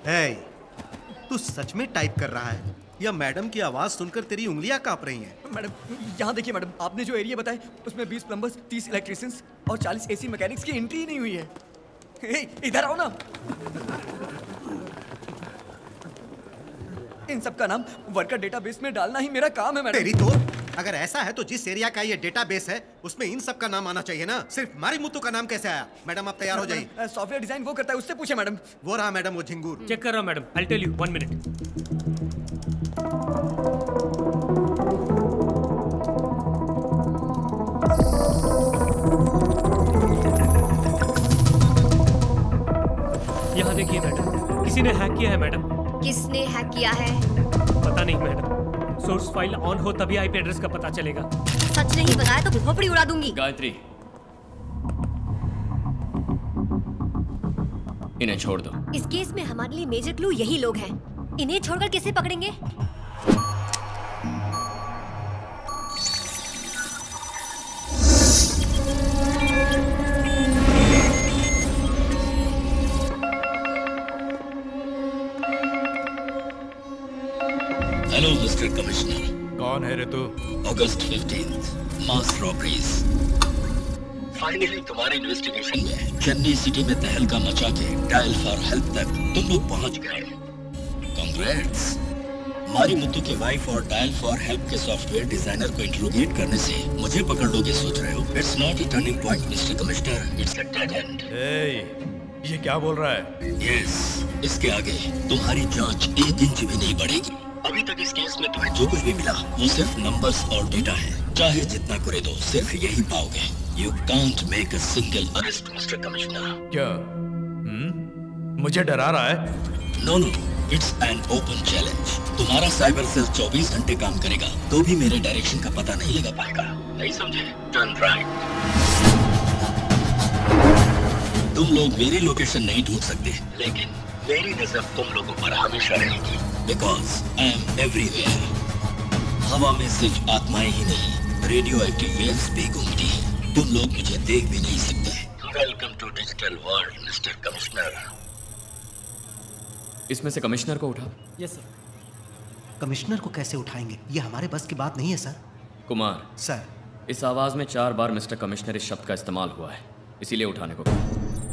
है, तू सच में टाइप कर रहा है या मैडम की आवाज सुनकर तेरी उंगलियां कांप रही हैं? मैडम, यहाँ देखिए मैडम, आपने जो एरिया बताए उसमें 20 प्लम्बर्स, 30 इलेक्ट्रिशियंस और 40 एसी मैकेनिक्स की एंट्री ही नहीं हुई है। इधर आओ ना। इन सब का नाम वर्कर डेटाबेस में डालना ही मेरा काम है मैडम। तेरी तो अगर ऐसा है तो जिस एरिया का ये डेटाबेस है उसमें इन सब का नाम आना चाहिए ना। सिर्फ मारीमुत्तु का नाम कैसे आया? मैडम आप तैयार हो जाइए। सॉफ्टवेयर डिजाइन वो करता है, उससे पूछे मैडम। वो रहा मैडम, वो झिंगूर। चेक कर रहा हूं मैडम, आई टेल यू 1 मिनट। यहाँ देखिए मैडम, किसी ने हैक किया है मैडम। किसने हैक किया है? पता नहीं मैडम, सोर्स फाइल ऑन हो तभी आईपी एड्रेस का पता चलेगा। सच नहीं बताया तो खोपड़ी उड़ा दूंगी। गायत्री, इन्हें छोड़ दो। इस केस में हमारे लिए मेजर क्लू यही लोग हैं। इन्हें छोड़कर किसे पकड़ेंगे? Hello mister commissioner. कौन है रे तू? अगस्त 15 मास रॉबरीज। फाइनली तुम्हारे इन्वेस्टिगेशन में चेन्नई सिटी में तहलका मचा के डायल फॉर हेल्प तक तुम लोग पहुंच गए। कांग्रेट्स। मारीमुत्तु के वाइफ और डायल फॉर हेल्प के सॉफ्टवेयर डिजाइनर को इंट्रोगेट करने से मुझे पकड़ लोगे सोच रहे हो? It's not a turning point mister commissioner, it's a dead end. ये क्या बोल रहा है? यस, इसके आगे तुम्हारी जांच 1 इंच भी नहीं बढ़ेगी। अभी तक इस केस में तुम्हें जो कुछ भी मिला वो सिर्फ नंबर्स और डेटा है। चाहे जितना करे दो सिर्फ यही पाओगे। You can't make a single arrest mister commissioner. क्या? मुझे डरा रहा है? No no, it's an open challenge. तुम्हारा साइबर सेल 24 घंटे काम करेगा तो भी मेरे डायरेक्शन का पता नहीं लगा पाएगा। नहीं समझे? Turn right. तुम लोग मेरी लोकेशन नहीं ढूंढ सकते, लेकिन मेरी नजर तुम लोगों पर हमेशा रहेगी। Because I am everywhere. हवा में सिर्फ आत्माएं ही नहीं, रेडियो एक्टिव वेव्स भी घूमती हैं। तुम लोग मुझे देख भी नहीं सकते। Welcome to digital world mister commissioner. इसमें से कमिश्नर को उठा। Yes sir. कमिश्नर को कैसे उठाएंगे? ये हमारे बस की बात नहीं है सर। कुमार सर, इस आवाज में 4 बार मिस्टर कमिश्नर इस शब्द का इस्तेमाल हुआ है, इसीलिए उठाने को कहा।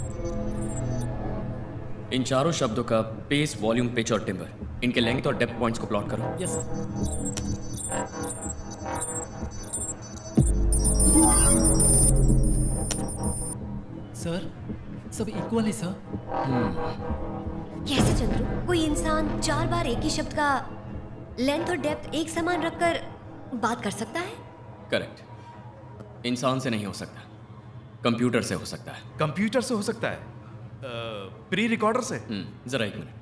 इन चारों शब्दों का पेस, वॉल्यूम, पिच और टिम्बर, इनके लेंथ और डेप्थ पॉइंट्स को प्लॉट करो। Yes sir. सब इक्वल है सर। कैसे चंद्रू? कोई इंसान 4 बार एक ही शब्द का लेंथ और डेप्थ एक समान रखकर बात कर सकता है? करेक्ट। इंसान से नहीं हो सकता, कंप्यूटर से हो सकता है। कंप्यूटर से हो सकता है? प्री रिकॉर्डर से? जरा 1 मिनट।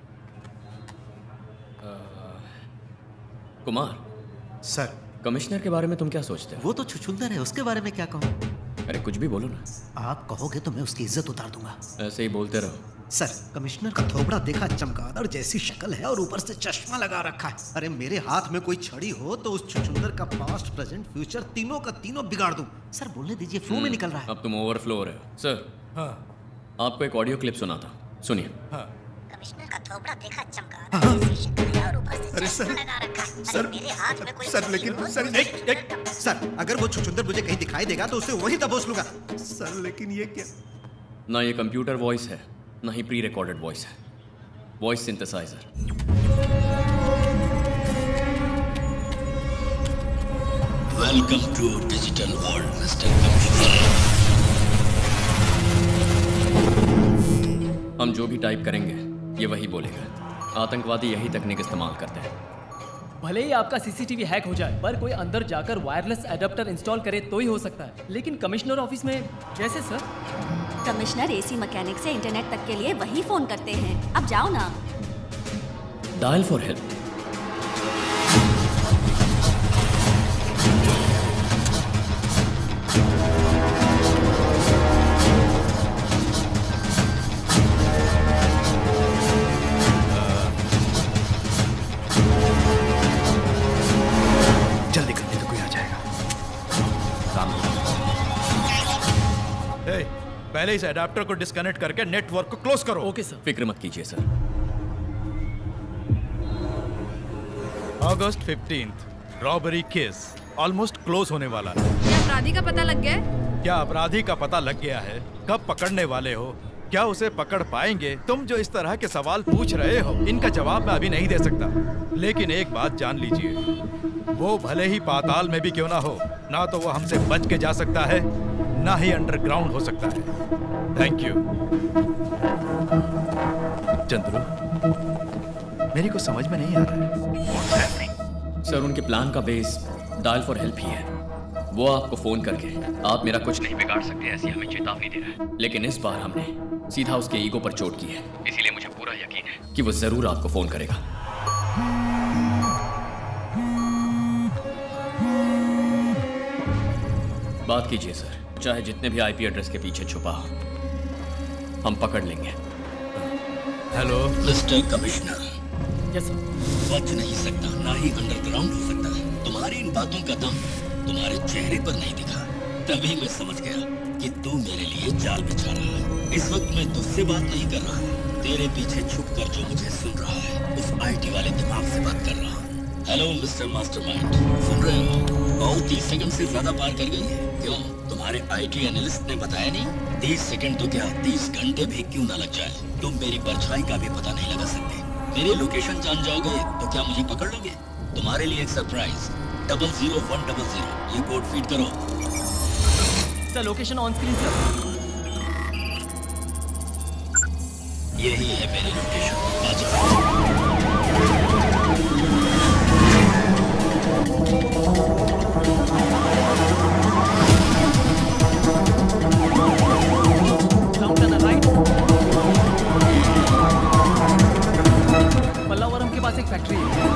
कुमार सर, कमिश्नर के बारे में तुम क्या सोचते हो? वो तो छुछुंदर है, उसके बारे में क्या कहूँ? अरे कुछ भी बोलो ना। आप कहोगे तो मैं उसकी इज्जत उतार दूंगा। ऐसे ही बोलते रहो। सर, कमिश्नर का थोबड़ा देखा, चमगादड़ जैसी शक्ल है और ऊपर से चश्मा लगा रखा है। अरे मेरे हाथ में कोई छड़ी हो तो उस छुछुंदर का पास्ट, प्रेजेंट, फ्यूचर तीनों का तीनों बिगाड़ दूं। सर बोलने दीजिए, फ्लो में निकल रहा है। अब तुम ओवरफ्लो हो रहे हो। सर, हाँ। आपको एक ऑडियो क्लिप सुनाता, सुनिए। हाँ। कमिश्नर का थोबड़ा देखा, चमगादड़ जैसी शक्ल है और ऊपर से चश्मा लगा रखा है। सर, मेरे हाथ में कोई सर लेकिन सर अगर वो छुछुंदर मुझे कहीं दिखाई देगा तो उसे वहीं दबोच लूंगा। सर लेकिन ये क्या? ना ये कंप्यूटर वॉइस है, ना ही प्री रिकॉर्डेड वॉइस है। Voice synthesiser. Welcome to digital world mister commissioner. हम जो भी टाइप करेंगे ये वही बोलेगा। आतंकवादी यही तकनीक इस्तेमाल करते हैं। भले ही आपका सीसीटीवी हैक हो जाए, पर कोई अंदर जाकर वायरलेस एडाप्टर इंस्टॉल करे तो ही हो सकता है। लेकिन कमिश्नर ऑफिस में कैसे सर? कमिश्नर एसी मैकेनिक से इंटरनेट तक के लिए वही फोन करते हैं। अब जाओ ना। Dial for help. जल्दी करने तो कोई आ जाएगा। पहले इस एडाप्टर को डिस्कनेक्ट करके नेटवर्क को क्लोज करो। Okay sir. फिक्र मत कीजिए सर। अगस्त 15 रॉबरी केस ऑलमोस्ट क्लोज होने वाला है। क्या अपराधी का पता लग गया है? क्या अपराधी का पता लग गया है? कब पकड़ने वाले हो? क्या उसे पकड़ पाएंगे? तुम जो इस तरह के सवाल पूछ रहे हो, इनका जवाब मैं अभी नहीं दे सकता। लेकिन एक बात जान लीजिए, वो भले ही पाताल में भी क्यों ना हो, ना तो वो हमसे बच के जा सकता है, ना ही अंडरग्राउंड हो सकता है। Thank you. चंद्रू, मेरी को समझ में नहीं आ रहा है। सर, उनके प्लान का बेस डायल फॉर हेल्प ही है। वो आपको फोन करके आप मेरा कुछ नहीं बिगाड़ सकते ऐसी हमें चेतावनी दे रहा है। लेकिन इस बार हमने सीधा उसके ईगो पर चोट की है, इसीलिए मुझे पूरा यकीन है कि वो जरूर आपको फोन करेगा। बात कीजिए सर, चाहे जितने भी आईपी एड्रेस के पीछे छुपा हो, हम पकड़ लेंगे। Hello mister commissioner, yes sir. बच नहीं सकता, ना ही अंडरग्राउंड हो सकता है। तुम्हारी इन बातों का दम तुम्हारे चेहरे पर नहीं दिखा, तभी मैं समझ गया कि तू मेरे लिए जाल बिछा रहा है। इस वक्त मैं तुझसे बात नहीं कर रहा, तेरे पीछे छुपकर जो मुझे सुन रहा है, उस आईटी वाले दिमाग से बात कर रहा हूँ। हेलो मिस्टर मास्टरमाइंड, सुन रहे हो? और 30 सेकंड से ज्यादा पार कर गई है। क्यों, तुम्हारे आईटी एनालिस्ट ने बताया नहीं? 30 सेकंड तो क्या 30 घंटे भी क्यों ना लग जाए, तुम मेरी परछाई का भी पता नहीं लगा सकते। मेरी लोकेशन जान जाओगे तो क्या मुझे पकड़ लोगे? तुम्हारे लिए एक सरप्राइज, 00100, ये कोड फीड करो। Sir, location on screen sir. यही है मेरी लोकेशन, आ जाओ। पल्लावरम के पास एक फैक्ट्री है।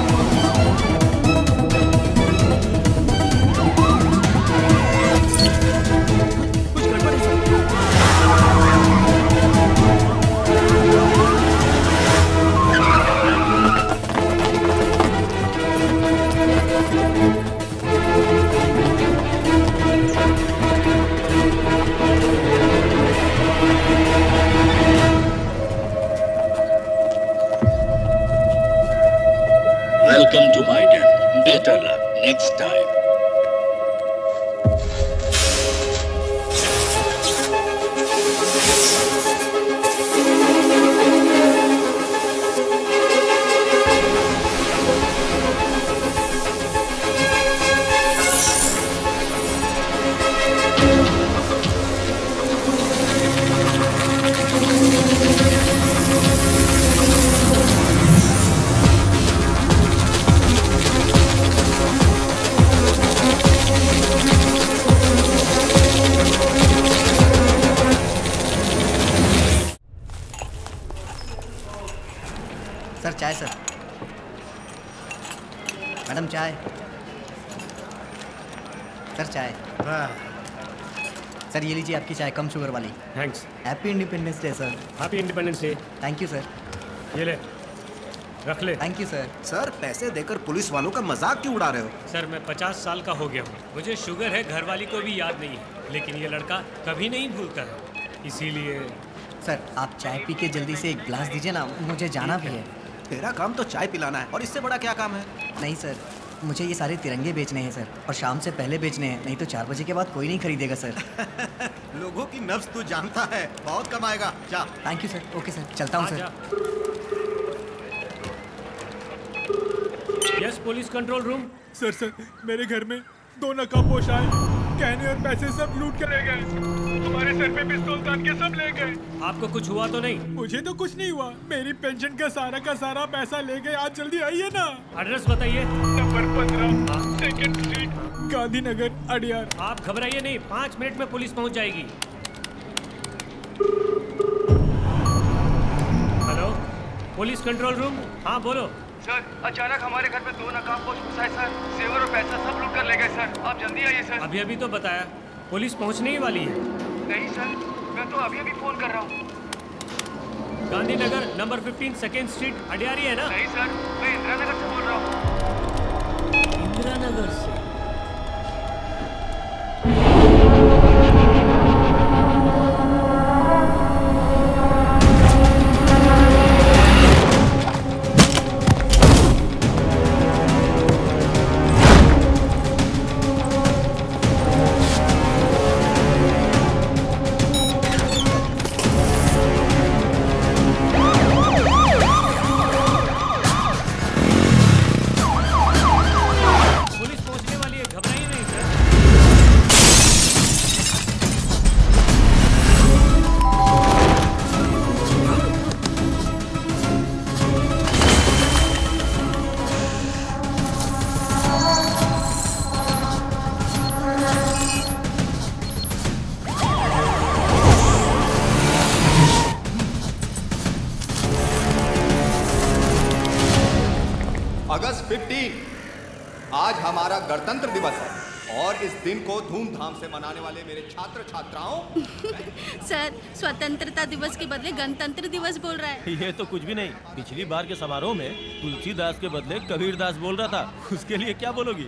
कुछ गड़बड़ है sir. Welcome to my den. Better luck next time. Sir चाय सर। मैडम चाय। सर चाय। सर ये लीजिए आपकी चाय, कम शुगर वाली। Thanks. Happy independence day sir. Happy independence day. Thank you sir. ये ले, रख ले। Thank you sir. सर, पैसे देकर पुलिस वालों का मजाक क्यों उड़ा रहे हो? सर, मैं 50 साल का हो गया हूँ, मुझे शुगर है, घर वाली को भी याद नहीं है, लेकिन ये लड़का कभी नहीं भूलता है, इसीलिए। सर आप चाय पी के जल्दी से एक गिलास दीजिए ना, मुझे जाना भी है। तेरा काम तो चाय पिलाना है, और इससे बड़ा क्या काम है? नहीं सर, मुझे ये सारे तिरंगे बेचने हैं सर, और शाम से पहले बेचने हैं, नहीं तो 4 बजे के बाद कोई नहीं खरीदेगा सर। लोगों की नब्ज तू जानता है, बहुत कमाएगा। जा। Thank you sir. Okay sir, चलता हूँ sir. Yes, police control room. Sir, मेरे घर में 2 नकाबपोश आए, गहने और पैसे सब लूट कर ले गए, हमारे सर पे पिस्तौल तान के सब ले गए। आपको कुछ हुआ तो नहीं? मुझे तो कुछ नहीं हुआ, मेरी पेंशन का सारा पैसा ले गए। आप जल्दी आइए ना। एड्रेस बताइए। Number 15 2nd street, Gandhinagar, Adyar. आप घबराइए नहीं, 5 मिनट में पुलिस पहुंच जाएगी। Hello, police control room. हाँ बोलो। सर, अचानक हमारे घर पे 2 नकाबपोश घुस आए सर, जेवर और पैसा सब लूट कर ले गए सर। आप जल्दी आइए सर। अभी तो बताया, पुलिस पहुंचने ही वाली है। नहीं सर, मैं तो अभी फोन कर रहा हूँ। गांधीनगर नंबर 15 2nd स्ट्रीट, अडियारी है ना? नहीं सर, मैं इंदिरा नगर से बोल रहा हूँ। इंदिरा नगर से? हमारा गणतंत्र दिवस है और इस दिन को धूमधाम से मनाने वाले मेरे छात्र छात्राओं। सर, स्वतंत्रता दिवस के बदले गणतंत्र दिवस बोल रहा है। ये तो कुछ भी नहीं। पिछली बार के समारोह में तुलसीदास के बदले कबीरदास बोल रहा था। उसके लिए क्या बोलोगी?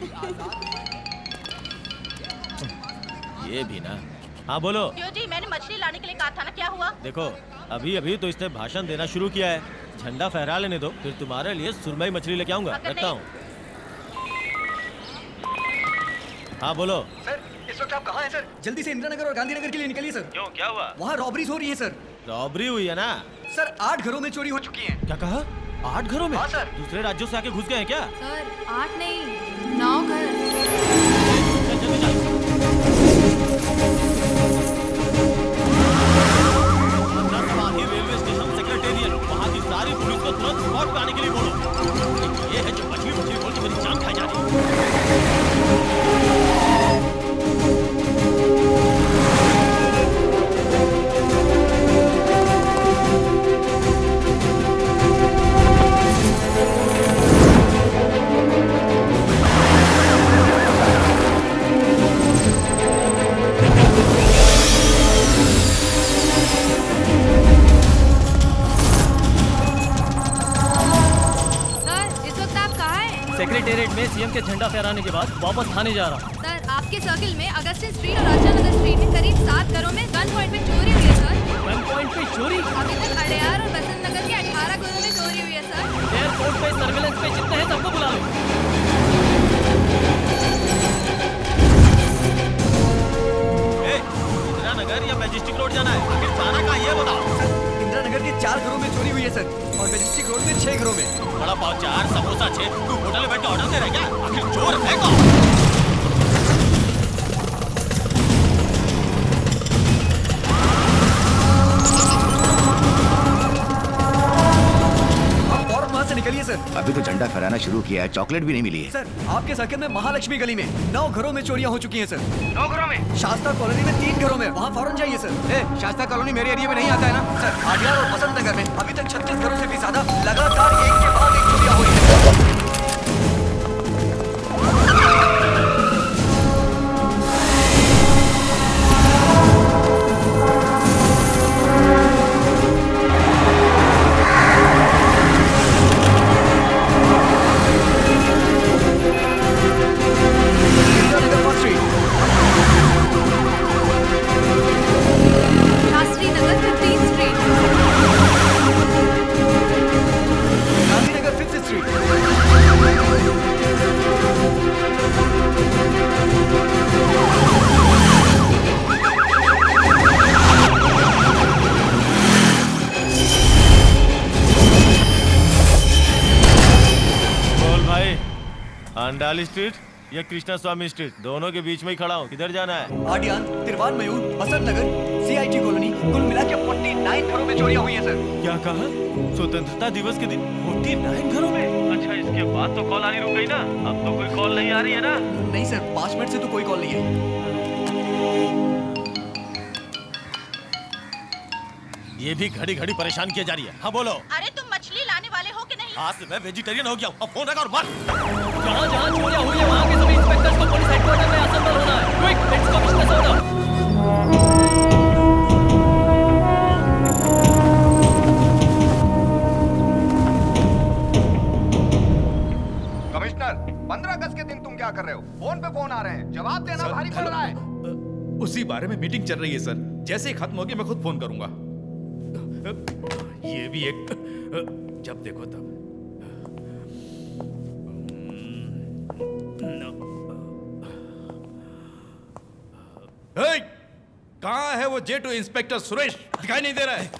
ये भी ना। हाँ बोलो। क्यों जी, मैंने मछली लाने के लिए कहा था ना, क्या हुआ? देखो अभी अभी तो इसने भाषण देना शुरू किया है। झंडा फहरा लेने दो, फिर तुम्हारे लिए सुरमई मछली लेके आऊंगा। रखता हूँ। हाँ बोलो। सर, इस वक्त आप कहाँ हैं सर? जल्दी से इंदिरानगर और गांधीनगर के लिए निकलिए सर। क्यों, क्या हुआ? वहाँ रॉबरीज हो रही है सर। रॉबरी हुई है ना? सर 8 घरों में चोरी हो चुकी है। क्या कहा? 8 घरों में? हाँ सर। दूसरे राज्यों से आके घुस गए हैं क्या? सर 8 नहीं 9 घर। रेलवे स्टेशन सेक्रेटेरिएट, वहाँ की सारी पुलिस को तुरंत स्पॉट पे आने के लिए बोलो। ये है जो मछली बोल के मेरी जान खाई जा रही है। सेक्रेटेरिएट में सीएम के झंडा फहराने के बाद वापस थाने जा रहा हूँ। सर, आपके सर्किल में अगस्टिन स्ट्रीट और राजानगर स्ट्रीट में करीब 7 घरों में गन पॉइंट पे चोरी हुई है सर। गन पॉइंट पे चोरी? अभी तक अड़यार और बसंत नगर के 18 घरों में चोरी हुई है सर। एयरपोर्ट पे सर्विलेंस पे जितने हैं सबको बुला लो। इंदिरानगर या मैजेस्टिक रोड जाना है? आखिर जाना कहाँ ये बताओ। इंदिरानगर के 4 घरों में चोरी हुई है सर और मैजेस्टिक रोड में 6 घरों में। बड़ा पाव 4 समोसा 6। तू होटल में बैठ के ऑर्डर दे रहा है क्या? आखिर चोर है कौन? निकलिए सर। अभी तो झंडा फहराना शुरू किया है, चॉकलेट भी नहीं मिली है। सर, आपके सर्किल में महालक्ष्मी गली में 9 घरों में चोरियां हो चुकी हैं सर। 9 घरों में? शास्त्रा कॉलोनी में 3 घरों में। वहाँ फौरन जाइए सर। शास्त्रा कॉलोनी मेरे एरिया में नहीं आता है ना सर? अड़यार और बसंत नगर में अभी तक 36 घरों से भी ज्यादा लगातार एक के बाद एक चोरियां हो रही है। अंडाली स्ट्रीट या कृष्णा स्वामी स्ट्रीट, दोनों के बीच में ही खड़ा हूँ। किधर जाना है? आडियान, तिरवान मयूर, बसंत नगर, सीआईटी कॉलोनी, कुल मिला के 49 घरों में चोरियां हुई हैं सर। क्या कहा? स्वतंत्रता दिवस के दिन 49 घरों में? अच्छा, इसके बाद तो कॉल आनी रुक गई ना? अब तो कोई कॉल नहीं आ रही है ना? नहीं सर, 5 मिनट से तो कोई कॉल नहीं है। ये भी घड़ी घड़ी परेशान किया जा रही है। हाँ बोलो। अरे तुम मछली लाने वाले हो कि नहीं? आज से मैं वेजिटेरियन हो गया हूँ। अब फोन रखा और मत। जहाँ जहाँ चोरियां हुई है वहाँ के सभी इंस्पेक्टर्स को पुलिस हेडक्वार्टर में असेंबल होना है। Quick, let's commissioner order. Commissioner, 15 अगस्त के दिन तुम क्या कर रहे हो? फोन पे फोन आ रहे हैं, जवाब देना भारी पड़ रहा है। उसी बारे में मीटिंग चल रही है सर। जैसे ही खत्म होगी मैं खुद फोन करूंगा। ये भी एक जब देखो तब। कहाँ है वो J2 इंस्पेक्टर सुरेश? दिखाई नहीं दे रहा है।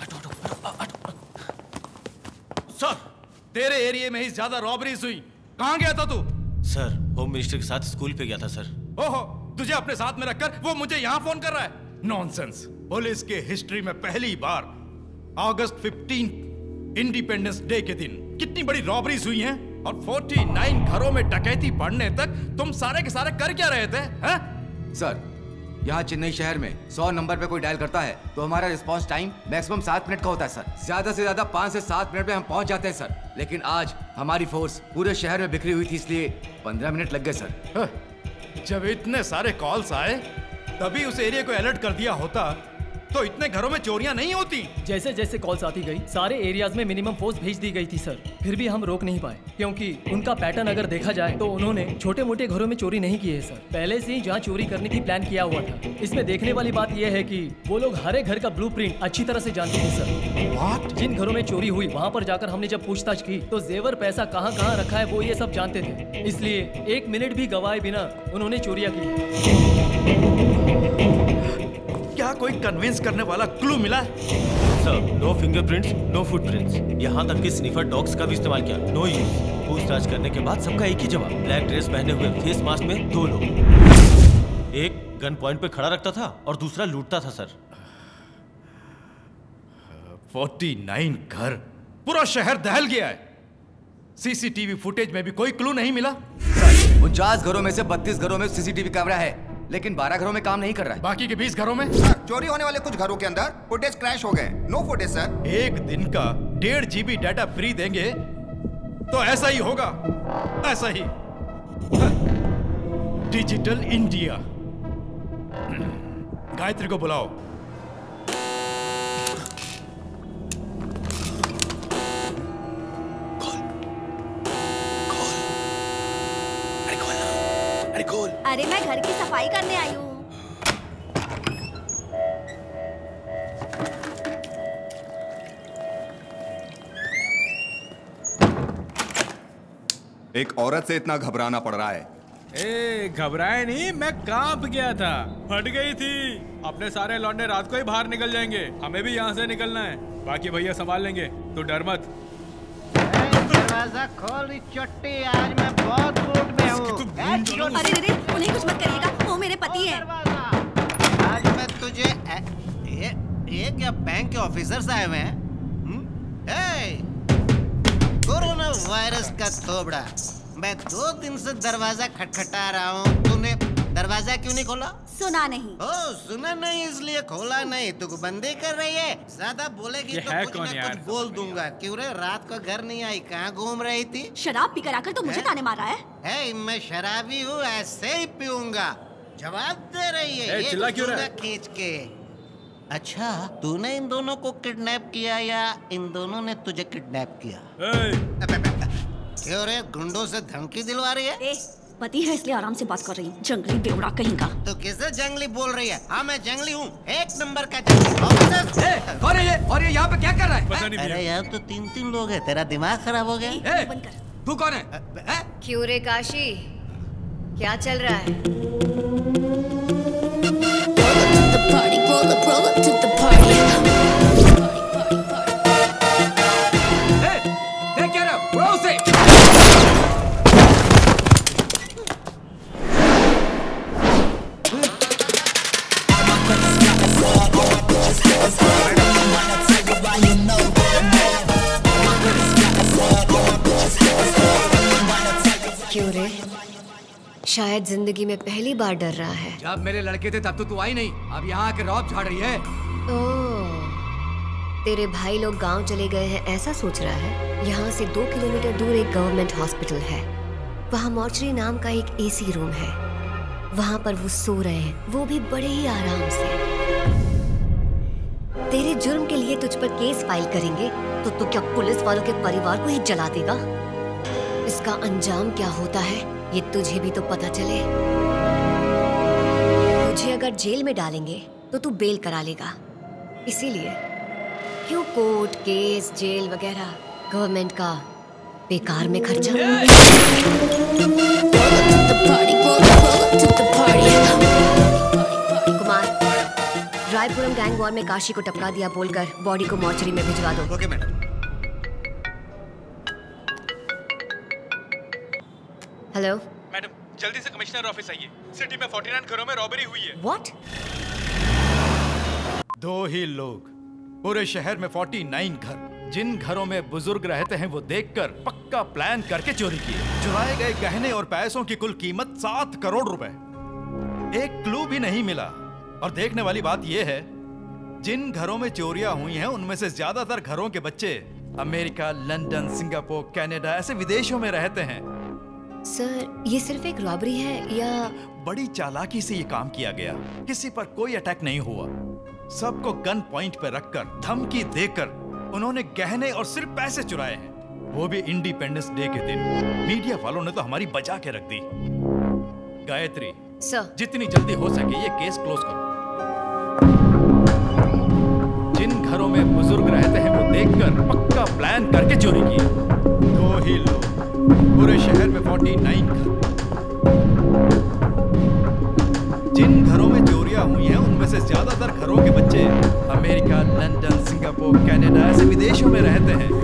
सर, तेरे एरिया में ही ज्यादा रॉबरीज हुई। कहाँ गया था तू? सर, होम मिनिस्टर के साथ स्कूल पे गया था सर। ओहो, तुझे अपने साथ में रखकर वो मुझे यहाँ फोन कर रहा है? नॉनसेंस। पुलिस के हिस्ट्री में पहली बार अगस्त 15 इंडिपेंडेंस डे के दिन कितनी बड़ी रॉबरीज हुई हैं और 49 घरों में डकैती पड़ने तक तुम सारे के सारे कर क्या रहे थे? हैं? सर, यहाँ चेन्नई शहर में 100 नंबर पे कोई डायल करता है तो हमारा रिस्पांस टाइम मैक्सिमम 7 मिनट का होता है सर। ज्यादा से ज्यादा 5 से 7 मिनट में हम पहुँच जाते हैं सर। लेकिन आज हमारी फोर्स पूरे शहर में बिखरी हुई थी, इसलिए 15 मिनट लग गए सर। जब इतने सारे कॉल्स आए तभी उस एरिया को अलर्ट कर दिया होता तो इतने घरों में चोरियां नहीं होती। जैसे जैसे कॉल्स आती गई सारे एरियाज में मिनिमम फोर्स भेज दी गई थी सर। फिर भी हम रोक नहीं पाए क्योंकि उनका पैटर्न अगर देखा जाए तो उन्होंने छोटे मोटे घरों में चोरी नहीं की है सर। पहले से ही जहाँ चोरी करने की प्लान किया हुआ था। इसमें देखने वाली बात यह है कि वो लोग हर एक घर का ब्लूप्रिंट अच्छी तरह से जानते थे सर। जिन घरों में चोरी हुई वहाँ पर जाकर हमने जब पूछताछ की तो जेवर पैसा कहाँ कहाँ रखा है वो ये सब जानते थे। इसलिए 1 मिनट भी गवाए बिना उन्होंने चोरियां की। क्या कोई कन्विंस करने वाला क्लू मिला? Sir, no fingerprints, no footprints, यहाँ तक कि स्निफर डॉग्स का भी इस्तेमाल किया, नो यूज। पूछताछ करने के बाद सबका एक ही जवाब, ब्लैक ड्रेस पहने हुए फेस मास्क में 2 लोग। एक गन पॉइंट पे खड़ा रखता था और दूसरा लूटता था सर। 49 घर, पूरा शहर दहल गया है। सीसीटीवी फुटेज में भी कोई क्लू नहीं मिला। 49 घरों में से 32 घरों में सीसीटीवी कैमरा है, लेकिन 12 घरों में काम नहीं कर रहा है। बाकी के 20 घरों में चोरी होने वाले कुछ घरों के अंदर फुटेज क्रैश हो गए। No footage sir. एक दिन का 1.5 GB डाटा फ्री देंगे तो ऐसा ही होगा, ऐसा ही। Digital India. गायत्री को बुलाओ। अरे मैं घर की सफाई करने आई हूँ। एक औरत से इतना घबराना पड़ रहा है। ए घबराए नहीं, मैं कांप गया था। फट गई थी। अपने सारे लौंडे रात को ही बाहर निकल जाएंगे, हमें भी यहाँ से निकलना है। बाकी भैया संभाल लेंगे, तो डर मत। दरवाजा खोल रही चट्टी, आज मैं बहुत मूड में हूँ। अरे अरे उन्हें कुछ मत करिएगा, वो मेरे पति हैं। आज मैं तुझे ये क्या बैंक के ऑफिसर्स आए हुए हैं? कोरोना वायरस का तोबड़ा, मैं 2 दिन से दरवाजा खटखटा रहा हूँ, तूने दरवाजा क्यों नहीं खोला? सुना नहीं। ओ सुना नहीं इसलिए खोला नहीं। तू बंदी कर रही है, ज्यादा बोलेगी तो कुछ ना कुछ बोल दूंगा। क्यों रे, रात को घर नहीं आई, कहाँ घूम रही थी? शराब पीकर आकर तो मुझे ताने मार रहा है। मैं शराबी हूँ, ऐसे ही पीऊंगा। जवाब दे रही है। ये चिल्ला क्यों रहा है? खींच के। अच्छा, तूने इन दोनों को किडनैप किया या इन दोनों ने तुझे किडनैप किया? क्यों रे, गुंडों से धमकी दिलवा रही है? पति है इसलिए आराम से बात कर रही हूँ, जंगली बेवड़ा कहीं का। तो किसे जंगली बोल रही है? हाँ मैं जंगली हूँ, 1 नंबर का जंगली। कौन है ये? और ये यहाँ पे क्या कर रहा है? अरे यार तो 3 लोग हैं, तेरा दिमाग खराब हो गया? तू कौन है? क्यों रे काशी, क्या चल रहा है? क्यों रे, शायद जिंदगी में पहली बार डर रहा है। जब मेरे लड़के थे तब तो तू आई नहीं, अब यहाँ आके रौब झाड़ रही है। ओह, तेरे भाई लोग गांव चले गए हैं ऐसा सोच रहा है? यहाँ से 2 किलोमीटर दूर एक गवर्नमेंट हॉस्पिटल है, वहाँ मॉर्चरी नाम का एक AC रूम है, वहाँ पर वो सो रहे हैं, वो भी बड़े ही आराम से। तेरे जुर्म के लिए तुझ पर केस फाइल करेंगे तो तू क्या पुलिस वालों के परिवार को ही जला देगा? इसका अंजाम क्या होता है ये तुझे भी तो पता चले। तुझे अगर जेल में डालेंगे तो तू बेल करा लेगा, इसीलिए क्यों कोर्ट केस जेल वगैरह गवर्नमेंट का बेकार में खर्चा। कुमार, रायपुरम गैंग वॉर में काशी को टपका दिया बोलकर बॉडी को मॉर्चरी में भिजवा दो। Okay madam. हेलो मैडम, जल्दी से कमिश्नर ऑफिस आइए। सिटी में 49 घरों में रॉबरी हुई है। व्हाट? 2 ही लोग, पूरे शहर में 49 घर। जिन घरों में बुजुर्ग रहते हैं वो देखकर पक्का प्लान करके चोरी किए। चुराए गए गहने और पैसों की कुल कीमत 7 करोड़ रुपए। एक क्लू भी नहीं मिला। और देखने वाली बात यह है, जिन घरों में चोरियां हुई हैं उनमें से ज्यादातर घरों के बच्चे अमेरिका, लंदन, सिंगापुर, कनाडा ऐसे विदेशों में रहते हैं। सर, ये सिर्फ एक रॉबरी है या? बड़ी चालाकी से ये काम किया गया। किसी पर कोई अटैक नहीं हुआ। सबको गन पॉइंट पर रखकर, धमकी देकर उन्होंने गहने और सिर्फ पैसे चुराए हैं, वो भी इंडिपेंडेंस डे के दिन। मीडिया वालों ने तो हमारी बचा के रख दी। गायत्री सर, जितनी जल्दी हो सके ये केस क्लोज करो। जिन घरों में बुजुर्ग रहते हैं वो देखकर पक्का प्लान करके चोरी की। 2 ही लोग, पूरे शहर में 49 घर। जिन घरों में चोरियां हुई हैं उनमें से ज्यादातर घरों के बच्चे अमेरिका, लंदन, सिंगापुर, कनाडा ऐसे विदेशों में रहते हैं।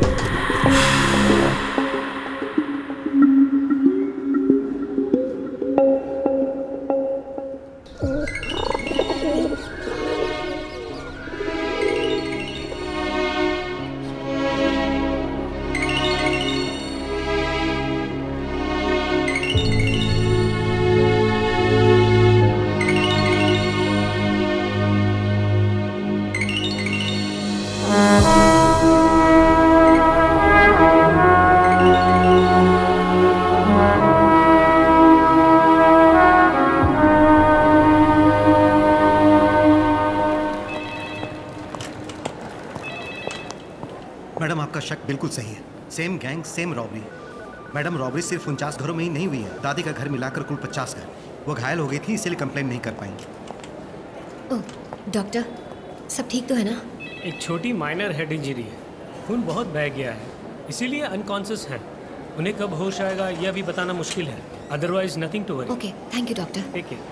मैडम, आपका शक बिल्कुल सही है। Same gang, same robbery. Madam, robbery सिर्फ 49 घरों में ही नहीं हुई है। दादी का घर मिलाकर कुल 50 घर। वो घायल हो गई थी, इसलिए कंप्लेन नहीं कर पाएंगी। ओह, डॉक्टर, सब ठीक तो है ना? एक छोटी माइनर हेड इंजरी है। खून बहुत बह गया है, इसीलिए अनकॉन्शियस है। उन्हें कब होश आएगा ये अभी बताना मुश्किल है। Otherwise nothing to worry. Okay, thank you doctor. ठीक है।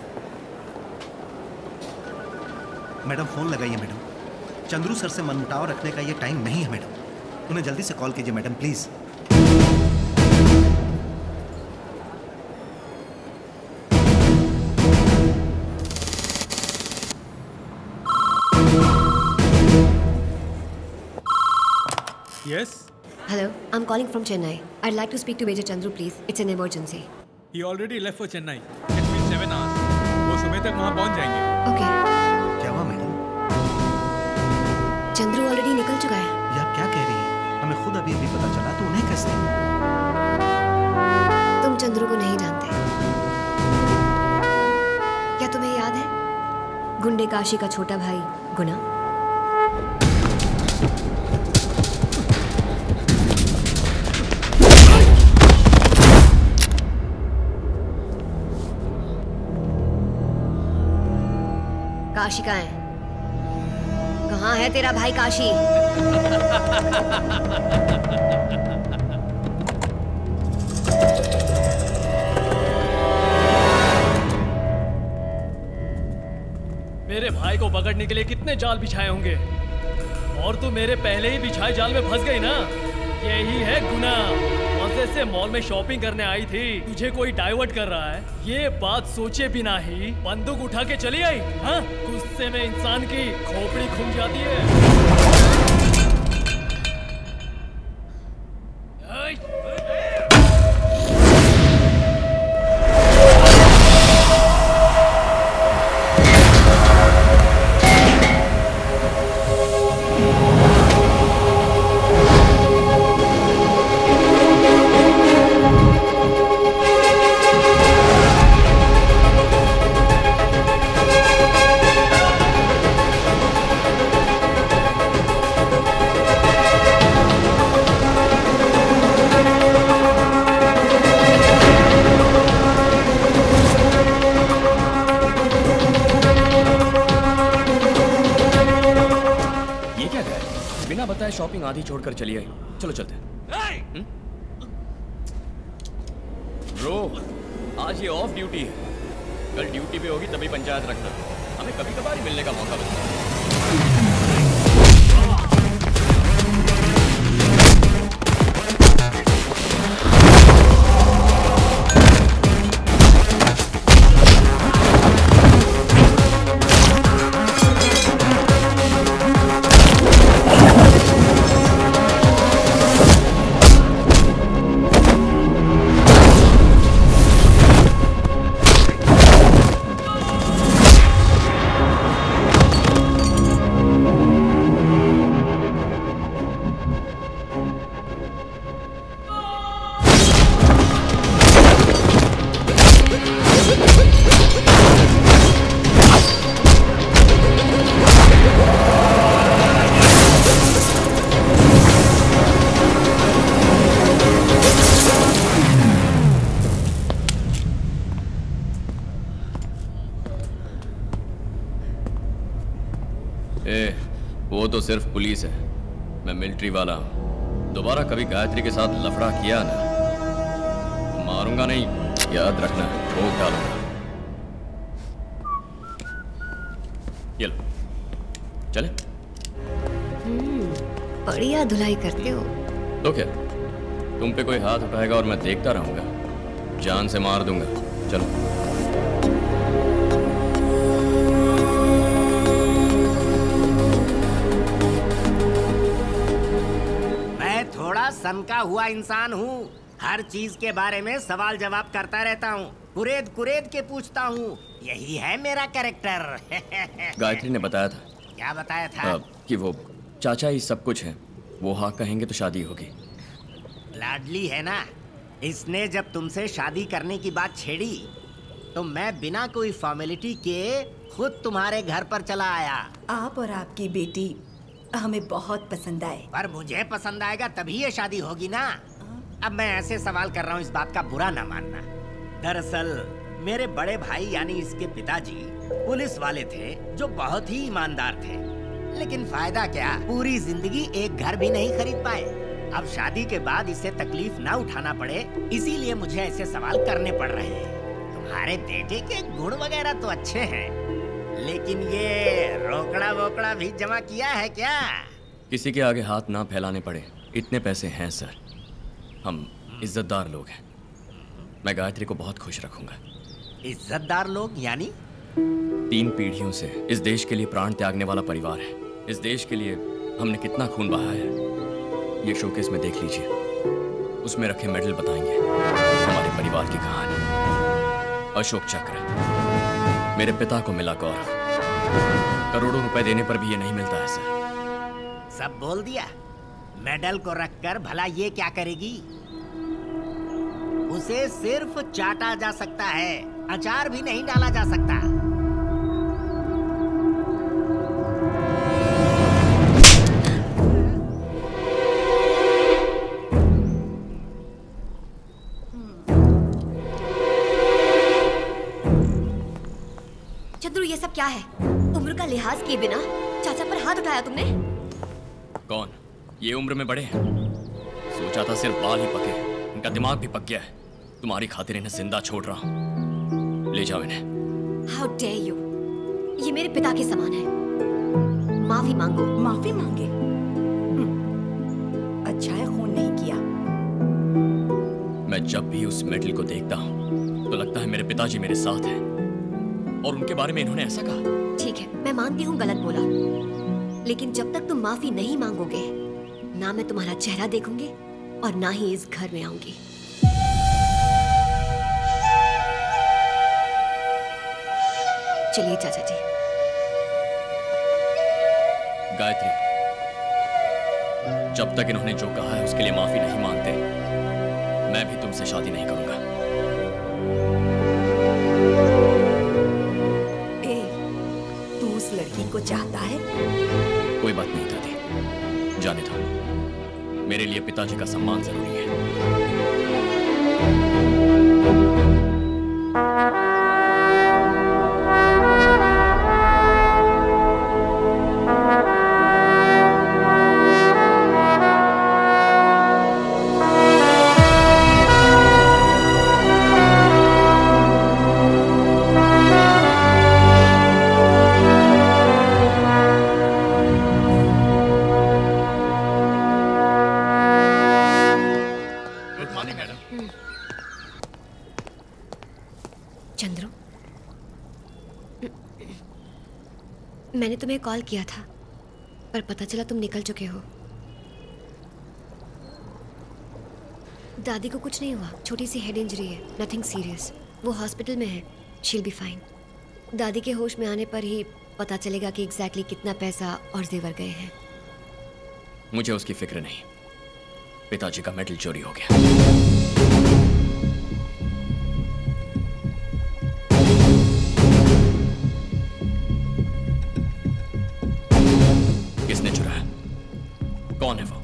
मैडम, फोन लगाइए मैडम। चंद्रू सर से मनमुटाव रखने का ये टाइम नहीं है मैडम। उन्हें जल्दी से कॉल कीजिए madam, please. Yes? Hello, I'm calling from Chennai. I'd like to speak to Major Chandru, please. It's an emergency. He already left for Chennai. It means 7 hours. वो समय तक वहाँ पहुँच जाएंगे। Okay. क्या हुआ मैडम? चंद्रू ऑलरेडी निकल चुका है। ये आप क्या कह रही हैं? हमें खुद अभी पता चला, तो उन्हें कैसे? तुम चंद्रू को नहीं जानते। क्या तुम्हें याद है गुंडे काशी का छोटा भाई गुना? काशी कहाँ है? कहाँ है तेरा भाई काशी? मेरे भाई को पकड़ने के लिए कितने जाल बिछाए होंगे, और तू मेरे पहले ही बिछाए जाल में फंस गई ना। यही है गुना। मजे से मॉल में शॉपिंग करने आई थी, तुझे कोई डाइवर्ट कर रहा है, ये बात सोचे बिना ही बंदूक उठा के चली आई। हाँ, गुस्से में इंसान की खोपड़ी घूम जाती है। शॉपिंग आधी छोड़कर चली आई। चलो चलते हैं। ब्रो, आज ये ऑफ ड्यूटी है, कल ड्यूटी पे होगी तभी पंचायत रखना। हमें कभी कभार ही मिलने का मौका मिलता है। वो तो सिर्फ पुलिस है, मैं मिलिट्री वाला हूँ। दोबारा कभी गायत्री के साथ लफड़ा किया ना, मारूंगा नहीं, याद रखना, ठोक डालूंगा। ये लो, चले। बढ़िया धुलाई करते हो। तो क्या, तुम पे कोई हाथ उठाएगा और मैं देखता रहूंगा, जान से मार दूंगा। चलो। मैं थोड़ा सनका हुआ इंसान हूँ, हर चीज के बारे में सवाल जवाब करता रहता हूँ, कुरेद कुरेद के पूछता हूँ, यही है मेरा कैरेक्टर। गायत्री ने बताया था। क्या बताया था? कि वो चाचा ही सब कुछ है, वो हाँ कहेंगे तो शादी होगी। लाडली है ना, इसने जब तुमसे शादी करने की बात छेड़ी तो मैं बिना कोई फॉर्मेलिटी के खुद तुम्हारे घर पर चला आया। आप और आपकी बेटी हमें बहुत पसंद आए। पर मुझे पसंद आएगा तभी ये शादी होगी ना। अब मैं ऐसे सवाल कर रहा हूँ, इस बात का बुरा ना मानना। दरअसल मेरे बड़े भाई यानी इसके पिताजी पुलिस वाले थे जो बहुत ही ईमानदार थे, लेकिन फायदा क्या, पूरी जिंदगी एक घर भी नहीं खरीद पाए। अब शादी के बाद इसे तकलीफ ना उठाना पड़े, इसीलिए मुझे ऐसे सवाल करने पड़ रहे हैं। तुम्हारे बेटे के गुण वगैरह तो अच्छे हैं, लेकिन ये रोकड़ा वोकड़ा भी जमा किया है क्या? किसी के आगे हाथ ना फैलाने पड़े, इतने पैसे हैं सर, हम इज्जतदार लोग हैं। मैं गायत्री को बहुत खुश रखूंगा। इज्जतदार लोग यानी? 3 पीढ़ियों से इस देश के लिए प्राण त्यागने वाला परिवार है। इस देश के लिए हमने कितना खून बहाया है, ये शोकेस में देख लीजिए। उसमें रखे मेडल बताएंगे हमारे परिवार की कहानी। अशोक चक्र, मेरे पिता को मिला गौरव, करोड़ों रुपए देने पर भी ये नहीं मिलता है सर। सब बोल दिया। मेडल को रखकर भला ये क्या करेगी? उसे सिर्फ चाटा जा सकता है, अचार भी नहीं डाला जा सकता। चंद्रू, ये सब क्या है? उम्र का लिहाज किए बिना चाचा पर हाथ उठाया तुमने? कौन? ये उम्र में बड़े हैं? सोचा था सिर्फ बाल ही पके, इनका दिमाग भी पक गया है। तुम्हारी खातिर इन्हें जिंदा छोड़ रहा हूँ, ले जाओ इन्हें। How dare you? ये मेरे पिता के समान है, माफी मांगो। माफी मांगे? अच्छा है खून नहीं किया। मैं जब भी उस मेडल को देखता हूँ तो लगता है मेरे पिताजी मेरे साथ हैं, और उनके बारे में इन्होंने ऐसा कहा। ठीक है, मैं मानती हूँ गलत बोला, लेकिन जब तक तुम माफी नहीं मांगोगे, ना मैं तुम्हारा चेहरा देखूंगी और ना ही इस घर में आऊंगी। चलिए चाचा जी। गायत्री, जब तक इन्होंने जो कहा है उसके लिए माफी नहीं मांगते, मैं भी तुमसे शादी नहीं करूंगा। तू उस लड़की को चाहता है? कोई बात नहीं दादी, जाने दो। मेरे लिए पिताजी का सम्मान जरूरी है। चंद्रू, मैंने तुम्हें कॉल किया था, पर पता चला तुम निकल चुके हो। दादी को कुछ नहीं हुआ, छोटी सी हेड इंजरी है, नथिंग सीरियस। वो हॉस्पिटल में है, शील बी फाइन। दादी के होश में आने पर ही पता चलेगा कि एग्जैक्टली कितना पैसा और जेवर गए हैं। मुझे उसकी फिक्र नहीं, पिताजी का मेडल चोरी हो गया। किसने चुराया? कौन है वो?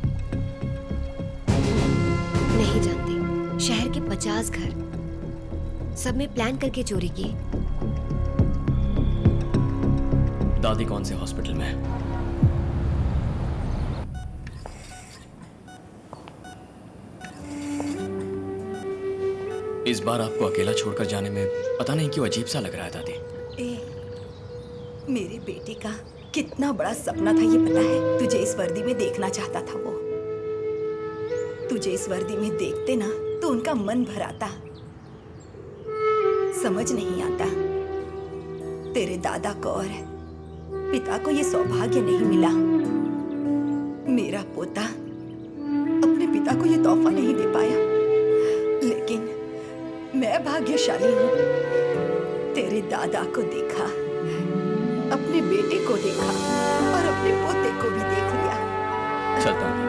नहीं जानती। शहर के 50 घर, सब में प्लान करके चोरी की। दादी कौन से हॉस्पिटल में है? इस बार आपको अकेला छोड़कर जाने में पता नहीं क्यों अजीब सा लग रहा है दादी। मेरे बेटे का कितना बड़ा सपना था ये पता है? तुझे इस वर्दी में देखना चाहता था वो। तुझे इस वर्दी में देखते ना तो उनका मन भर आता। समझ नहीं आता तेरे दादा को और पिता को ये सौभाग्य नहीं मिला। मेरा पोता अपने पिता को ये तोहफा नहीं दे पाया, लेकिन मैं भाग्यशाली हूँ। तेरे दादा को देखा, अपने बेटे को देखा और अपने पोते को भी देख लिया। चलता हूँ।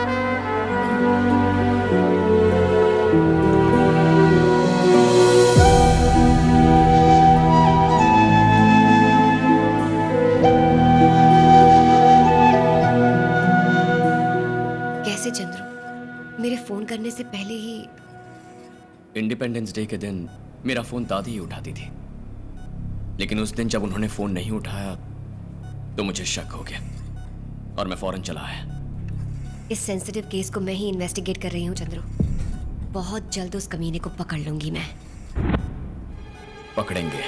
कैसे चंद्रू? मेरे फोन करने से पहले ही इंडिपेंडेंस डे के दिन मेरा फोन दादी ही उठाती थी, लेकिन उस दिन जब उन्होंने फोन नहीं उठाया तो मुझे शक हो गया और मैं फौरन चला आया। इस सेंसिटिव केस को मैं ही इन्वेस्टिगेट कर रही हूँ चंद्रू। बहुत जल्द उस कमीने को पकड़ लूंगी मैं। पकड़ेंगे।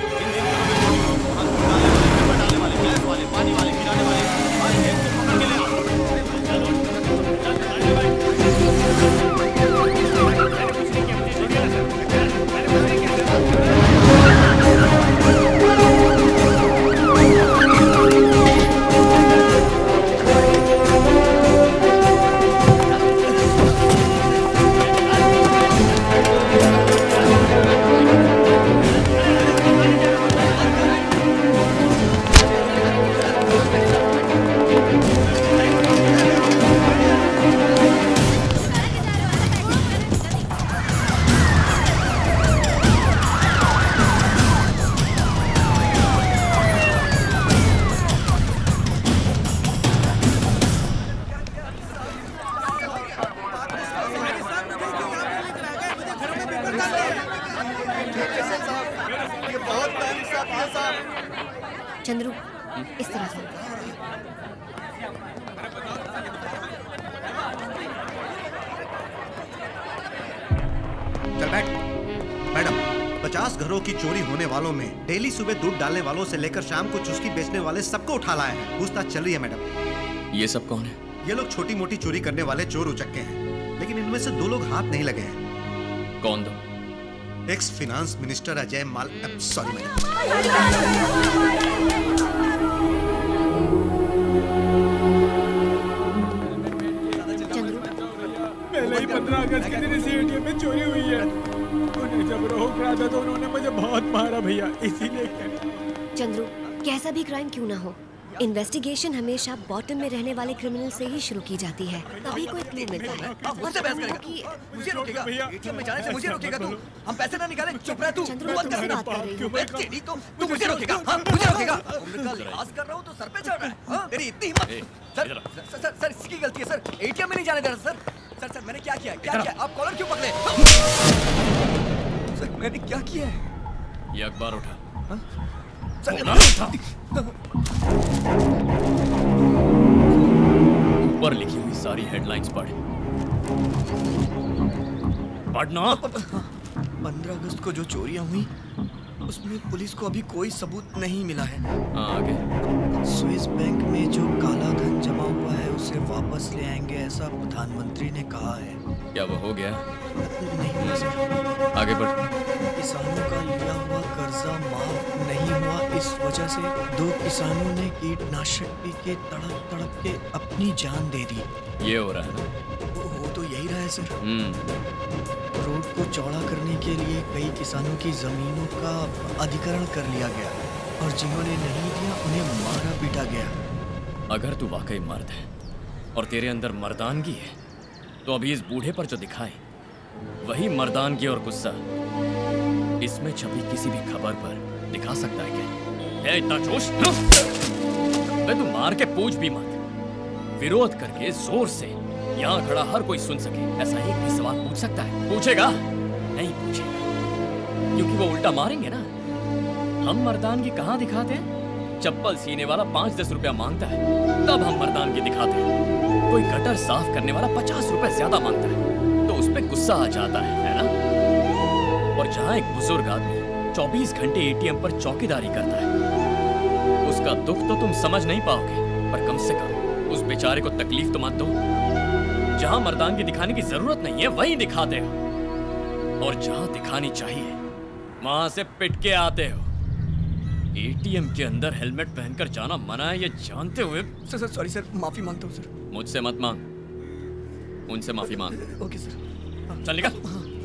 चंद्रू इस तरह से। चल बैठ। मैडम, 50 घरों की चोरी होने वालों में डेली सुबह दूध डालने वालों से लेकर शाम को चुस्की बेचने वाले सबको उठा लाए हैं। पूछताछ चल रही है मैडम। ये सब कौन है? ये लोग छोटी मोटी चोरी करने वाले चोर उचक्के हैं, लेकिन इनमें से 2 लोग हाथ नहीं लगे हैं। कौन दो? एक्स फाइनेंस मिनिस्टर अजय माल, सॉरी मैडम। पहले ही 15 अगस्त के दिन इस एटीएम में चोरी हुई है। उन्हें जब रोक रहा था तो उन्होंने मुझे बहुत मारा भैया, इसीलिए। चंद्रू, कैसा भी क्राइम क्यों ना हो, इन्वेस्टिगेशन हमेशा बॉटम में रहने वाले क्रिमिनल से ही शुरू की जाती है, तभी कोई क्लू मिलता है। मुझसे बहस करेगा? मुझे रोकेगा? एटीएम में जाने से मुझे रोकेगा तू? हम पैसे ना निकालें, चुप रह तू। चंद्रू, मैं तुमसे बात कर रही हूँ। तेरी तो तू मुझे रोकेगा? हाँ, मुझे रोकेगा? उम्र का लिहाज कर रहा हूँ तो सर पे चढ़ रहा है। हाँ, तेरी इतनी हिम्मत? सर इसकी गलती है सर, एटीएम में नहीं जाने दे रहा सर। सर मैंने क्या किया? क्या किया? आप कॉलर क्यों पकड़े? सर मैंने क्या किया है? ये अखबार उठा। ऊपर लिखी हुई सारी हेडलाइंस पढ़। पढ़ना। 15 अगस्त को जो चोरियां हुई उसमें पुलिस को अभी कोई सबूत नहीं मिला है। आगे। स्विस बैंक में जो काला धन जमा हुआ है उसे वापस ले आएंगे, ऐसा प्रधानमंत्री ने कहा है। क्या वो हो गया? नहीं सर। आगे बढ़। किसानों का लिया हुआ कर्जा माफ नहीं हुआ, इस वजह से 2 किसानों ने कीटनाशक पी के तड़प तड़प के अपनी जान दे दी। ये हो रहा है ना? वो तो यही रहा है सर। रोड को चौड़ा करने के लिए कई किसानों की जमीनों का अधिग्रहण कर लिया गया और जिन्होंने नहीं दिया उन्हें मारा पीटा गया। अगर तू वाकई मर्द है और तेरे अंदर मर्दानगी है तो अभी इस बूढ़े पर जो दिखाए वही मर्दानगी और गुस्सा इसमें छपी किसी भी खबर पर दिखा सकता है क्या? है इतना जोश? तू मार के पूछ भी मत, विरोध करके जोर से यहाँ खड़ा हर कोई सुन सके ऐसा एक भी सवाल पूछ सकता है? पूछेगा? नहीं पूछेगा, क्योंकि वो उल्टा मारेंगे ना। हम मर्दानगी कहाँ दिखाते हैं? चप्पल सीने वाला 5-10 रुपया मांगता है तब हम मर्दानगी दिखाते हैं। कोई गटर साफ करने वाला 50 रुपए ज्यादा मांगता है तो उस पे गुस्सा आ जाता है ना? और जहां एक बुजुर्ग आदमी 24 घंटे एटीएम पर चौकीदारी करता है, उसका दुख तो तुम समझ नहीं पाओगे, पर कम से कम उस बेचारे को तकलीफ तो मत दो। जहां मर्दानगी दिखाने की जरूरत नहीं है वहीं दिखाते हो, और जहां दिखानी चाहिए वहां से पिट के आते हो। एटीएम के अंदर हेलमेट पहनकर जाना मना है, ये जानते हुए। सर सॉरी सर, माफी मांगता हूँ सर। मुझसे मत मांग, उनसे माफी मांग। Okay sir. चल निकल।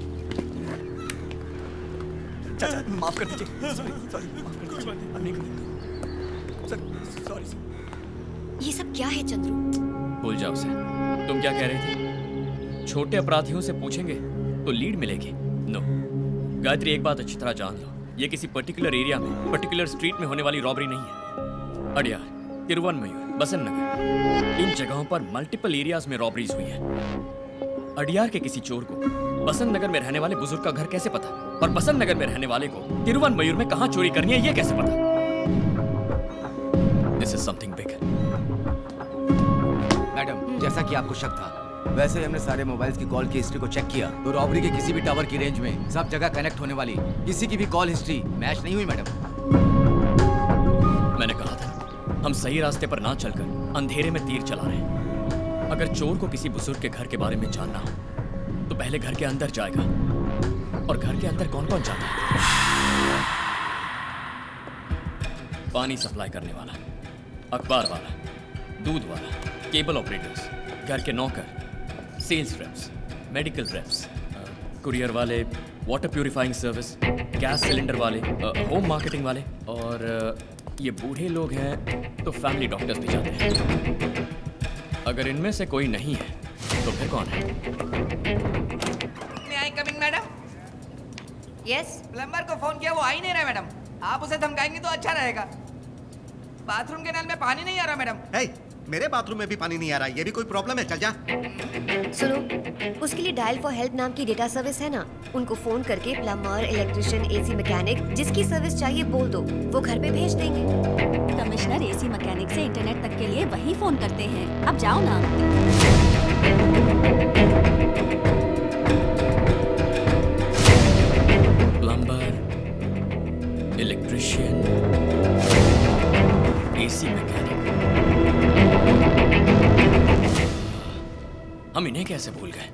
चाचा माफ कर दीजिए। सॉरी माफ कर दीजिए। अब नहीं करूँगा सर, सॉरी सर। ये सब क्या है चंद्रू? भूल जाओ उसे। तुम क्या कह रही थी? छोटे अपराधियों से पूछेंगे तो लीड मिलेगी? नो। गायत्री, एक बात अच्छी तरह जान लो, ये किसी पर्टिकुलर एरिया में, पर्टिकुलर स्ट्रीट में होने वाली रॉबरी नहीं है। अडियार, तिरुवनमयूर, बसंत नगर, इन जगहों पर मल्टीपल एरियाज में रॉबरीज हुई है। अडियार के किसी चोर को बसंत नगर में रहने वाले बुजुर्ग का घर कैसे पता, और बसंत नगर में रहने वाले को तिरुवनमयूर में कहां चोरी करनी है ये कैसे पता? This is something big. Madam, जैसा कि आपको शक था, वैसे ही हमने सारे मोबाइल्स की कॉल की हिस्ट्री को चेक किया, तो रॉबरी के किसी भी टावर की रेंज में सब जगह कनेक्ट होने वाली किसी की भी कॉल हिस्ट्री मैच नहीं हुई मैडम। मैंने कहा था हम सही रास्ते पर ना चलकर अंधेरे में तीर चला रहे हैं। अगर चोर को किसी बुजुर्ग के घर के बारे में जानना हो तो पहले घर के अंदर जाएगा, और घर के अंदर कौन कौन जाता है? पानी सप्लाई करने वाला, अखबार वाला, दूध वाला, केबल ऑपरेटर्स, घर के नौकर, sales reps, medical reps, courier वाले, water purifying service, gas cylinder वाले, होम मार्केटिंग वाले, और ये बूढ़े लोग हैं तो फैमिली डॉक्टर्स भी जाते हैं। अगर इनमें से कोई नहीं है तो फिर कौन है? May I coming madam? Yes. Plumber को फोन किया, वो आ ही नहीं रहा मैडम। आप उसे धमकाएंगे तो अच्छा रहेगा। बाथरूम के नल में पानी नहीं आ रहा मैडम। मेरे बाथरूम में भी पानी नहीं आ रहा, ये भी कोई प्रॉब्लम है? चल जा। सुनो, उसके लिए डायल फॉर हेल्प नाम की डेटा सर्विस है ना, उनको फोन करके प्लम्बर, इलेक्ट्रिशियन, एसी मैकेनिक, जिसकी सर्विस चाहिए बोल दो, वो घर पे भेज देंगे। कमिश्नर एसी मैकेनिक से इंटरनेट तक के लिए वही फोन करते हैं। अब जाओ ना। प्लम्बर, इलेक्ट्रिशियन, एसी मैकेनिक, हम इन्हें कैसे भूल गए?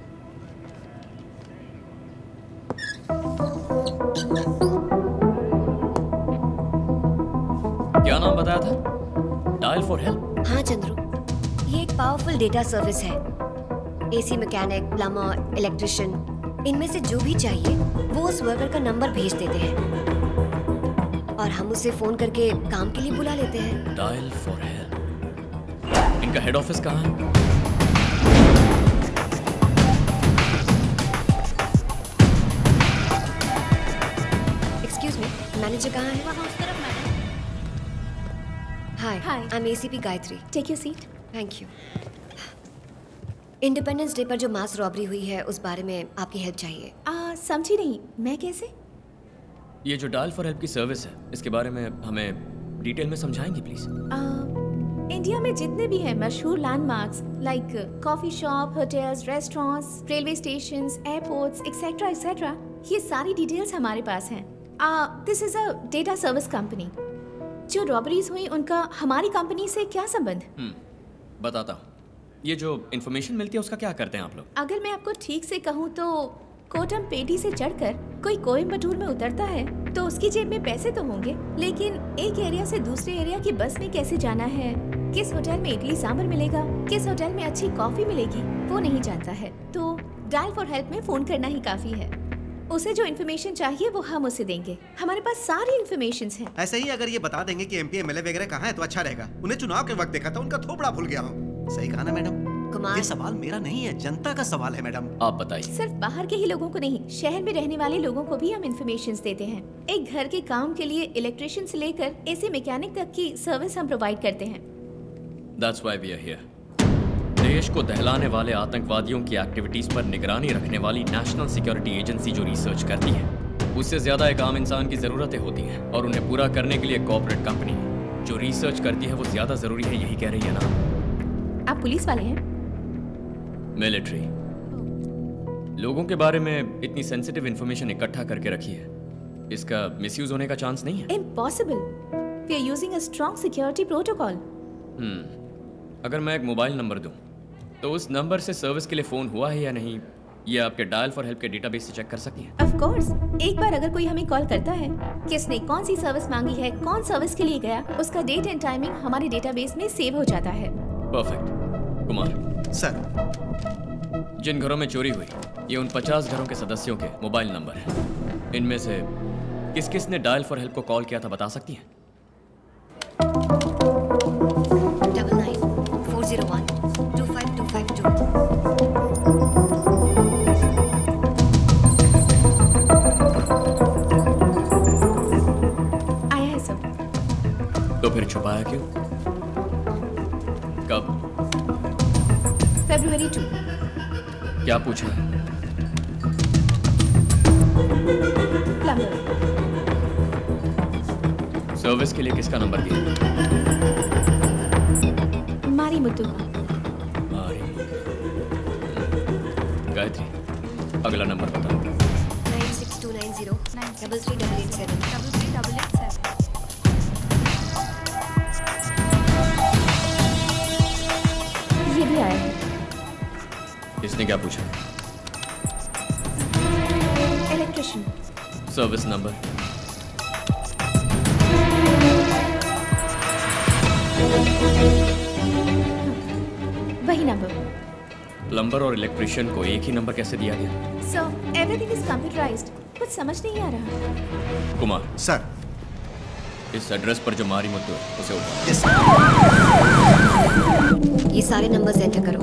क्या नाम बताया था? Dial for help? हाँ चंद्रू, ये एक पावरफुल डेटा सर्विस है। एसी मैकेनिक, प्लम्बर, इलेक्ट्रिशियन, इनमें से जो भी चाहिए वो उस वर्कर का नंबर भेज देते हैं और हम उसे फोन करके काम के लिए बुला लेते हैं। Dial for help. इनका हेड ऑफिस कहाँ है? मैनेजर कहाँ है? वहाँ उस तरफ madam. Hi, I am ACP Gayatri. Take your seat. Thank you. Independence day पर जो मास रॉबरी हुई है उस बारे में आपकी हेल्प चाहिए। समझी नहीं, मैं कैसे? ये जो डायल फॉर हेल्प की सर्विस है, इसके बारे में हमें डिटेल में समझाएंगी प्लीज? इंडिया में जितने भी हैं मशहूर landmarks like coffee shop, hotels, restaurants, railway stations, airports, etcetera etcetera, ये सारी डिटेल्स हमारे पास हैं। This is a data service company. जो रॉबरीज हुई उनका हमारी कंपनी से क्या संबंध? बताता हूँ। ये जो इन्फॉर्मेशन मिलती है उसका क्या करते हैं आप लोग? अगर मैं आपको ठीक से कहूँ तो कोटमपेटी से चढ़कर कोई कोयम्बटूर में उतरता है तो उसकी जेब में पैसे तो होंगे, लेकिन एक एरिया से दूसरे एरिया की बस में कैसे जाना है, किस होटल में इडली सांभर मिलेगा, किस होटल में अच्छी कॉफी मिलेगी, वो नहीं जानता है। तो डायल फॉर हेल्प में फोन करना ही काफी है। उसे जो इन्फॉर्मेशन चाहिए वो हम उसे देंगे। हमारे पास सारी इन्फॉर्मेशन है। ऐसे ही अगर ये बता देंगे कि एमपी एमएलए वगैरह कहाँ है तो अच्छा रहेगा। उन्हें चुनाव के वक्त देखा था, उनका थोपड़ा भूल गया हूँ। सही कहा ना मैडम? ये सवाल मेरा नहीं है, जनता का सवाल है मैडम। आप बताइए। सिर्फ बाहर के ही लोगों को नहीं, शहर में रहने वाले लोगों को भी हम इन्फॉर्मेशन देते हैं। एक घर के काम के लिए इलेक्ट्रिशियन से लेकर एसी मैकेनिक तक की सर्विस हम प्रोवाइड करते हैं। That's why we are here. देश को दहलाने वाले आतंकवादियों की एक्टिविटीज पर निगरानी रखने वाली नेशनल सिक्योरिटी एजेंसी जो रिसर्च करती है, उससे ज्यादा एक आम इंसान की जरूरतें होती हैं, और उन्हें पूरा करने के लिए कॉर्पोरेट कंपनी जो रिसर्च करती है वो ज्यादा जरूरी है, यही कह रही है ना? आप पुलिस वाले हैं? मिलिट्री। लोगों के बारे में इतनी सेंसिटिव इंफॉर्मेशन इकट्ठा करके रखी है, इसका मिसयूज होने का चांस नहीं है? Impossible. We are using a strong security protocol. अगर मैं एक मोबाइल नंबर दूं, तो उस नंबर से सर्विस के लिए फोन हुआ है या नहीं, ये आपके डायल फॉर हेल्प के डेटाबेस से चेक कर सकती हैं? Of course. एक बार अगर कोई हमें कॉल करता है, किसने कौन सी सर्विस मांगी है, कौन सर्विस के लिए गया, उसका डेट एंड टाइमिंग हमारे डेटाबेस में सेव हो जाता है। परफेक्ट। कुमार सर, जिन घरों में चोरी हुई, ये उन 50 घरों के सदस्यों के मोबाइल नंबर हैं। इनमें से किस किस ने डायल फॉर हेल्प को कॉल किया था, बता सकती हैं? 99-401-25252। आया है सब। तो फिर छुपाया क्यों? कब? February 2। क्या पूछा है? प्लम्बर। सर्विस के लिए किसका नंबर दिया? मारी मुत्तू का। गायत्री, अगला नंबर बताओ। 96290-33887। ये भी आया है। इसने क्या पूछा? इलेक्ट्रिशियन। Service number? वही नंबर। प्लम्बर और इलेक्ट्रिशियन को एक ही नंबर कैसे दिया गया? So everything is computerized. कुछ समझ नहीं आ रहा। कुमार सर, इस एड्रेस पर जो मारी मुत्तू है उसे उठाओ। ये सारे नंबर्स एंटर करो।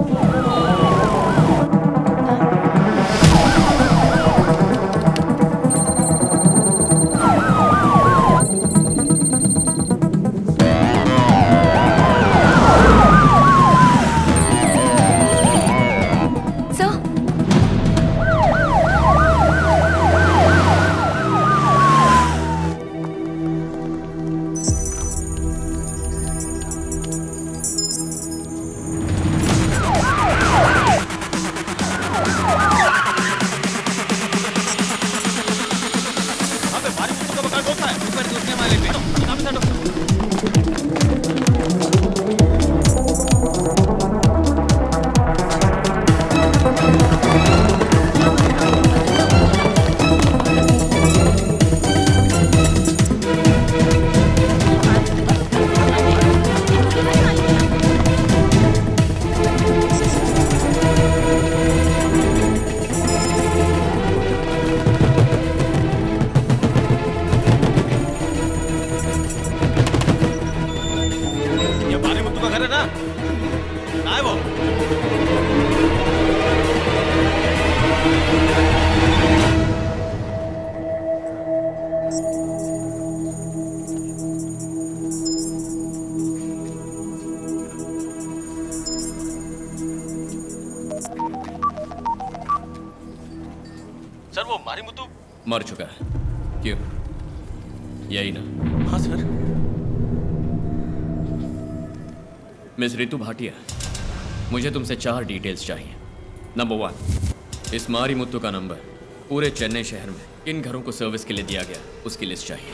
सर वो मारी मुत्तू मर चुका है। क्यों? यही ना? हाँ सर। मिस रितु भाटिया, मुझे तुमसे 4 डिटेल्स चाहिए। नंबर 1, इस मारी मुत्तू का नंबर पूरे चेन्नई शहर में किन घरों को सर्विस के लिए दिया गया उसकी लिस्ट चाहिए।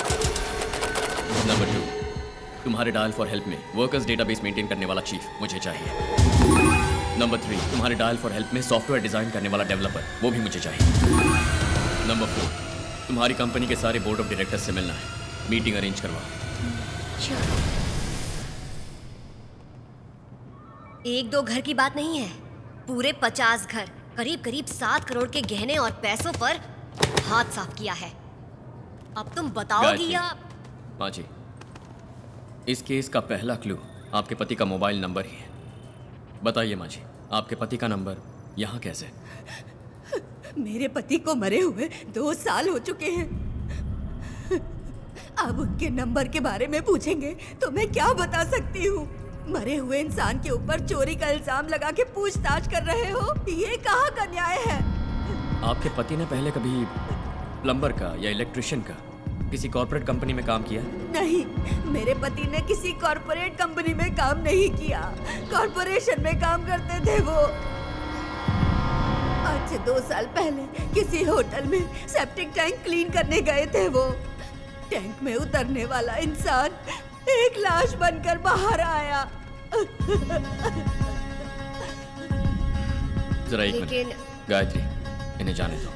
नंबर 2, तुम्हारे डायल फॉर हेल्प में वर्कर्स डेटाबेस मेंटेन करने वाला चीफ मुझे चाहिए। नंबर 3, तुम्हारे डायल फॉर हेल्प में सॉफ्टवेयर डिजाइन करने वाला डेवलपर, वो भी मुझे चाहिए। नंबर 4, तुम्हारी कंपनी के सारे बोर्ड ऑफ डायरेक्टर्स से मिलना है, मीटिंग अरेंज करवाओ। एक दो घर की बात नहीं है, पूरे 50 घर, करीब करीब 7 करोड़ के गहने और पैसों पर हाथ साफ किया है। अब तुम बताओगी या? माँ जी, इस केस का पहला क्लू आपके पति का मोबाइल नंबर ही है। बताइए माँ जी, आपके पति का नंबर यहाँ कैसे? मेरे पति को मरे हुए 2 साल हो चुके हैं। अब उनके नंबर के बारे में पूछेंगे तो मैं क्या बता सकती हूँ? मरे हुए इंसान के ऊपर चोरी का इल्जाम लगा के पूछताछ कर रहे हो, ये कहाँ का न्याय है? आपके पति ने पहले कभी प्लम्बर का या इलेक्ट्रिशियन का किसी कॉर्पोरेट कंपनी में काम किया? नहीं, मेरे पति ने किसी कॉर्पोरेट कंपनी में काम नहीं किया। कॉर्पोरेशन में काम करते थे वो। आज से 2 साल पहले किसी होटल में सेप्टिक टैंक क्लीन करने गए थे वो। टैंक में उतरने वाला इंसान एक लाश बनकर बाहर आया। जरा एक मिनट गायत्री, इन्हें जाने दो।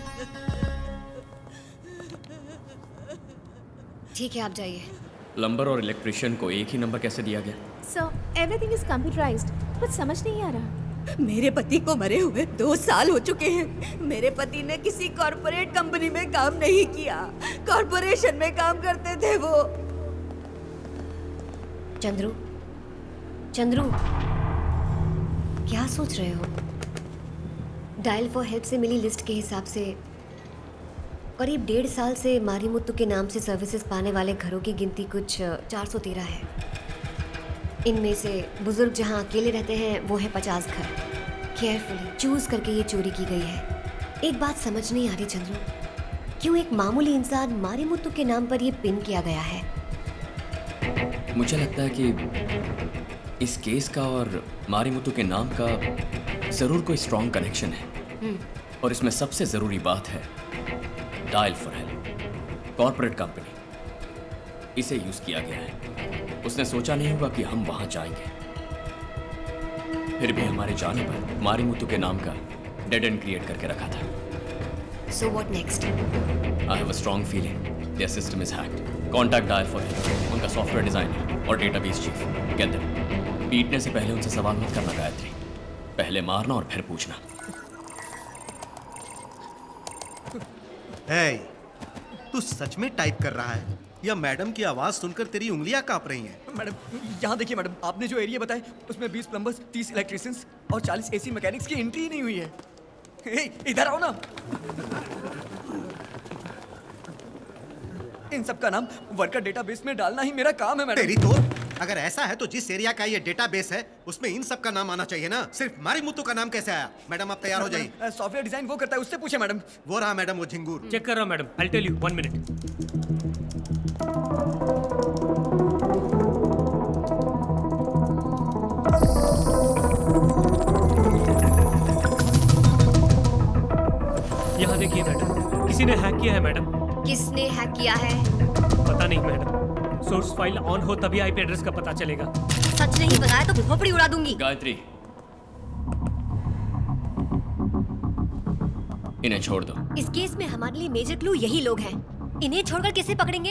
ठीक है, आप जाइए। प्लम्बर और इलेक्ट्रिशियन को एक ही नंबर कैसे दिया गया? सर एवरीथिंग इज कंप्यूटराइज्ड, कुछ समझ नहीं आ रहा। मेरे पति को मरे हुए 2 साल हो चुके हैं। मेरे पति ने किसी कॉर्पोरेट कंपनी में काम नहीं किया, कॉर्पोरेशन में काम करते थे वो। चंद्रू, चंद्रू, क्या सोच रहे हो? डायल फॉर हेल्प से मिली लिस्ट के हिसाब से करीब 1.5 साल से मारीमुत्तु के नाम से सर्विसेज पाने वाले घरों की गिनती कुछ 413 है। इनमें से बुजुर्ग जहां अकेले रहते हैं वो है 50 घर। केयरफुली चूज करके ये चोरी की गई है। एक बात समझ नहीं आ रही चंद्रू, क्यों एक मामूली इंसान मारीमुत्तु के नाम पर ये पिन किया गया है? मुझे लगता है कि इस केस का और मारीमुत्तु के नाम का जरूर कोई स्ट्रॉन्ग कनेक्शन है। और इसमें सबसे जरूरी बात है dial for help, corporate company, इसे यूज किया गया है। उसने सोचा नहीं होगा कि हम वहां जाएंगे। फिर भी हमारे जाने पर मारीमुत्तु के नाम का डेड एंड क्रिएट करके रखा था। So what next? I have a strong feeling their system is hacked. Contact Dial for help. उनका सॉफ्टवेयर डिजाइनर और डेटाबेस चीफ, get them. पीटने से पहले उनसे सवाल मत करना गायत्री, पहले मारना और फिर पूछना। Hey, तू सच में टाइप कर रहा है या मैडम की आवाज सुनकर तेरी उंगलियां कांप रही हैं? मैडम, यहाँ देखिए मैडम, आपने जो एरिया बताए उसमें 20 प्लम्बर्स, 30 इलेक्ट्रिशियंस और 40 एसी मैकेनिक्स की एंट्री ही नहीं हुई है। हे, इधर आओ ना। इन सब का नाम वर्कर डेटाबेस में डालना ही मेरा काम है मैडम। तेरी तो अगर ऐसा है तो जिस एरिया का ये डेटाबेस है उसमें इन सब का नाम आना चाहिए ना। सिर्फ मारीमुत्तु का नाम कैसे आया? मैडम आप तैयार हो जाइए। सॉफ्टवेयर डिजाइन वो करता है, उससे पूछे मैडम। वो रहा मैडम, वो झिंगूर। चेक कर रहा हूं मैडम, आई टेल यू 1 मिनट। यहाँ देखिए मैडम, किसी ने हैक किया है मैडम। किसने हैक किया है? पता नहीं मैडम, सोर्स फाइल ऑन हो तभी आईपी एड्रेस का पता चलेगा। सच नहीं बताया तो खोपड़ी उड़ा दूंगी। गायत्री, इन्हें छोड़ दो। इस केस में हमारे लिए मेजर क्लू यही लोग हैं। इन्हें छोड़कर कैसे पकड़ेंगे?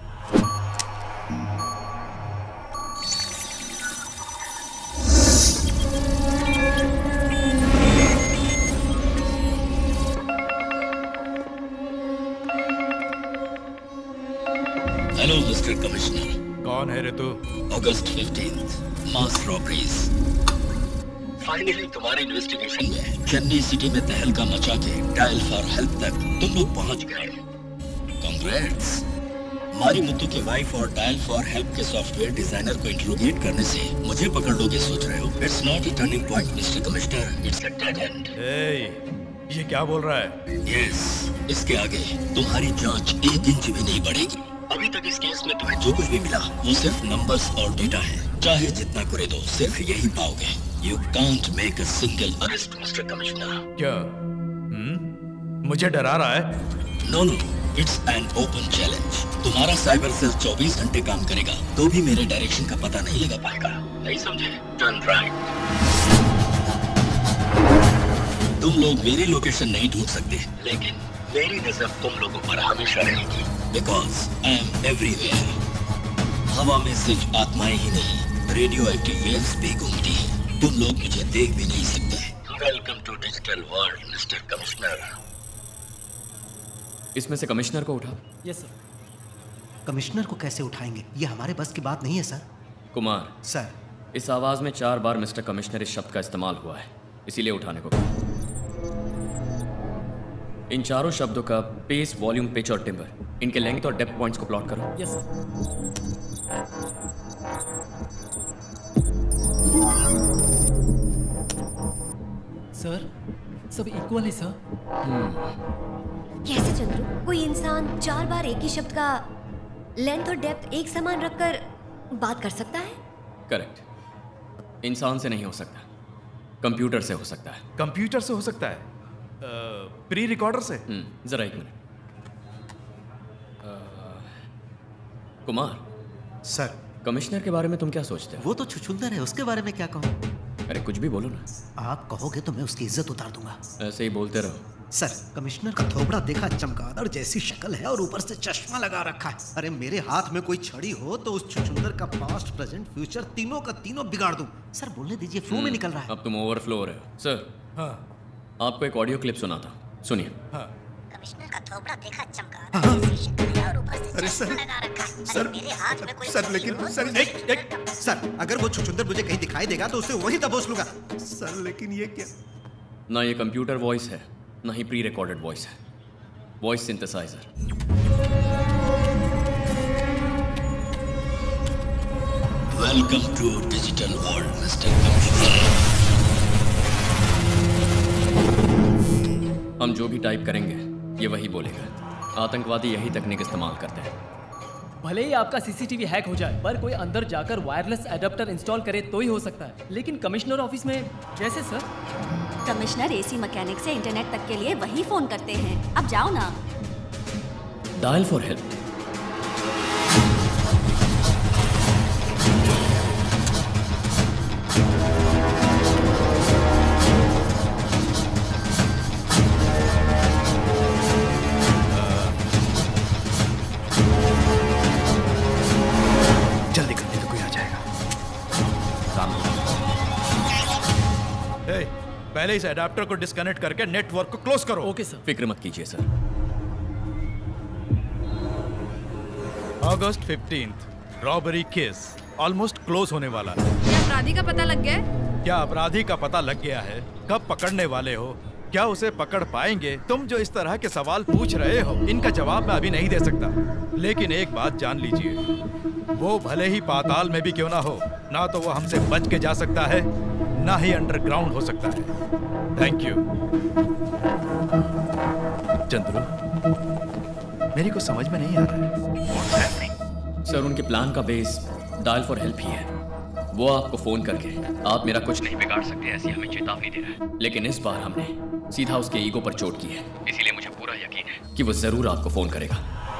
Hello mister commissioner. कौन है रे तू? अगस्त 15 मास रॉबरीज। फाइनली तुम्हारे इन्वेस्टिगेशन में चेन्नई सिटी में तहलका मचा के डायल फॉर हेल्प तक तुम लोग पहुंच गए। कांग्रेट्स। मारीमुत्तु की वाइफ और डायल फॉर हेल्प के सॉफ्टवेयर डिजाइनर को इंट्रोगेट करने से मुझे पकड़ लोगे सोच रहे हो? It's not a turning point mister commissioner, it's a dead end. ये क्या बोल रहा है? यस, इसके आगे तुम्हारी जांच 1 इंच भी नहीं बढ़ेगी। अभी तक इस केस में तुम्हें जो कुछ भी मिला वो सिर्फ नंबर्स और डेटा है। चाहे जितना करे दो सिर्फ यही पाओगे। You can't make a single arrest mister commissioner. क्या? मुझे डरा रहा है? No no, it's an open challenge. तुम्हारा साइबर सेल 24 घंटे काम करेगा तो भी मेरे डायरेक्शन का पता नहीं लगा पाएगा। नहीं समझे? Turn right. तुम लोग मेरी लोकेशन नहीं ढूंढ सकते, लेकिन मेरी नजर तुम लोगों पर हमेशा रहेगी। Because I am everywhere. हवा में सिर्फ आत्माएं ही नहीं, रेडियो एक्टिव वेव्स भी घूमती हैं। तुम लोग मुझे देख भी नहीं सकते। Welcome to digital world mister commissioner. इसमें से कमिश्नर को उठा। Yes sir. कमिश्नर को कैसे उठाएंगे? ये हमारे बस की बात नहीं है सर। कुमार सर, इस आवाज में 4 बार मिस्टर कमिश्नर इस शब्द का इस्तेमाल हुआ है, इसीलिए उठाने को। इन चारों शब्दों का पेस, वॉल्यूम, पिच और टिम्बर, इनके लेंथ और डेप्थ पॉइंट्स को प्लॉट करो। Yes sir. सब इक्वल है सर। कैसे चंद्रू? कोई इंसान 4 बार एक ही शब्द का लेंथ और डेप्थ एक समान रखकर बात कर सकता है? करेक्ट। इंसान से नहीं हो सकता, कंप्यूटर से हो सकता है। कंप्यूटर से हो सकता है? प्री रिकॉर्डर से। जरा एक मिनट। कुमार सर, कमिश्नर के बारे में तुम क्या सोचते हो? वो तो छुछुंदर है, उसके बारे में क्या कहूँ? अरे कुछ भी बोलो ना। आप कहोगे तो मैं उसकी इज्जत उतार दूंगा। ऐसे ही बोलते रहो। सर, कमिश्नर का थोबड़ा देखा, चमगादड़ जैसी शक्ल है और ऊपर से चश्मा लगा रखा है। अरे मेरे हाथ में कोई छड़ी हो तो उस छुछुंदर का पास्ट, प्रेजेंट, फ्यूचर तीनों का तीनों बिगाड़ दूं। सर बोलने दीजिए, फ्लो में निकल रहा है। अब तुम ओवरफ्लो हो रहे हो। सर, हाँ। आपको एक ऑडियो क्लिप सुनाता, सुनिए। हाँ। कमिश्नर का थोबड़ा देखा, चमगादड़ जैसी शक्ल है और ऊपर से चश्मा लगा रखा है। सर, मेरे हाथ में कोई सर लेकिन सर अगर वो छुछुंदर मुझे कहीं दिखाई देगा तो उसे वहीं दबोच लूंगा। सर लेकिन ये क्या? ना ये कंप्यूटर वॉइस है, ना ही प्री रिकॉर्डेड वॉइस है। Voice synthesiser. Welcome to digital world mister commissioner. हम जो भी टाइप करेंगे ये वही बोलेगा। आतंकवादी यही तकनीक इस्तेमाल करते हैं। भले ही आपका सीसीटीवी हैक हो जाए, पर कोई अंदर जाकर वायरलेस एडाप्टर इंस्टॉल करे तो ही हो सकता है। लेकिन कमिश्नर ऑफिस में कैसे सर? कमिश्नर एसी मैकेनिक से इंटरनेट तक के लिए वही फोन करते हैं। अब जाओ ना। Dial for help. जल्दी करने तो कोई आ जाएगा। पहले इस एडाप्टर को डिस्कनेक्ट करके नेटवर्क को क्लोज करो। Okay sir. फिक्र मत कीजिए सर। अगस्त 15 रॉबरी केस ऑलमोस्ट क्लोज होने वाला है। क्या अपराधी का पता लग गया है? क्या अपराधी का पता लग गया है? कब पकड़ने वाले हो? क्या उसे पकड़ पाएंगे? तुम जो इस तरह के सवाल पूछ रहे हो, इनका जवाब मैं अभी नहीं दे सकता। लेकिन एक बात जान लीजिए, वो भले ही पाताल में भी क्यों ना हो, ना तो वो हमसे बच के जा सकता है, ना ही अंडरग्राउंड हो सकता है। Thank you. चंद्रू, मेरी को समझ में नहीं आ रहा है। सर, उनके प्लान का बेस डायल फॉर हेल्प ही है। वो आपको फोन करके आप मेरा कुछ नहीं बिगाड़ सकते ऐसी हमें चेतावनी दे रहा है। लेकिन इस बार हमने सीधा उसके ईगो पर चोट की है, इसीलिए मुझे पूरा यकीन है कि वो जरूर आपको फोन करेगा।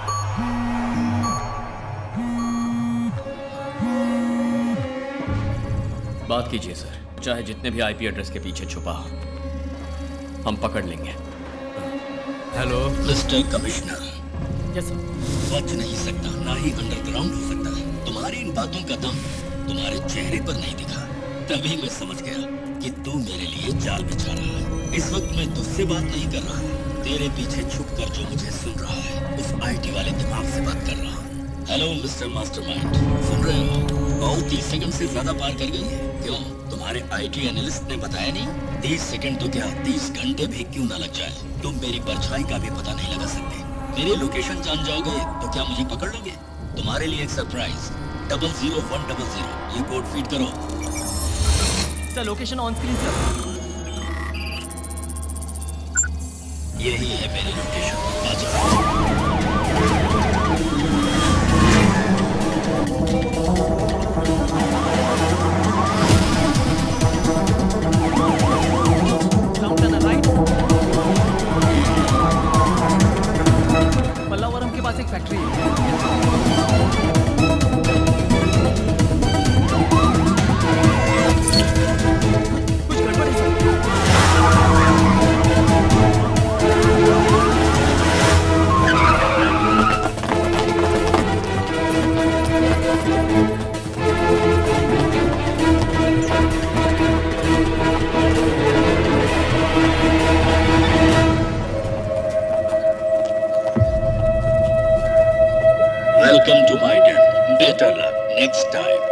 बात कीजिए सर, चाहे जितने भी आईपी एड्रेस के पीछे छुपा हो, हम पकड़ लेंगे। Hello mister commissioner. Yes sir. बच नहीं सकता, ना ही अंडरग्राउंड हो सकता है। तुम्हारी इन बातों का दम तुम्हारे चेहरे पर नहीं दिखा, तभी मैं समझ गया कि तू मेरे लिए जाल बिछा रहा है। इस वक्त मैं तुझसे बात नहीं कर रहा, तेरे पीछे छुपकर जो मुझे सुन रहा है उस आईटी वाले दिमाग से बात कर रहा हूँ। हेलो मिस्टर मास्टरमाइंड, सुन रहे हो? और 30 सेकंड से ज्यादा पार कर गई है। क्यों, तुम्हारे आईटी एनालिस्ट ने बताया नहीं? 30 सेकंड तो क्या 30 घंटे भी क्यों ना लग जाए, तुम मेरी परछाई का भी पता नहीं लगा सकते। मेरी लोकेशन जान जाओगे तो क्या मुझे पकड़ लोगे? तुम्हारे लिए एक सरप्राइज, 00100, ये कोड फीड करो। Sir, location on screen sir. यही है मेरी लोकेशन, आ जाओ। मल्लावरम के पास एक फैक्ट्री है। कुछ गड़बड़ है sir. Welcome to my den. Better luck next time.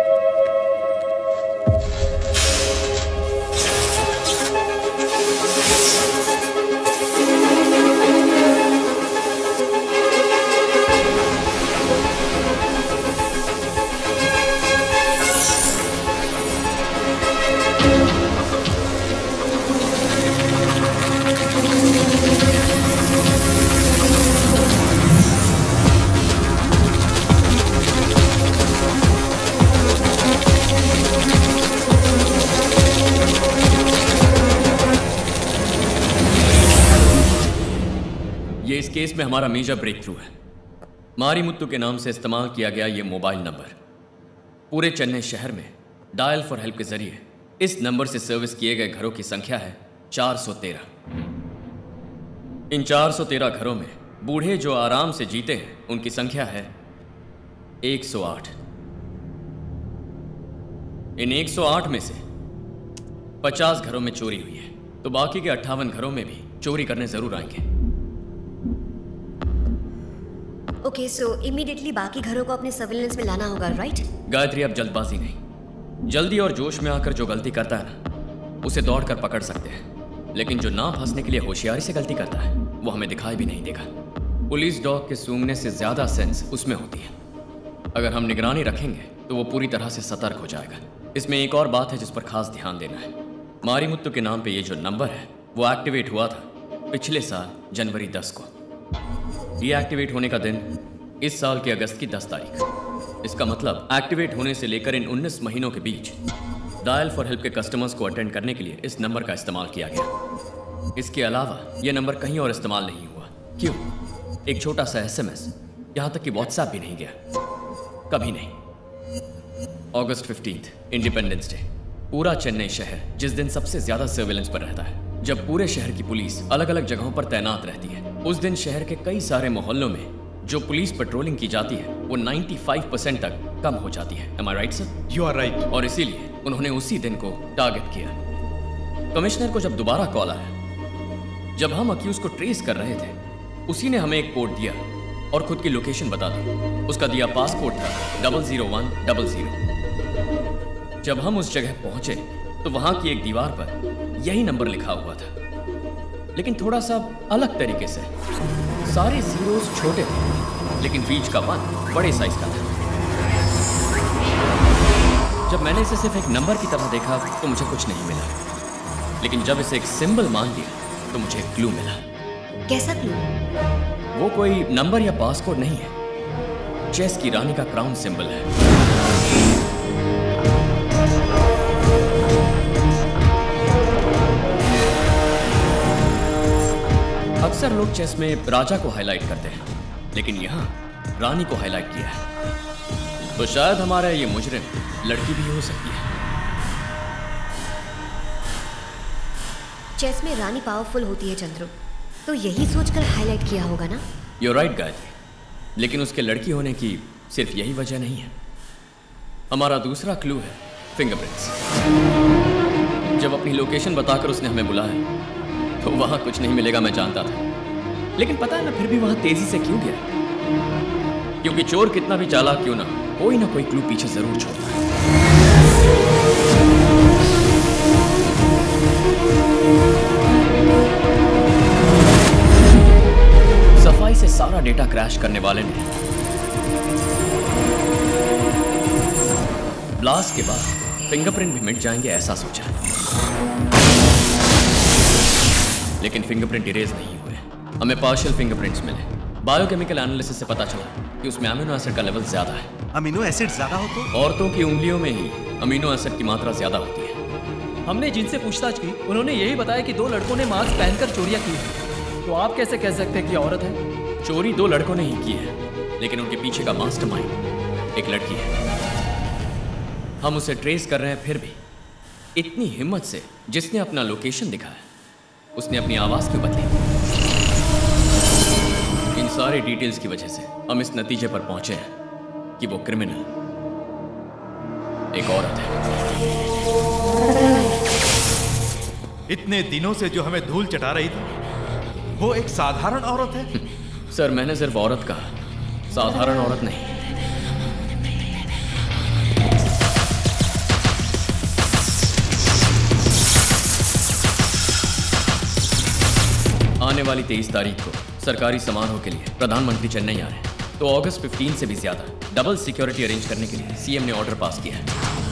Case में हमारा मेजर ब्रेक थ्रू है। मारीमुत्तु के नाम से इस्तेमाल किया गया ये मोबाइल नंबर पूरे चेन्नई शहर में डायल फॉर हेल्प के जरिए इस नंबर से सर्विस किए गए घरों की संख्या है 413। इन 413 घरों में बूढ़े जो आराम से जीते हैं उनकी संख्या है 108। इन 108 में से 50 घरों में चोरी हुई है, तो बाकी के 58 घरों में भी चोरी करने जरूर आएंगे। ओके, सो इमीडिएटली बाकी घरों को अपने सर्विलेंस में लाना होगा, राइट? गायत्री, अब जल्दबाजी नहीं। जल्दी और जोश में आकर जो गलती करता है ना, उसे दौड़कर पकड़ सकते हैं, लेकिन जो ना फंसने के लिए होशियारी से गलती करता है वो हमें दिखाई भी नहीं देगा। पुलिस डॉग के सूंघने से ज्यादा सेंस उसमें होती है। अगर हम निगरानी रखेंगे तो वो पूरी तरह से सतर्क हो जाएगा। इसमें एक और बात है जिस पर खास ध्यान देना है। मारीमुत्तु के नाम पे ये जो नंबर है वो एक्टिवेट हुआ था पिछले साल जनवरी 10 को। डीएक्टिवेट होने का दिन इस साल के अगस्त की 10 तारीख। इसका मतलब एक्टिवेट होने से लेकर इन 19 महीनों के बीच डायल फॉर हेल्प के कस्टमर्स को अटेंड करने के लिए इस नंबर का इस्तेमाल किया गया। इसके अलावा यह नंबर कहीं और इस्तेमाल नहीं हुआ। क्यों? एक छोटा सा SMS, यहां तक कि व्हाट्सएप भी नहीं गया, कभी नहीं। अगस्त 15 इंडिपेंडेंस डे। पूरा चेन्नई शहर जिस दिन सबसे ज्यादा सर्वेलेंस पर रहता है, जब पूरे शहर की पुलिस अलग अलग जगहों पर तैनात रहती है, उस दिन शहर के कई सारे मोहल्लों में जो पुलिस पेट्रोलिंग की जाती है वो 95% तक कम हो जाती है। Am I right, sir? You are right. और इसीलिए उन्होंने उसी दिन को टारगेट किया। कमिश्नर को जब दोबारा कॉल आया, जब हम अक्यूज को ट्रेस कर रहे थे, उसी ने हमें एक कोड दिया और खुद की लोकेशन बता दी। उसका दिया पासकोड था 00100। जब हम उस जगह पहुंचे तो वहां की एक दीवार पर यही नंबर लिखा हुआ था, लेकिन थोड़ा सा अलग तरीके से। सारे जीरोस छोटे थे, लेकिन बीच का 1 बड़े साइज का था। जब मैंने इसे सिर्फ एक नंबर की तरह देखा तो मुझे कुछ नहीं मिला, लेकिन जब इसे एक सिंबल मान लिया तो मुझे एक क्लू मिला। कैसा क्लू? वो कोई नंबर या पासकोड नहीं है, चेस की रानी का क्राउन सिंबल है। अक्सर लोग चेस में राजा को हाईलाइट करते हैं, लेकिन यहां रानी को हाईलाइट किया है, तो शायद हमारा ये मुजरिम लड़की भी हो सकती है। चेस में रानी पावरफुल होती है चंद्रू, तो यही सोचकर हाईलाइट किया होगा ना? You're right, गायत्री, लेकिन उसके लड़की होने की सिर्फ यही वजह नहीं है। हमारा दूसरा क्लू है फिंगरप्रिंट्स। जब अपनी लोकेशन बताकर उसने हमें बुलाया तो वहां कुछ नहीं मिलेगा, मैं जानता था, लेकिन पता है ना फिर भी वहां तेजी से क्यों गया? क्योंकि चोर कितना भी चालाक क्यों ना कोई क्लू पीछे जरूर छोड़ता है। सफाई से सारा डेटा क्रैश करने वाले ने ब्लास्ट के बाद फिंगरप्रिंट भी मिट जाएंगे ऐसा सोचा, लेकिन फिंगरप्रिंट इरेज नहीं हुए। हमें पार्शियल फिंगरप्रिंट्स मिले। बायोकेमिकल एनालिसिस से पता चला कि उसमें अमीनो एसिड का लेवल ज्यादा है। अमीनो एसिड ज्यादा हो तो? औरतों की उंगलियों में ही अमीनो एसिड की मात्रा ज्यादा होती है। हमने जिनसे पूछताछ की उन्होंने यही बताया कि 2 लड़कों ने मास्क पहनकर चोरियां की हैं। तो आप कैसे कह सकते हैं कि औरत है? चोरी 2 लड़कों ने ही की है, लेकिन उनके पीछे का मास्टरमाइंड एक लड़की है। हम उसे ट्रेस कर रहे हैं, फिर भी इतनी हिम्मत से जिसने अपना लोकेशन दिखाया उसने अपनी आवाज क्यों बदली? इन सारे डिटेल्स की वजह से हम इस नतीजे पर पहुंचे हैं कि वो क्रिमिनल एक औरत है। इतने दिनों से जो हमें धूल चटा रही थी वो एक साधारण औरत है? सर, मैंने सिर्फ औरत कहा, साधारण औरत नहीं। आने वाली 23 तारीख को सरकारी समारोह के लिए प्रधानमंत्री चेन्नई आ रहे हैं, तो अगस्त 15 से भी ज्यादा डबल सिक्योरिटी अरेंज करने के लिए सीएम ने ऑर्डर पास किया है।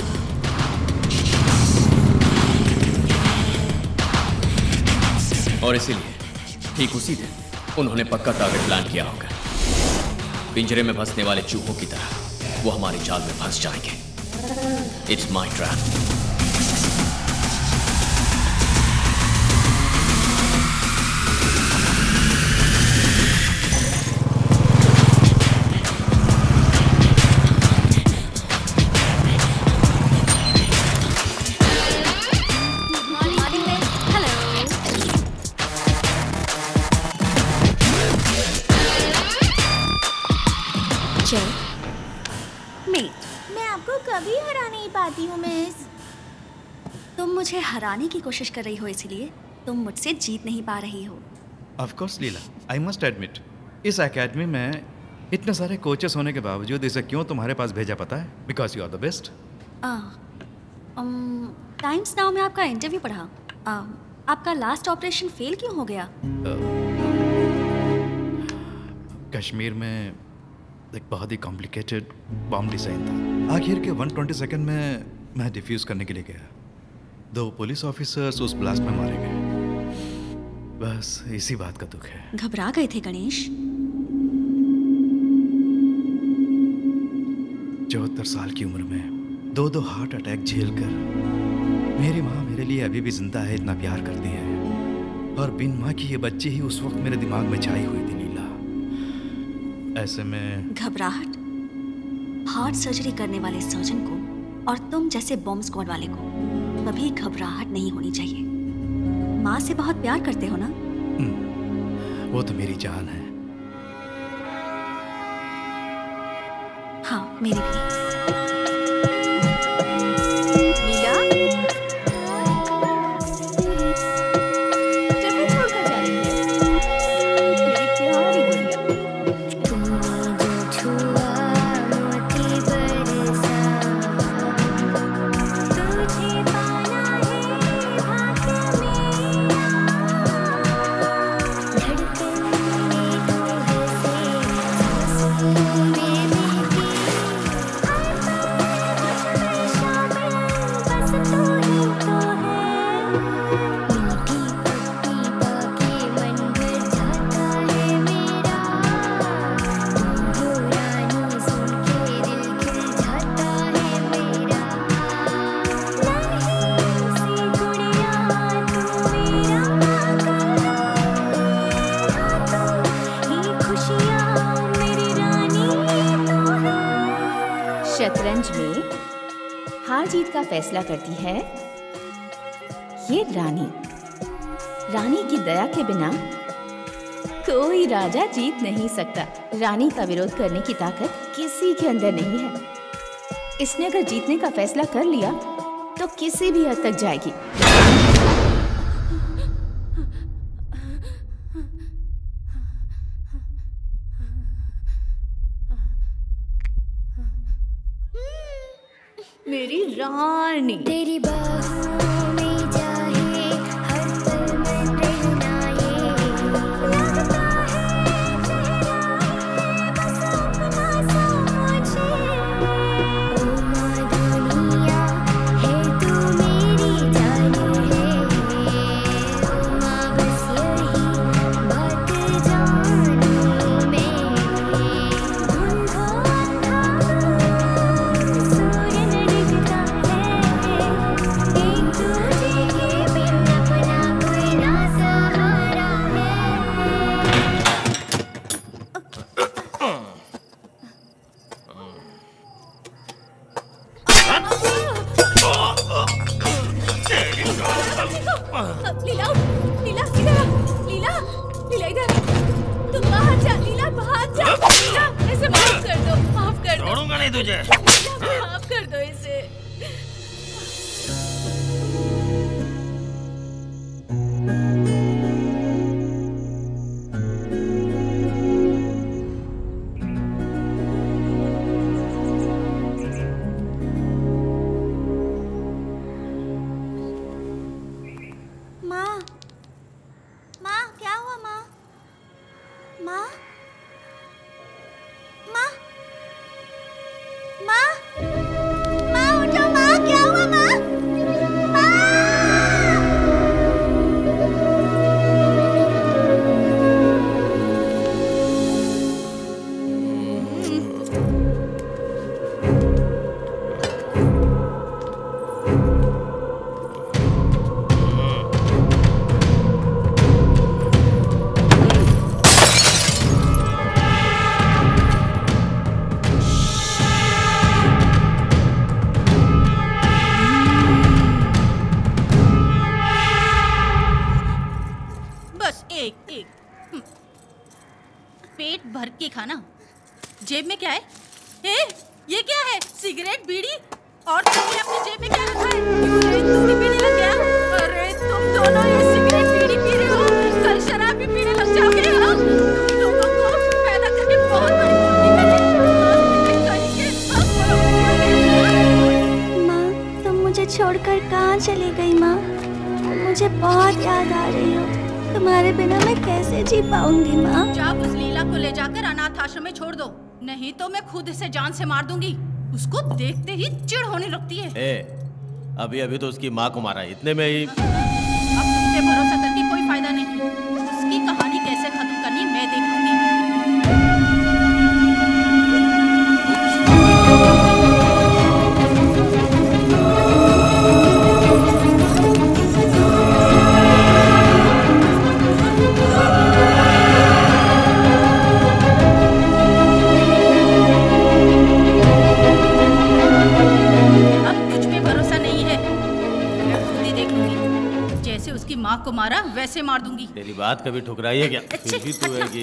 और इसीलिए ठीक उसी दिन उन्होंने पक्का टारगेट प्लान किया होगा। पिंजरे में फंसने वाले चूहों की तरह वो हमारी जाल में फंस जाएंगे। It's my trap. चेकमेट। मैं आपको कभी हरा नहीं पाती हूँ मिस। तुम मुझे हराने की कोशिश कर रही हो, इसलिए तुम मुझसे जीत नहीं पा रही हो। Of course Leela, I must admit, इस एकेडमी में इतने सारे कोचेस होने के बावजूद इसे क्यों तुम्हारे पास भेजा पता है? Because you are the best. Times Now में आपका इंटरव्यू पढ़ा। आपका लास्ट ऑपरेशन फेल क्यों हो गया? कश्मीर में एक बहुत ही कॉम्प्लिकेटेड बॉम्ब डिजाइन था। आखिर के 120 सेकंड में मैं डिफ्यूज करने के लिए गया। 2 पुलिस ऑफिसर्स उस ब्लास्ट में मारे गए। बस इसी बात का दुख है। घबरा गए थे गणेश? 74 साल की उम्र में 2 हार्ट अटैक झेलकर मेरी माँ मेरे लिए अभी भी जिंदा है, इतना प्यार करती है। और बिन माँ की ये बच्ची ही उस वक्त मेरे दिमाग में छाई हुई थी लीला। ऐसे में घबराहट हार्ट सर्जरी करने वाले सर्जन को और तुम जैसे बॉम्ब स्क्वाड वाले को कभी घबराहट नहीं होनी चाहिए। माँ से बहुत प्यार करते हो ना? वो तो मेरी जान है। हाँ, मेरी भी। शतरंज में हार जीत का फैसला करती है ये रानी। रानी की दया के बिना कोई राजा जीत नहीं सकता। रानी का विरोध करने की ताकत किसी के अंदर नहीं है। इसने अगर जीतने का फैसला कर लिया तो किसी भी हद तक जाएगी। मेरी रानी तेरी बाहों में जाए हर पल मन रहना ये लगता है बस अपना सोचे। ओ माँ दुनिया है तू मेरी जान है। ओ माँ बस यही बात जानूं मैं। लीला, लीला इधर आ। लीला, लीला इधर। तुम बाहर जा लीला, बाहर जा। लीला इसे माफ कर दो, माफ कर दो। छोड़ूंगा नहीं तुझे। लीला माफ कर दो इसे। पेट भर के खाना, जेब में क्या है? ये क्या है? सिगरेट, बीड़ी और तुमने अपनी जेब में क्या रखा है? क्यों तुम भी पीने लग गया? अरे तुम दोनों ये सिगरेट बीड़ी पी रहे हो, कल शराब भी पीने लग जाओगे। हाँ? तुम लोगों को पैदा करके बहुत बड़ी माँ, तुम मुझे छोड़कर कहाँ चली गई माँ? मुझे बहुत याद आ रही हो। तुम्हारे बिना मैं कैसे जी पाऊंगी माँ? जा उस लीला को ले जाकर अनाथ आश्रम में छोड़ दो, नहीं तो मैं खुद इसे जान से मार दूंगी। उसको देखते ही चिढ़ होने लगती है। अभी अभी तो उसकी माँ को मारा, इतने में ही। अब तुम पे भरोसा करके कोई फायदा नहीं। उसकी कहानी कैसे खत्म करनी मैं देख लूंगी। माँ को मारा वैसे मार दूंगी। तेरी बात कभी ठुकराई है क्या? फिर भी तू है कि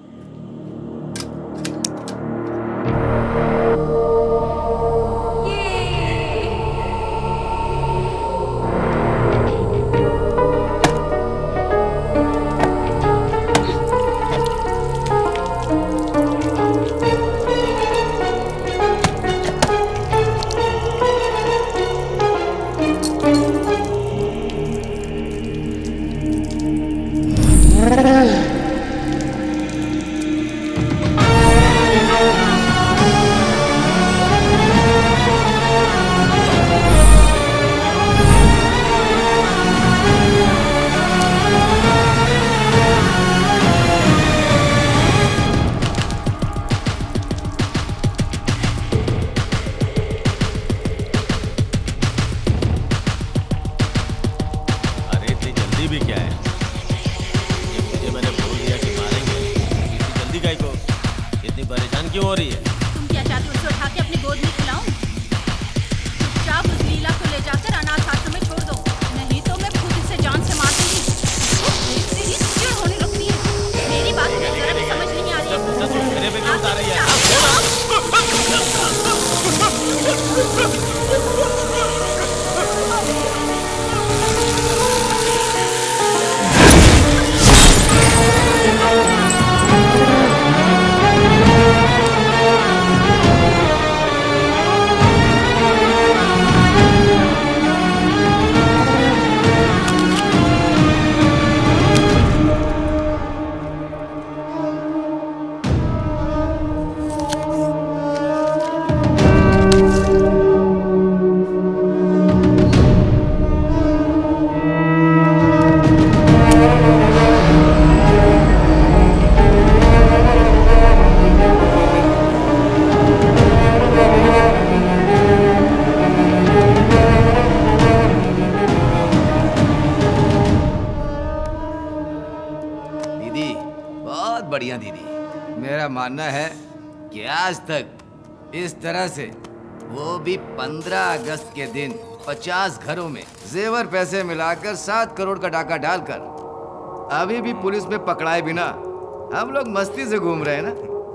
आज तक इस तरह से, वो भी 15 अगस्त के दिन 50 घरों में जेवर पैसे मिलाकर 7 करोड़ का डाका डालकर अभी भी पुलिस में पकड़ाए बिना हम लोग मस्ती से घूम रहे हैं ना।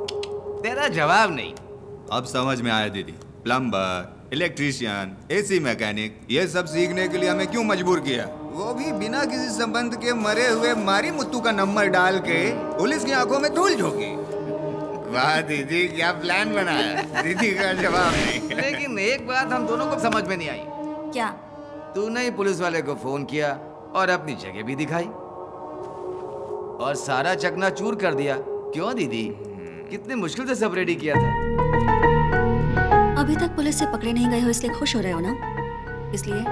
तेरा जवाब नहीं। अब समझ में आया दीदी। प्लम्बर, इलेक्ट्रीशियन, एसी मैकेनिक, ये सब सीखने के लिए हमें क्यों मजबूर किया? वो भी बिना किसी संबंध के मरे हुए मारी मुत्तू का नंबर डाल के पुलिस की आंखों में धूल झोंकी। वाह दीदी, क्या प्लान बनाया। दीदी का जवाब नहीं। लेकिन एक बात हम दोनों को समझ में नहीं आई। क्या? तूने ही पुलिस वाले को फोन किया और अपनी जगह भी दिखाई और सारा चकनाचूर कर दिया। क्यों दीदी? कितनी मुश्किल से सब रेडी किया था। अभी तक पुलिस से पकड़े नहीं गए हो इसलिए खुश हो रहे हो ना? इसलिए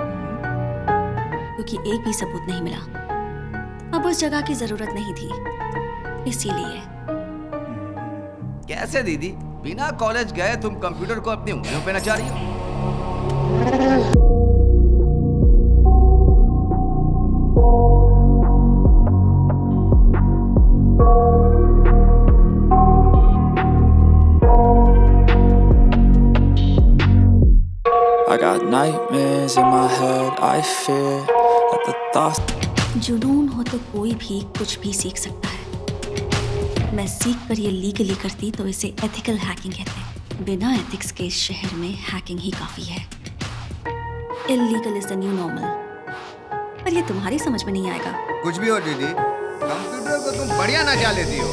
क्योंकि एक भी सबूत नहीं मिला। अब उस जगह की जरूरत नहीं थी, इसीलिए। कैसे दीदी? बिना कॉलेज गए तुम कंप्यूटर को अपनी उंगलियों पे नचा रही हो? I got nightmares in my head. I fear that the thoughts. जुनून हो तो कोई भी कुछ भी सीख सकता है। मैं सीख कर ये लीगली करती तो इसे एथिकल हैकिंग कहते हैं। बिना एथिक्स के इस शहर में हैकिंग ही काफी है। Illegal is the new normal. पर ये तुम्हारी समझ में नहीं आएगा। कुछ भी हो दीदी, कंप्यूटर को तुम बढ़िया नचा लेती हो।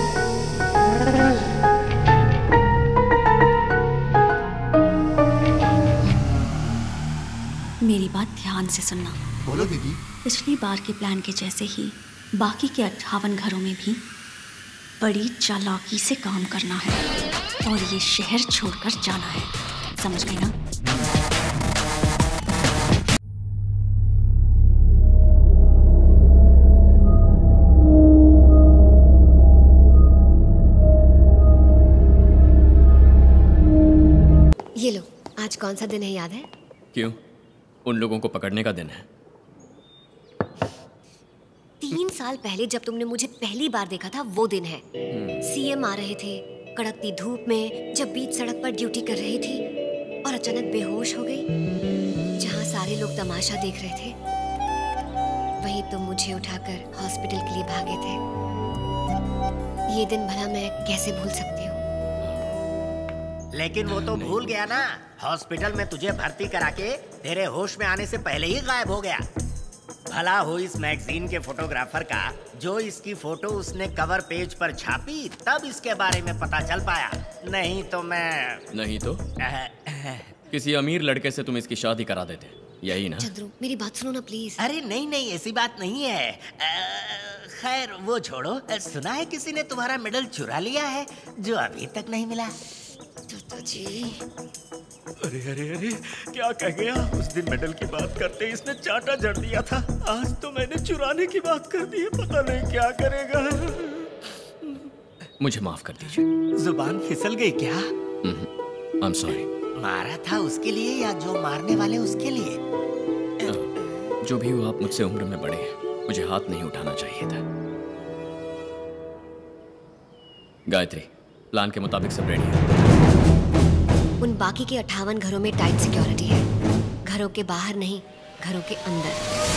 मेरी बात ध्यान से सुनना। बोलो दीदी। पिछली बार के प्लान के जैसे ही बाकी के 58 घरों में भी बड़ी चालाकी से काम करना है और ये शहर छोड़कर जाना है। समझ गई ना? ये लो, आज कौन सा दिन है याद है? क्यों? उन लोगों को पकड़ने का दिन है। 3 साल पहले जब तुमने मुझे पहली बार देखा था वो दिन है। सीएम आ रहे थे कड़कती धूप में, जब बीच सड़क पर ड्यूटी कर रही थी और अचानक बेहोश हो गई। जहाँ सारे लोग तमाशा देख रहे थे वहीं तुम मुझे उठाकर हॉस्पिटल के लिए भागे थे। ये दिन भला मैं कैसे भूल सकती हूँ? लेकिन वो तो भूल गया ना। हॉस्पिटल में तुझे भर्ती करा के तेरे होश में आने से पहले ही गायब हो गया। भला हो इस मैगजीन के फोटोग्राफर का जो इसकी फोटो उसने कवर पेज पर छापी, तब इसके बारे में पता चल पाया। नहीं तो मैं... नहीं तो? किसी अमीर लड़के से तुम इसकी शादी करा देते, यही ना? चंद्रू, मेरी बात सुनो ना प्लीज। अरे नहीं नहीं, ऐसी बात नहीं है। खैर वो छोड़ो। सुना है किसी ने तुम्हारा मेडल चुरा लिया है जो अभी तक नहीं मिला। जी। अरे अरे अरे, क्या कह गया? उस दिन मेडल की बात करते इसने चाटा जड़ दिया था। आज तो मैंने चुराने की बात कर दी है। पता नहीं क्या करेगा। मुझे माफ कर दीजिए। जुबान फिसल गई क्या? I'm sorry। मारा था उसके लिए या जो मारने वाले उसके लिए? जो भी हो, आप मुझसे उम्र में बड़े हैं, मुझे हाथ नहीं उठाना चाहिए था। गायत्री, प्लान के मुताबिक सब रेडी है। उन बाकी के 58 घरों में टाइट सिक्योरिटी है। घरों के बाहर नहीं, घरों के अंदर।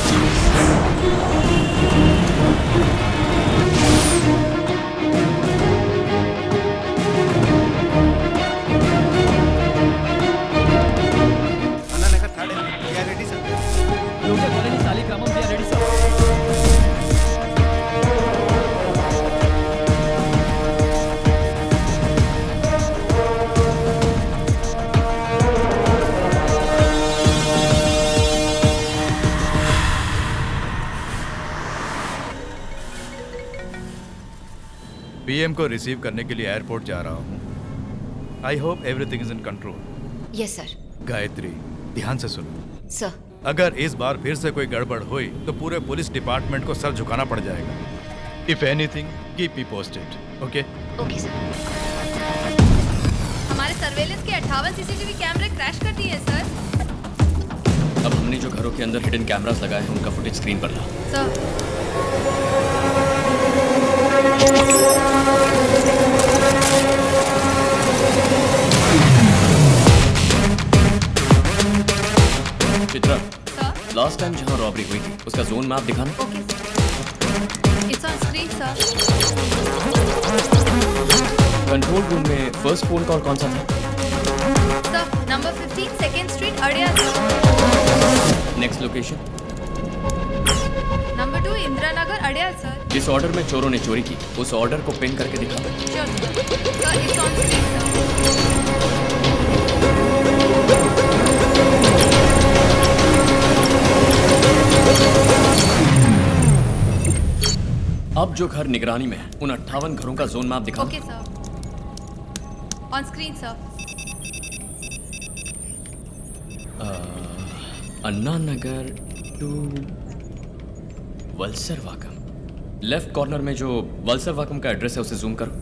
पीएम को रिसीव करने के लिए एयरपोर्ट जा रहा हूँ। I hope everything is in control. Yes sir. Gayatri, ध्यान से सुनो। सर। अगर इस बार फिर से कोई गड़बड़ हुई तो पूरे पुलिस डिपार्टमेंट को सर झुकाना पड़ जाएगा। If anything, keep me posted. Okay? Okay sir. हमारे सर्वेलेंस के 58 सीसीटीवी कैमरे क्रैश कर दिए सर। अब हमने जो घरों के अंदर हिडन कैमरास लगाए हैं उनका फुटेज स्क्रीन पर ला। सर। चित्रा, लास्ट टाइम जहाँ रॉबरी हुई थी उसका जोन मैप दिखाना। Okay it's on screen sir. Control room में फर्स्ट फोन कॉल कौन सा था? Sir, number 15 second street Adyar. Next location? Number 2 Indira Nagar Adyar sir. जिस ऑर्डर में चोरों ने चोरी की उस ऑर्डर को पिन करके दिखा। Sure sir, it's on screen sir. अब जो घर निगरानी में है उन 58 घरों का जोन मैप दिखा। Okay sir, on screen sir. Anna Nagar to Valasaravakkam. Left corner में जो वल्सर वाकम का एड्रेस है उसे जूम करो।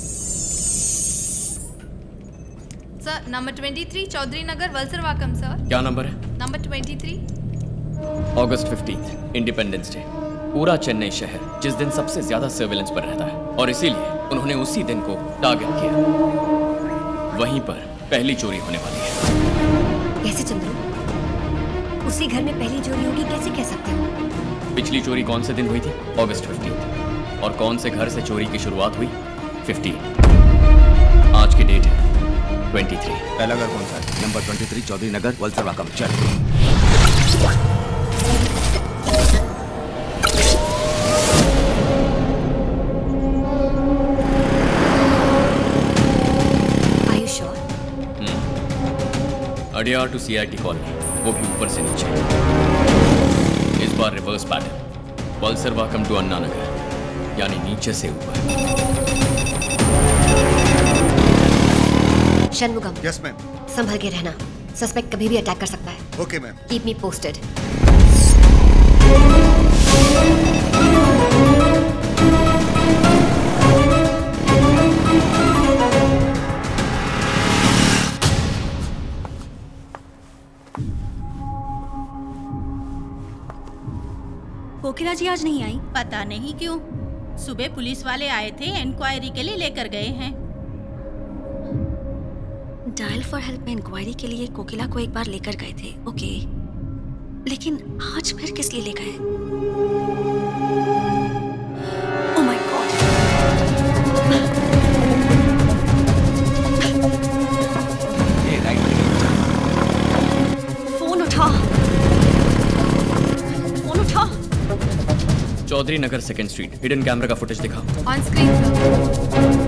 Sir, number 23 Chowdhary Nagar Valasaravakkam sir. क्या नंबर है? नंबर 23। अगस्त 15 इंडिपेंडेंस डे। पूरा चेन्नई शहर जिस दिन सबसे ज्यादा सर्वेलेंस पर रहता है और इसीलिए उन्होंने उसी दिन को टारगेट किया। वहीं पर पहली चोरी होने वाली है। कैसे चंद्रू? उसी घर में पहली चोरी होगी कैसे कह सकते हो? पिछली चोरी कौन से दिन हुई थी? अगस्त 15। और कौन से घर से चोरी की शुरुआत हुई? 15। आज की डेट है 23। पहला घर कौन सा है? Number 23 Chowdhary Nagar, Valasaravakkam. चल। Are you sure? Adyar to CIT colony, वो भी ऊपर से नीचे। इस बार reverse pattern, Valasaravakkam to Anna Nagar, यानी नीचे से ऊपर। शनमुगम। Yes ma'am. संभल के रहना, सस्पेक्ट कभी भी अटैक कर सकता है। Okay ma'am. Keep me posted. Kokila ji आज नहीं आई? पता नहीं क्यों। सुबह पुलिस वाले आए थे, इंक्वायरी के लिए लेकर गए हैं। डायल फॉर हेल्प में इंक्वायरी के लिए कोकिला को एक बार लेकर गए थे, ओके, लेकिन आज फिर किस लिए ले गए? Oh my God! फोन उठा, फोन उठा। Chowdhary Nagar 2nd street, hidden camera का फुटेज दिखाओ। On screen.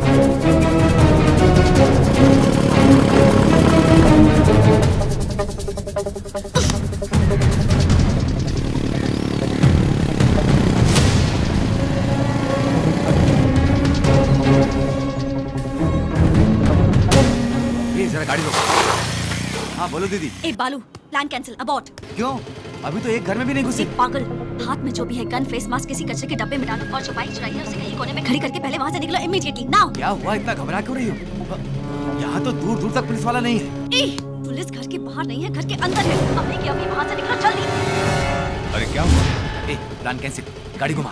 जरा गाड़ी रोको। हाँ बोलो दीदी। ए बालू, प्लान कैंसिल, अबॉर्ट। क्यों? अभी तो एक घर में भी नहीं घुसे। पागल, हाथ में जो भी है गन, फेस मास्क किसी कचरे के डब्बे में डालो और जो बाइक चुराई है उसे कहीं कोने में खड़ी करके पहले वहां से निकलो इमीडिएटली, नाउ। क्या हुआ, इतना घबरा क्यों रही हो? यहाँ तो दूर दूर तक पुलिस वाला नहीं है। पुलिस घर के बाहर नहीं है, घर के अंदर है। अभी के अभी वहां से निकलो जल्दी। अरे क्या हुआ? प्लान कैंसिल, गाड़ी घुमा।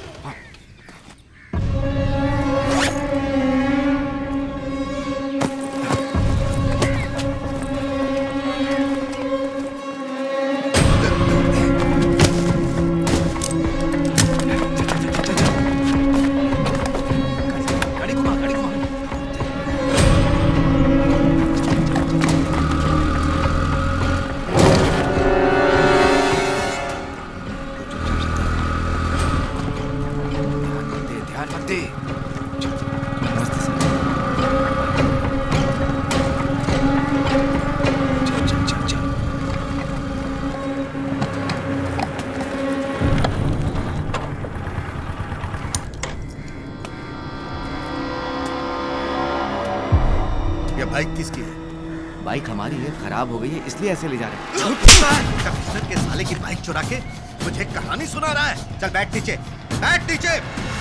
बाइक किसकी है? बाइक हमारी है, खराब हो गई है इसलिए ऐसे ले जा रहे हैं। कमिश्नर के साले की बाइक चुरा के मुझे कहानी सुना रहा है। चल बैठ नीचे, बैठ नीचे।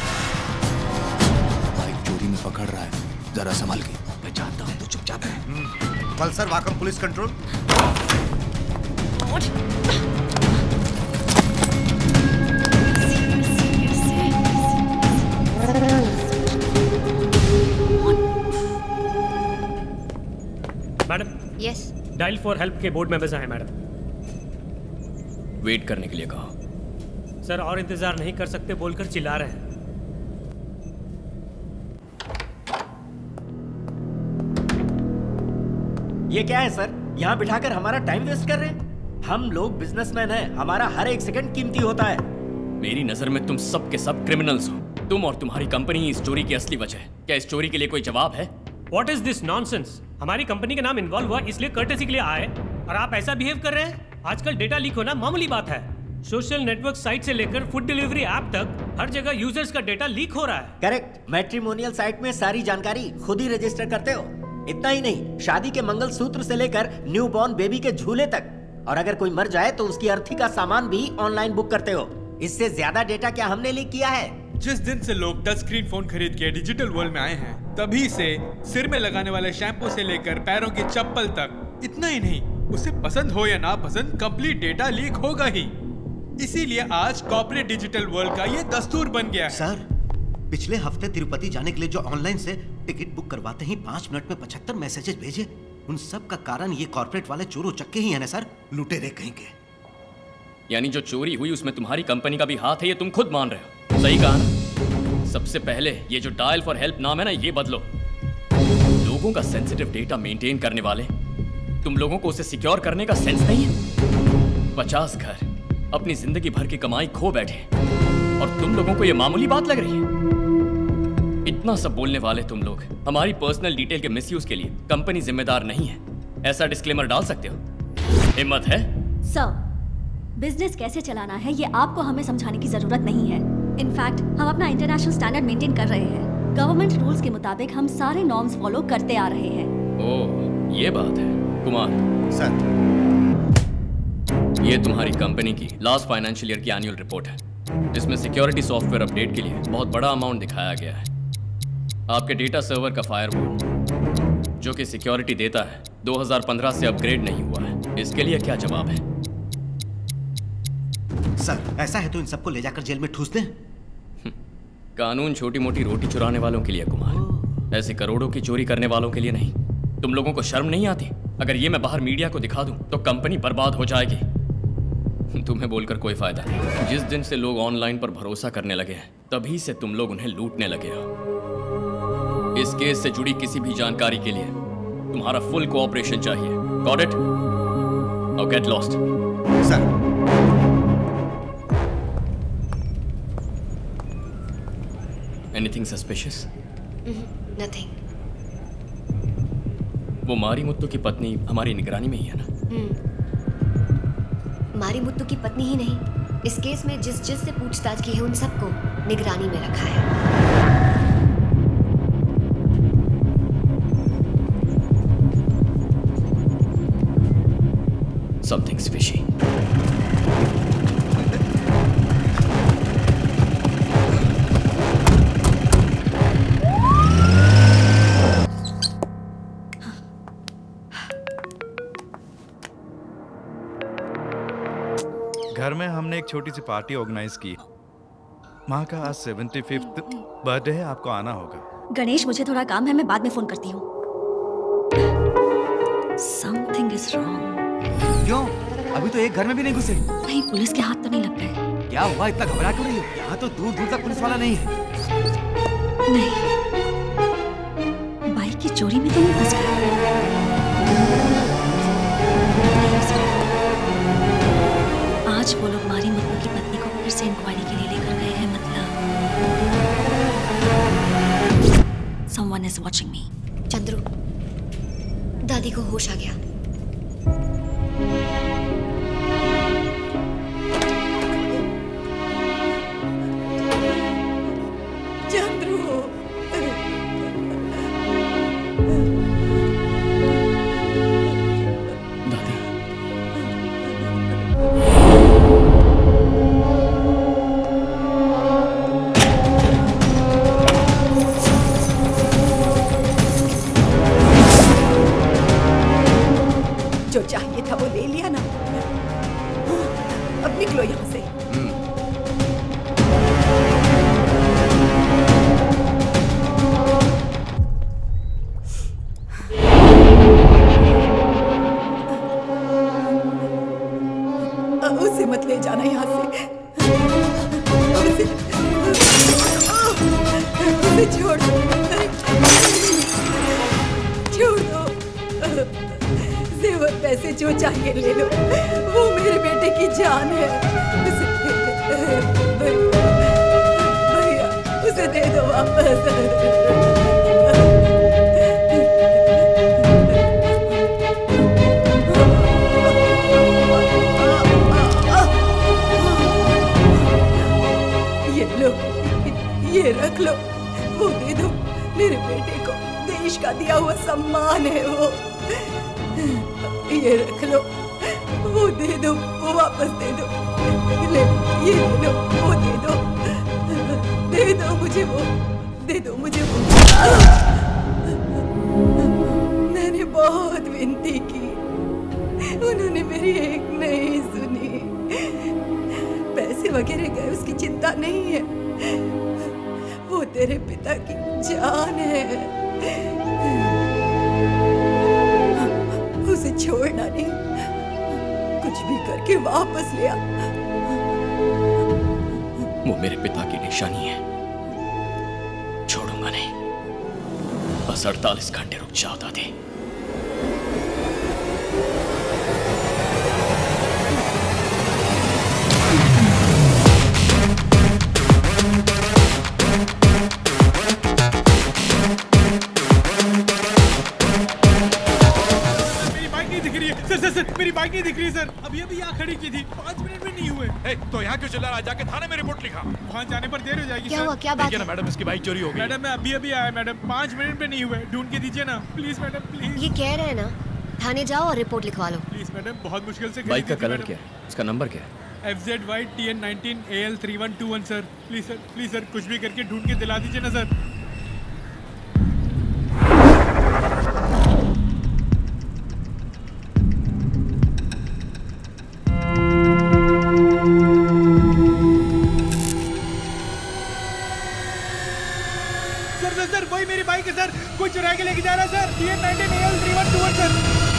बाइक चोरी में पकड़ रहा है, जरा संभाल के। मैं जानता हूँ, तो चुपचाप है। Valasaravakkam police control. Madam. Yes. Dial for help के बोर्ड मेंबर्स आए मैडम। वेट करने के लिए कहा। सर और इंतजार नहीं कर सकते बोलकर चिल्ला रहे हैं। ये क्या है सर? यहाँ बिठाकर हमारा टाइम वेस्ट कर रहे हैं? हम लोग बिजनेसमैन हैं, हमारा हर एक सेकंड कीमती होता है। मेरी नजर में तुम सब के सब क्रिमिनल्स हो। तुम और तुम्हारी कंपनी इस चोरी की असली वजह है। क्या इस चोरी के लिए कोई जवाब है? What is this nonsense? हमारी कंपनी का नाम इन्वॉल्व हुआ इसलिए कर्टेसी के लिए आए और आप ऐसा बिहेव कर रहे हैं? आजकल डेटा लीक होना मामूली बात है। सोशल नेटवर्क साइट से लेकर फूड डिलीवरी ऐप तक हर जगह यूजर्स का डेटा लीक हो रहा है। करेक्ट। मैट्रिमोनियल साइट में सारी जानकारी खुद ही रजिस्टर करते हो। इतना ही नहीं, शादी के मंगलसूत्र से लेकर न्यूबॉर्न बेबी के झूले तक, और अगर कोई मर जाए तो उसकी अर्थी का सामान भी ऑनलाइन बुक करते हो। इससे ज्यादा डेटा क्या हमने लीक किया है? जिस दिन से लोग टच स्क्रीन फोन खरीद के डिजिटल वर्ल्ड में आए हैं, तभी से सिर में लगाने वाले शैम्पू से लेकर पैरों की चप्पल तक। इतना ही नहीं, उसे पसंद हो या ना पसंद, कंप्लीट डेटा लीक होगा ही। इसीलिए आज कॉर्पोरेट डिजिटल वर्ल्ड का ये दस्तूर बन गया है। सर, पिछले हफ्ते तिरुपति जाने के लिए जो ऑनलाइन से टिकट बुक करवाते ही 5 मिनट में 75 मैसेजेस भेजे, उन सब का कारण ये कॉर्पोरेट वाले चोर उचक्के ही है ना सर? लुटेरे कहीं के। यानी जो चोरी हुई उसमें तुम्हारी कंपनी का भी हाथ है, ये तुम खुद मान रहे हो। सही कहा ना? सबसे पहले ये जो डायल फॉर हेल्प नाम है ना, ये बदलो। लोग लोगों का सेंसिटिव डेटा मेंटेन करने वाले, तुम लोगों को उसे सिक्योर करने का सेंस नहीं है? 50 घर अपनी जिंदगी भर की कमाई खो बैठे और तुम लोगों को यह मामूली बात लग रही है? इतना सब बोलने वाले तुम लोग हमारी पर्सनल डिटेल के मिसयूज के लिए कंपनी जिम्मेदार नहीं है, ऐसा डिस्क्लेमर डाल सकते हो? हिम्मत है? सर, बिजनेस कैसे चलाना है ये आपको हमें समझाने की जरूरत नहीं है। इनफैक्ट हम अपना इंटरनेशनल स्टैंडर्ड मेंटेन कर रहे हैं। गवर्नमेंट रूल्स के मुताबिक हम सारे नॉर्म्स फॉलो करते आ रहे हैं। ओह, ये बात है। कुमार सर, ये तुम्हारी कंपनी की लास्ट फाइनेंशियल ईयर की एनुअल रिपोर्ट है। इसमें सिक्योरिटी सॉफ्टवेयर अपडेट के लिए बहुत बड़ा अमाउंट दिखाया गया है। आपके डेटा सर्वर का फायरवॉल जो कि सिक्योरिटी देता है 2015 से अपग्रेड नहीं हुआ है। इसके लिए क्या जवाब है? सर, ऐसा है तो इन सबको ले जाकर जेल में ठूस दें। कानून छोटी मोटी रोटी चुराने वालों के लिए कुमार, ऐसे करोड़ों की चोरी करने वालों के लिए नहीं। तुम लोगों को शर्म नहीं आती? अगर ये मैं बाहर मीडिया को दिखा दूं तो कंपनी बर्बाद हो जाएगी। तुम्हें बोलकर कोई फायदा नहीं। जिस दिन से लोग ऑनलाइन पर भरोसा करने लगे हैं तभी से तुम लोग उन्हें लूटने लगे हो। इस केस से जुड़ी किसी भी जानकारी के लिए तुम्हारा फुल कोऑपरेशन चाहिए। Got it? Now get lost. Sir, anything suspicious? Nothing. वो मारी मुत्तू की पत्नी हमारी निगरानी में ही है ना? मारी मुत्तू की पत्नी ही नहीं, इस केस में जिस से पूछताछ की है उन सबको निगरानी में रखा है। Something's fishy. घर में हमने एक छोटी सी पार्टी ऑर्गेनाइज की। माँ का आज 75th बर्थडे है, आपको आना होगा। गणेश, मुझे थोड़ा काम है, मैं बाद में फोन करती हूँ। Something is wrong. क्यों? अभी तो एक घर में भी नहीं घुसे। नहीं, पुलिस के हाथ तो नहीं लग गए। क्या हुआ, इतना घबरा क्यों रही हो? यहाँ तो दूर दूर तक पुलिस वाला नहीं है। नहीं, बाइक की चोरी में तो नहीं फंस गया। आज वो लोग मारी मुत्तू की पत्नी को फिर से इंक्वायरी के लिए लेकर गए हैं। मतलब someone is watching me. Chandru, दादी को होश आ गया। बस 48 घंटे रुक जाओ दादी। सर मेरी बाइक नहीं दिख रही है सर। अभी यहाँ खड़ी की थी, 5 मिनट भी नहीं हुए। तो यहाँ क्यों चिल्ला रहा? जाके थाने में रिपोर्ट लिखा। वहाँ जाने पर देर हो जाएगी। क्या हुआ? क्या बात है? मैडम इसकी बाइक चोरी हो गई। मैडम मैं अभी आया मैडम, 5 मिनट में नहीं हुए, ढूंढ के दीजिए ना प्लीज मैडम प्लीज। ये कह रहे हैं ना, थाने जाओ और रिपोर्ट लिखवा लो। प्लीज मैडम, बहुत मुश्किल से। बाइक का कलर क्या है? उसका नंबर क्या है? FZY TN19 AL3121 sir. Please sir कुछ भी करके ढूंढ के दिला दीजिए ना सर। सर वही मेरी बाइक है सर, कोई चुरा के लेके जा रहा है sir. TN19 AL3121 sir.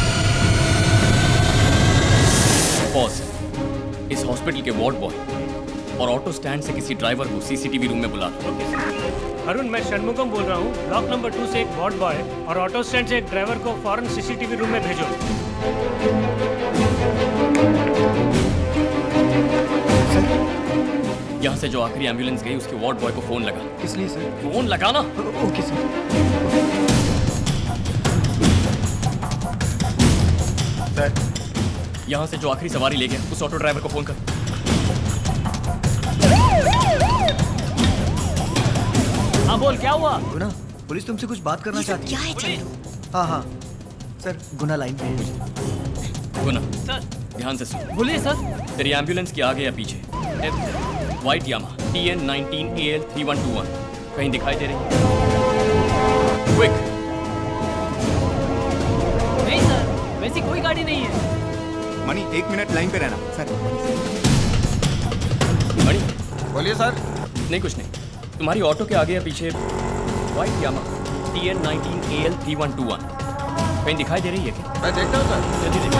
Pause. इस हॉस्पिटल के वार्ड बॉय और ऑटो स्टैंड से किसी ड्राइवर को सीसीटीवी रूम में बुला लो। अरुण, मैं षणमुगम बोल रहा हूँ। ब्लॉक नंबर 2 से एक वार्ड बॉय और ऑटो स्टैंड से एक ड्राइवर को फौरन सीसीटीवी रूम में भेजो। यहाँ से जो आखिरी एम्बुलेंस गई उसके वार्ड बॉय को फोन लगा। किस लिए सर? फोन लगाना। Okay sir. यहाँ से जो आखिरी सवारी ले गया उस ऑटो ड्राइवर को फोन कर। हाँ बोल, क्या हुआ? गुना, पुलिस तुमसे कुछ बात करना चाहती क्या है चंदू? हाँ सर, गुना लाइन पे। गुना सर ध्यान से सुन। बोलिए सर। तेरी एम्बुलेंस के आगे या पीछे व्हाइट यामा TN19 AL3121 कहीं दिखाई दे रही? क्विक। नहीं सर, वैसी कोई गाड़ी नहीं है। मणि 1 मिनट लाइन पे रहना। सर मणि बोलिए सर। नहीं कुछ नहीं, तुम्हारी ऑटो के आगे या पीछे व्हाइट यामा TN19 AL3121 कहीं दिखाई दे रही है क्या? मैं देखता हूँ सर। जल्दी देखो।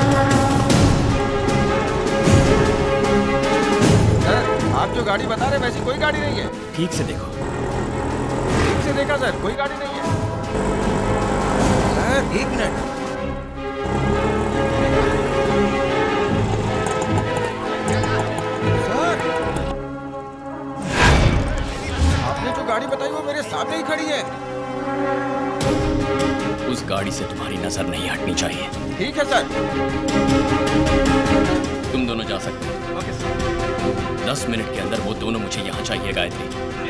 आप जो गाड़ी बता रहे वैसी कोई गाड़ी नहीं है। ठीक से देखो। ठीक से देखा सर, कोई गाड़ी नहीं है। Sir 1 minute. सर आपने जो गाड़ी बताई वो मेरे सामने ही खड़ी है। उस गाड़ी से तुम्हारी नजर नहीं हटनी चाहिए। ठीक है सर। तुम दोनों जा सकते हो। 10 मिनट के अंदर वो दोनों मुझे यहाँ चाहिए गायत्री।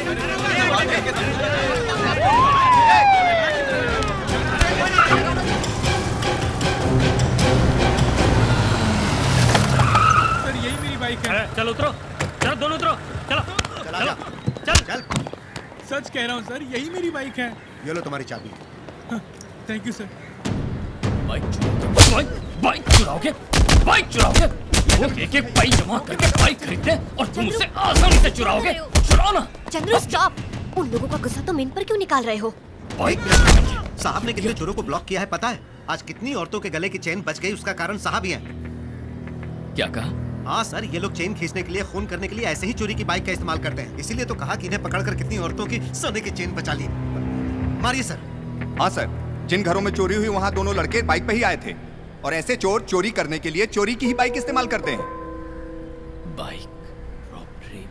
सर यही मेरी बाइक है। चलो उतरो, चलो दोनों उतरो, चलो चलो चल। सच कह रहा हूँ सर, यही मेरी बाइक है। ये लो तुम्हारी चाबी। Thank you sir. बाइक चुराओगे? बाइक चुराओगे? एक एक पाई जमा करके बाइक खरीदते और तुम उसे आसानी से चुराओगे? चुराओ ना। चंद्रू स्टॉप। उन लोगों का गुस्सा तुम इन पर क्यों निकाल रहे हो? साहब ने कितने चोरों को ब्लॉक किया है पता है? आज कितनी औरतों के गले की चेन बच गई उसका कारण साहब ही है। क्या कहा? हाँ सर, ये लोग चेन खींचने के लिए, खून करने के लिए ऐसे ही चोरी की बाइक का इस्तेमाल करते हैं। इसीलिए तो कहा कि इन्हें पकड़कर कितनी औरतों की सोने की चेन बचा ली। मारिए सर। हाँ सर, जिन घरों में चोरी हुई वहाँ दोनों लड़के बाइक पे ही आए थे और ऐसे चोर चोरी करने के लिए चोरी की ही बाइक इस्तेमाल करते हैं। Bike robbery.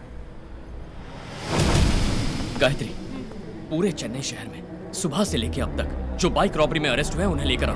गायत्री, पूरे चेन्नई शहर में सुबह से लेकर अब तक जो बाइक रॉबरी में अरेस्ट हुए उन्हें लेकर आओ।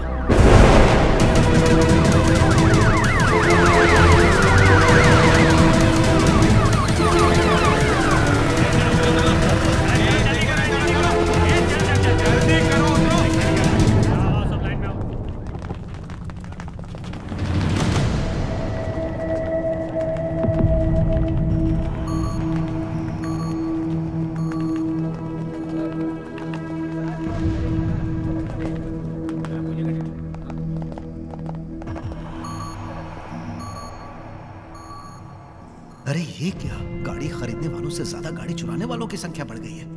अरे ये क्या, गाड़ी खरीदने वालों से ज्यादा गाड़ी चुराने वालों की संख्या बढ़ गई है।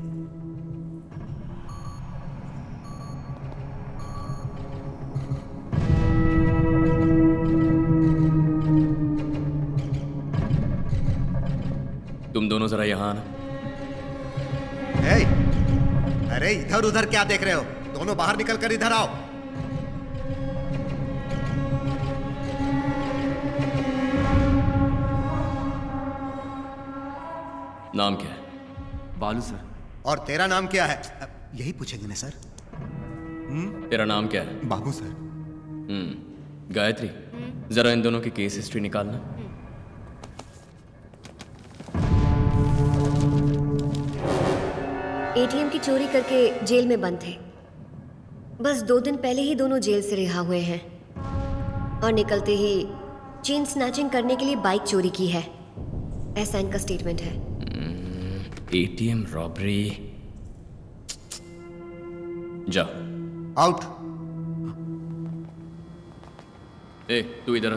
तुम दोनों जरा यहाँ आना। अरे इधर उधर क्या देख रहे हो? दोनों दोनों बाहर निकल कर इधर आओ। नाम क्या है? बालू सर। और तेरा नाम क्या है? यही पूछेंगे ना सर। तेरा नाम क्या है? बाबू सर। गायत्री, जरा इन दोनों की केस हिस्ट्री निकालना। एटीएम की चोरी करके जेल में बंद थे। बस 2 दिन पहले ही दोनों जेल से रिहा हुए हैं और निकलते ही चेन स्नैचिंग करने के लिए बाइक चोरी की है, ऐसा इनका स्टेटमेंट है। ATM robbery. जा। आउट। ए, तू इधर आ।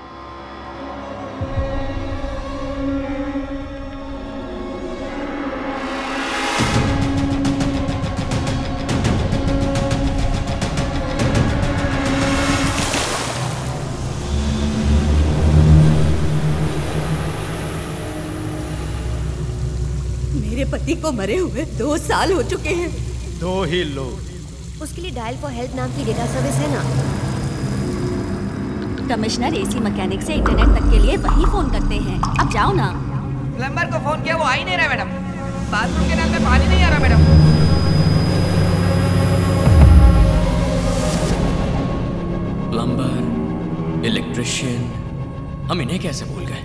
मेरे पति को मरे हुए 2 साल हो चुके हैं। 2 ही लोग। उसके लिए डायल फॉर हेल्प नाम की डेटा सर्विस है ना। कमिश्नर एसी मैकेनिक से इंटरनेट तक के लिए वही फोन करते हैं। अब जाओ ना। प्लम्बर को फोन किया, वो आ ही नहीं रहा मैडम। बाथरूम के नल में पानी नहीं आ रहा मैडम। प्लम्बर, इलेक्ट्रिशियन, हम इन्हें कैसे भूल गए?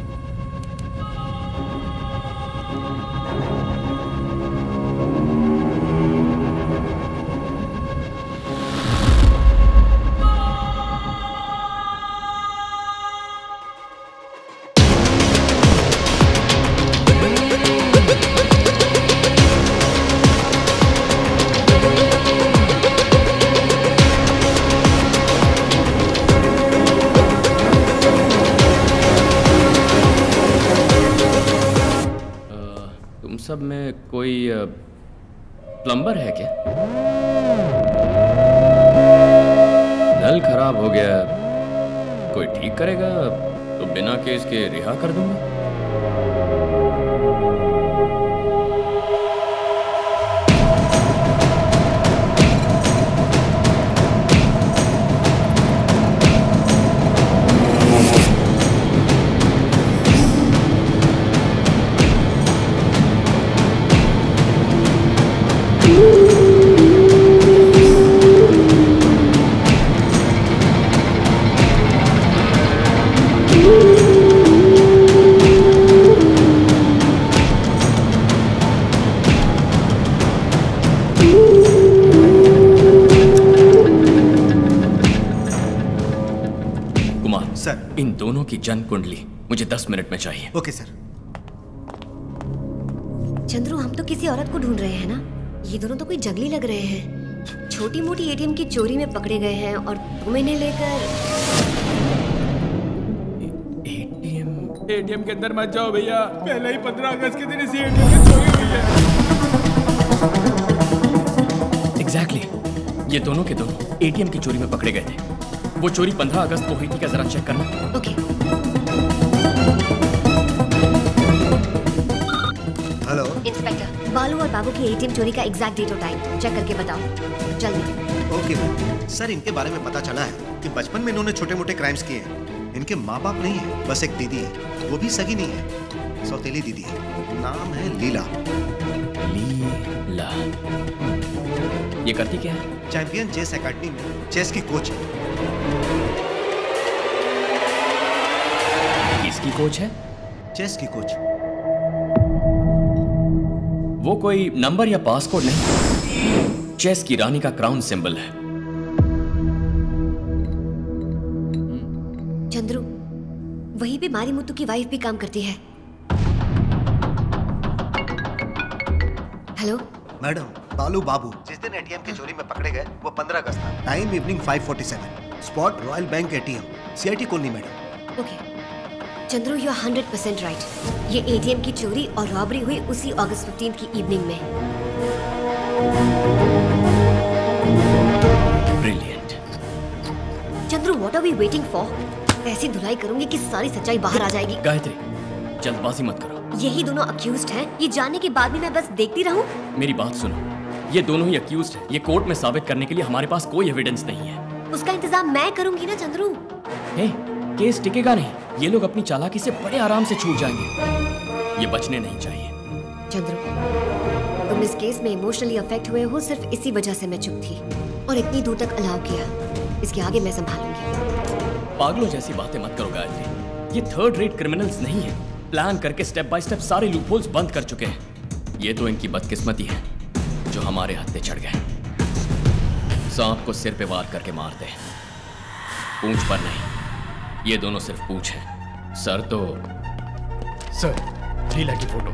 सब में कोई प्लम्बर है क्या? नल खराब हो गया, कोई ठीक करेगा तो बिना केस के रिहा कर दूंगा। इन दोनों की जन कुंडली मुझे 10 मिनट में चाहिए। Okay sir. चंद्रू, हम तो किसी औरत को ढूंढ रहे हैं ना। ये दोनों तो कोई जंगली लग रहे हैं। छोटी मोटी एटीएम की चोरी में पकड़े गए हैं और तुम इन्हें लेकर एटीएम के अंदर मत जाओ भैया। पहले ही 15 अगस्त के दिन इसी एटीएम में चोरी हुई है। एग्जैक्टली, ये दोनों के दोनों एटीएम की चोरी में पकड़े गए थे। वो चोरी 15 अगस्त को हुई थी क्या? जरा चेक करना। ओके। हेलो इंस्पेक्टर, बालू और बाबू की एटीएम चोरी का एग्जैक्ट डेट और टाइम चेक करके बताओ जल्दी। ओके सर, इनके बारे में पता चला है कि बचपन में इन्होंने छोटे मोटे क्राइम्स किए हैं। इनके माँ बाप नहीं है, बस एक दीदी है, वो भी सगी नहीं है, सौतेली दीदी है। नाम है लीला। लीला। ये करती क्या है? चैंपियन चेस एकेडमी में चेस की कोच है। किसकी कोच है? चेस की कोच। वो कोई नंबर या पासकोड नहीं, चेस की रानी का क्राउन सिंबल है। चंद्रू, वहीं पे मारी मुत्तू की वाइफ भी काम करती है। हेलो मैडम, बालू बाबू जिस दिन एटीएम की चोरी में पकड़े गए वो 15 अगस्त था। Time evening 5:47। Spot royal bank ATM, CIT colony madam. Okay Chandru, you are 100% right. ये एटीएम की चोरी और रॉबरी हुई उसी अगस्त 15 की इवनिंग में। Brilliant. Chandru, what are we waiting for? ऐसी धुलाई करूंगी कि सारी सच्चाई बाहर आ जाएगी। गायत्री, जल्दबाजी मत करो। यही दोनों अक्यूज्ड हैं, ये जानने के बाद भी मैं बस देखती रहूं? मेरी बात सुनो, ये दोनों ही अक्यूज्ड हैं। ये कोर्ट में साबित करने के लिए हमारे पास कोई एविडेंस नहीं है। उसका इंतजाम मैं करूंगी ना चंद्रू। हे, केस टिकेगा नहीं। ये लोग अपनी चालाकी से बड़े आराम से छूट जाएंगे। ये बचने नहीं चाहिए। चंद्रू, तुम इस केस में इमोशनली अफेक्ट हुए हो, सिर्फ इसी वजह से मैं चुप थी और इतनी दूर तक अलाउ किया। इसके आगे मैं संभालूंगी। पागलों जैसी बातें मत करो गायत्री। ये थर्ड रेट क्रिमिनल्स नहीं है। प्लान करके स्टेप बाय स्टेप सारे लूपहोल्स बंद कर चुके हैं। ये तो इनकी बदकिस्मती है जो हमारे हत्थे चढ़ गए। सांप को सिर पे वार करके मारते हैं, पूंछ पर नहीं। ये दोनों सिर्फ पूंछ हैं, सर तो। सर, लीला की फोटो।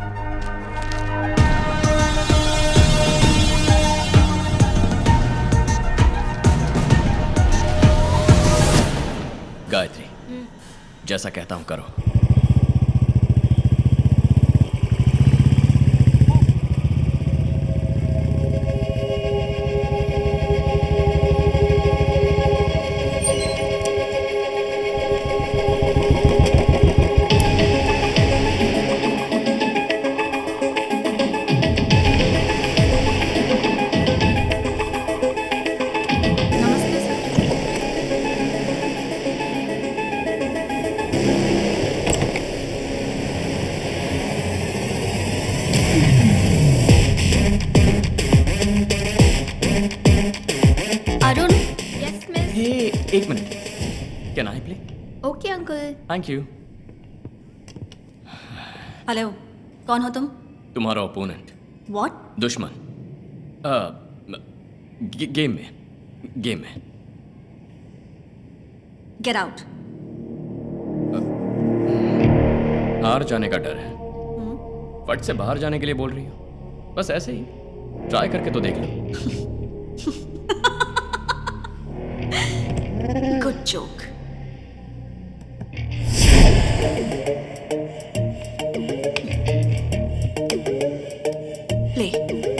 गायत्री, जैसा कहता हूं करो। एक minute, can I play? Okay uncle. Thank you. Hello, कौन हो तुम? तुम्हारा ओपोनेंट। व्हाट? दुश्मन। गेम में। Get out. हार जाने का डर है। फट से बाहर जाने के लिए बोल रही हो? बस ऐसे ही ट्राई करके तो देख लो। Good joke. प्ले।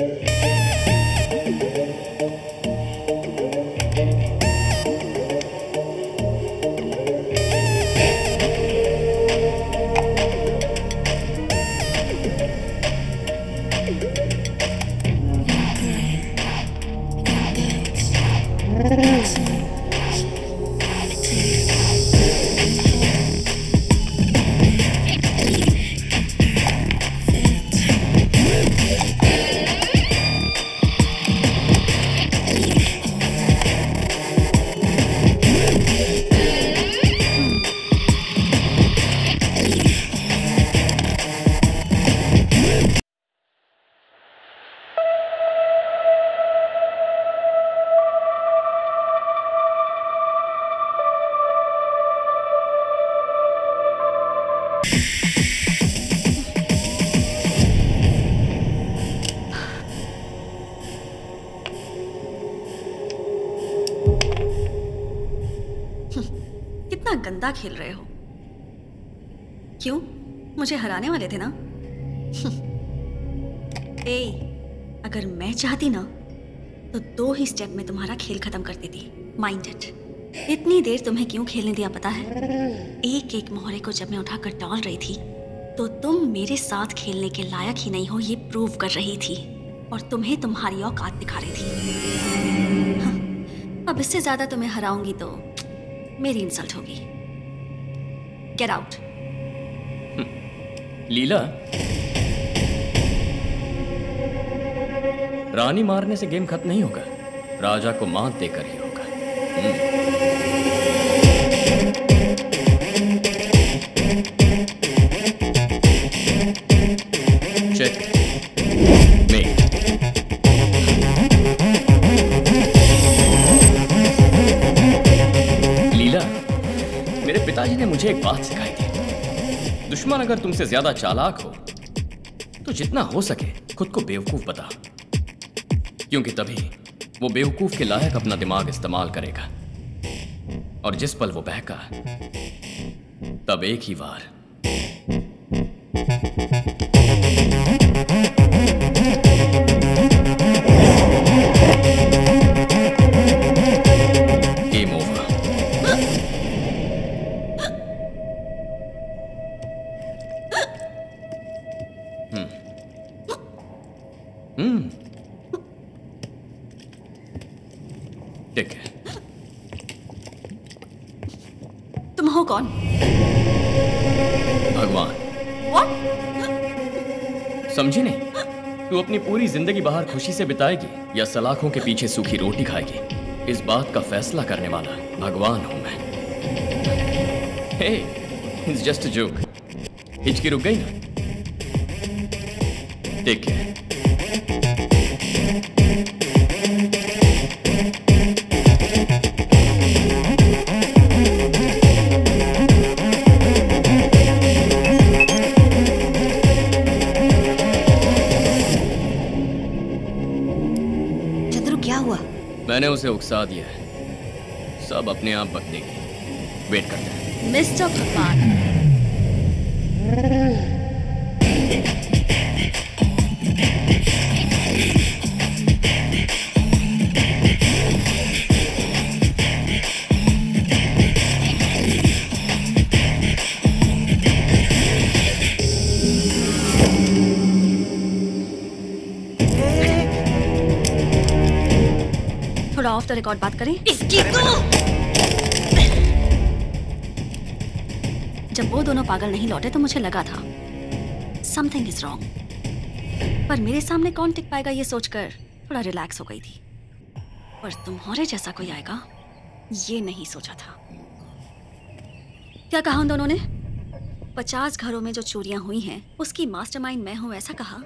गंदा खेल रहे हो। क्यों? मुझे हराने वाले थे ना? ए, अगर मैं चाहती ना तो 2 ही स्टेप में तुम्हारा खेल खत्म कर देती। Mind it. इतनी देर तुम्हें क्यों खेलने दिया पता है? एक एक मोहरे को जब मैं उठाकर डाल रही थी तो तुम मेरे साथ खेलने के लायक ही नहीं हो ये प्रूव कर रही थी और तुम्हें तुम्हारी औकात दिखा रही थी। हाँ, अब इससे ज्यादा तुम्हें हराऊंगी तो मेरी इंसल्ट होगी। Get out. लीला, रानी मारने से गेम खत्म नहीं होगा, राजा को मात देकर ही होगा। Check met. लीला, मेरे पिताजी ने मुझे एक बात सिखाई थी। दुश्मन अगर तुमसे ज्यादा चालाक हो तो जितना हो सके खुद को बेवकूफ बता, क्योंकि तभी वो बेवकूफ के लायक अपना दिमाग इस्तेमाल करेगा और जिस पल वो बहका तब एक ही वार। Game over. हो कौन? भगवान। समझी नहीं? तू अपनी पूरी जिंदगी बाहर खुशी से बिताएगी या सलाखों के पीछे सूखी रोटी खाएगी, इस बात का फैसला करने वाला भगवान हूं मैं। Hey, it's just a joke. हिचकी रुक गई ना? Take care. मैंने उसे उकसा दिया है, सब अपने आप बकनेगी। वेट करते हैं। मिस्टर भगवान, ऑफ द रिकॉर्ड बात करें। इसकी तो जब वो दोनों पागल नहीं लौटे तो मुझे लगा था समथिंग इज रॉन्ग, पर मेरे सामने कौन टिक पाएगा ये सोचकर थोड़ा रिलैक्स हो गई थी। पर तुम्हारे जैसा कोई आएगा ये नहीं सोचा था। क्या कहा उन दोनों ने? 50 घरों में जो चोरियां हुई हैं उसकी मास्टरमाइंड मैं हूं, ऐसा कहा?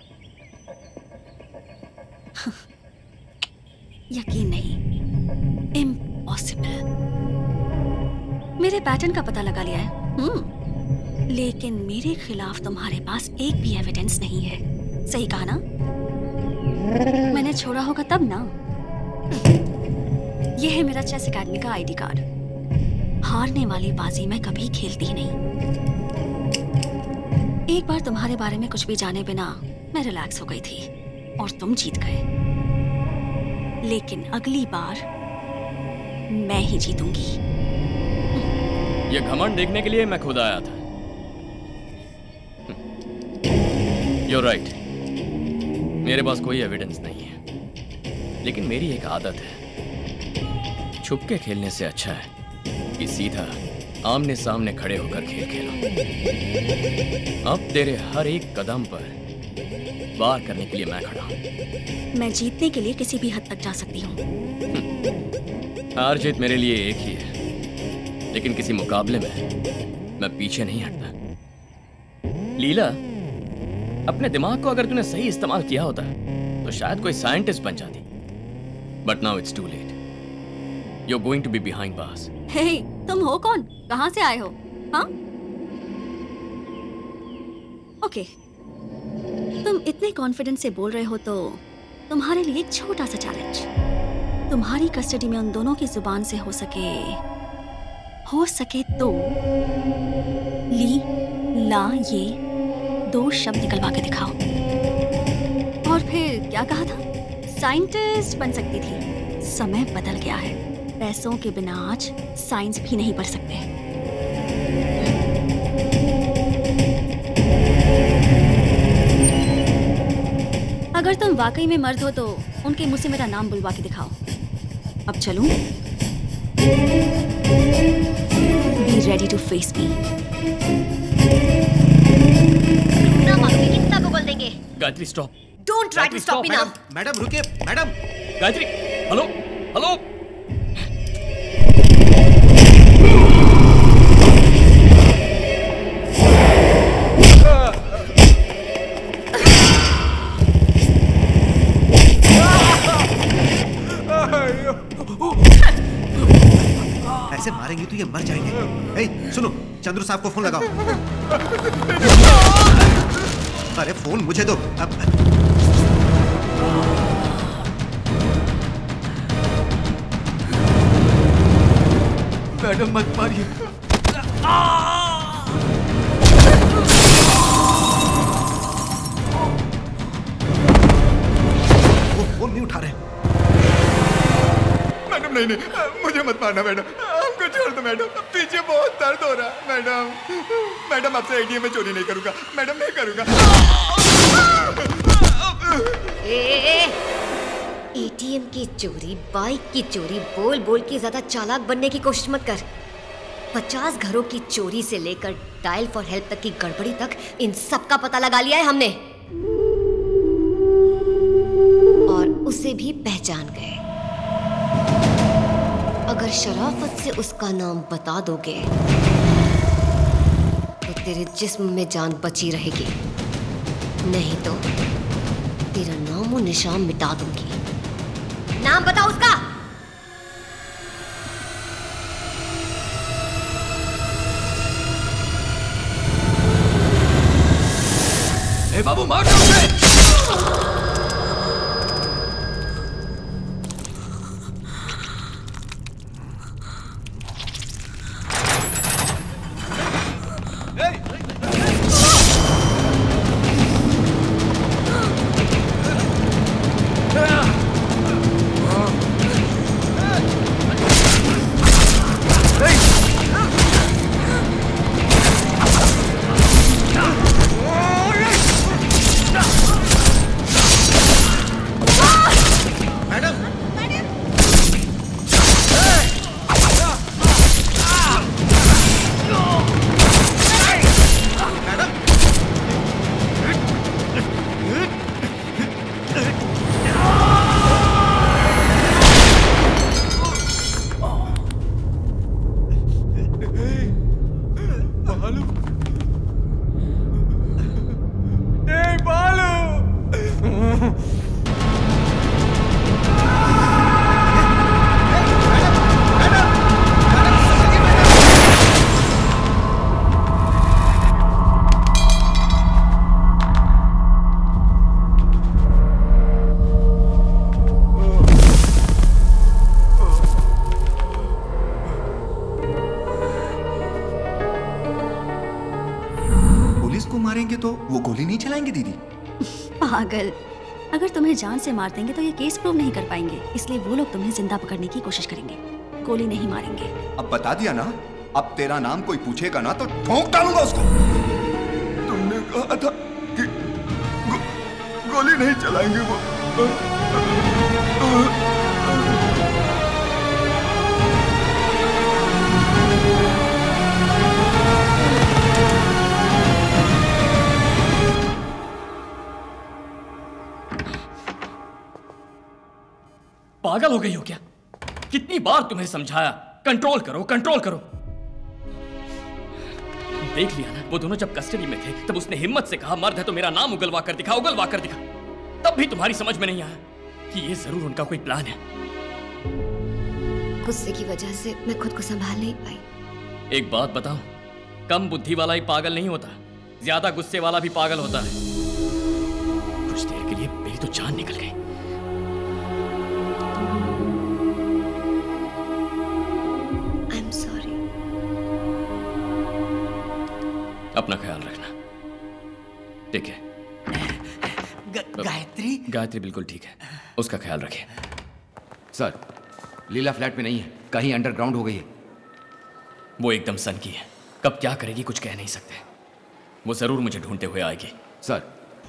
यकीन नहीं, इम्पॉसिबल। मेरे पैटर्न का पता लगा लिया है, लेकिन मेरे खिलाफ तुम्हारे पास एक भी एविडेंस नहीं है। सही कहा ना? मैंने छोड़ा होगा तब ना। यह है मेरा चेस एकेडमी का आईडी कार्ड। हारने वाली बाजी मैं कभी खेलती ही नहीं। एक बार तुम्हारे बारे में कुछ भी जाने बिना मैं रिलैक्स हो गई थी और तुम जीत गए, लेकिन अगली बार मैं ही जीतूंगी। ये घमंड देखने के लिए मैं खुद आया था। You're right, मेरे पास कोई एविडेंस नहीं है, लेकिन मेरी एक आदत है, छुप के खेलने से अच्छा है कि सीधा आमने सामने खड़े होकर खेल खेलो। अब तेरे हर एक कदम पर वार करने के लिए मैं खड़ा हूं। मैं जीतने के लिए किसी भी हद तक जा सकती हूँ। हार जीत मेरे लिए एक ही है, लेकिन किसी मुकाबले में मैं पीछे नहीं हटता। लीला, अपने दिमाग को अगर तूने सही इस्तेमाल किया होता तो शायद कोई साइंटिस्ट बन जाती, but now it's too late. You are going to be behind bars. Hey, तुम हो कौन? कहां से आए हो? हाँ? ओके, तुम इतने कॉन्फिडेंस से बोल रहे हो तो तुम्हारे लिए एक छोटा सा चैलेंज। तुम्हारी कस्टडी में उन दोनों की जुबान से हो सके तो ली ला ये 2 शब्द निकलवा के दिखाओ। और फिर क्या कहा था? साइंटिस्ट बन सकती थी। समय बदल गया है, पैसों के बिना आज साइंस भी नहीं पढ़ सकते। अगर तुम वाकई में मर्द हो तो उनके मुंह से मेरा नाम बुलवा के दिखाओ। अब चलूं? Be ready to face me. ना मालूम कितना को बोल देंगे। Gayatri stop. Don't try to stop me now. Madam रुकिए, मैडम। Gayatri, hello, hello. ऐसे मारेंगे तो ये मर जाएंगे। ए, सुनो, चंद्रू साहब को फोन लगाओ। अरे फोन मुझे दो। अब मैडम मत मारिए। वो फोन नहीं उठा रहे। मैडम नहीं, मुझे मत मारना मैडम, हमको छोड़ दो मैडम, पीछे बहुत दर्द हो रहा है मैडम। आपसे एटीएम में चोरी नहीं करूंगा मैडम, नहीं करूंगा। एटीएम की चोरी, बाइक की चोरी, बोल बोल के ज्यादा चालाक बनने की कोशिश मत कर। 50 घरों की चोरी से लेकर डायल फॉर हेल्प तक की गड़बड़ी तक इन सब का पता लगा लिया है हमने, और उसे भी पहचान गए। अगर शराफत से उसका नाम बता दोगे तो तेरे जिस्म में जान बची रहेगी, नहीं तो तेरा नामो निशान मिटा दूंगी। नाम बता उसका। ए बाबू मार दो उसे। तो वो गोली नहीं चलाएंगे दीदी। पागल, अगर तुम्हें जान से मार देंगे तो ये केस प्रूव नहीं कर पाएंगे, इसलिए वो लोग तुम्हें जिंदा पकड़ने की कोशिश करेंगे, गोली नहीं मारेंगे। अब बता दिया ना, अब तेरा नाम कोई पूछेगा ना तो ठोक डालूंगा उसको। तुमने कहा था कि गोली नहीं चलाएंगे वो। पागल हो गई हो क्या? कितनी बार तुम्हें समझाया, कंट्रोल करो कंट्रोल करो। देख लिया ना, वो दोनों जब कस्टडी में थे तब उसने हिम्मत से कहा मर्द है तो मेरा नाम उगलवा कर दिखा, उगलवा कर दिखा। तब भी तुम्हारी समझ में नहीं आया कि ये जरूर उनका कोई प्लान है। गुस्से की वजह से मैं खुद को संभाल नहीं पाई। एक बात बताऊं, कम बुद्धि वाला ही पागल नहीं होता, ज्यादा गुस्से वाला भी पागल होता है। कुछ देर के लिए मेरी तो जान निकल गई। अपना ख्याल रखना, ठीक है? गायत्री? गायत्री बिल्कुल ठीक है, उसका ख्याल रखें। सर, लीला फ्लैट में नहीं है, कहीं अंडरग्राउंड हो गई है। वो एकदम सन की है, कब क्या करेगी कुछ कह नहीं सकते। वो जरूर मुझे ढूंढते हुए आएगी। सर,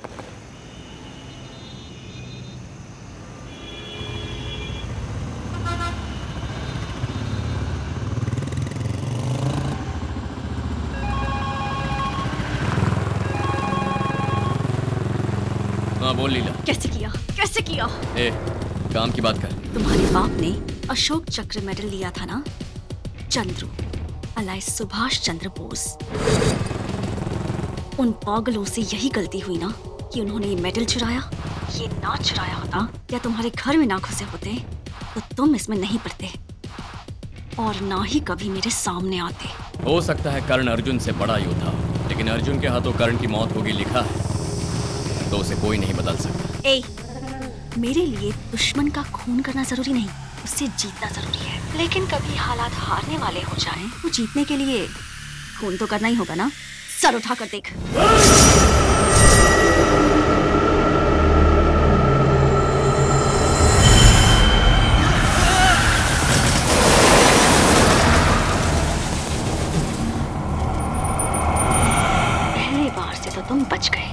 बोल लीला। कैसे किया? कैसे किया? काम की बात कर। तुम्हारे बाप ने अशोक चक्र मेडल लिया था ना, चंद्रू अलाइस सुभाष चंद्र बोस। उन पागलों से यही गलती हुई ना कि उन्होंने ये मेडल चुराया। ये ना चुराया होता या तुम्हारे घर में ना घुसे होते तो तुम इसमें नहीं पड़ते और ना ही कभी मेरे सामने आते। हो सकता है कर्ण अर्जुन से बड़ा योद्धा, लेकिन अर्जुन के हाथों कर्ण की मौत होगी लिखा है तो उसे कोई नहीं बदल सकता। मेरे लिए दुश्मन का खून करना जरूरी नहीं, उससे जीतना जरूरी है। लेकिन कभी हालात हारने वाले हो जाएं तो जीतने के लिए खून तो करना ही होगा ना। सर उठा कर देख। पहली बार से तो तुम बच गए।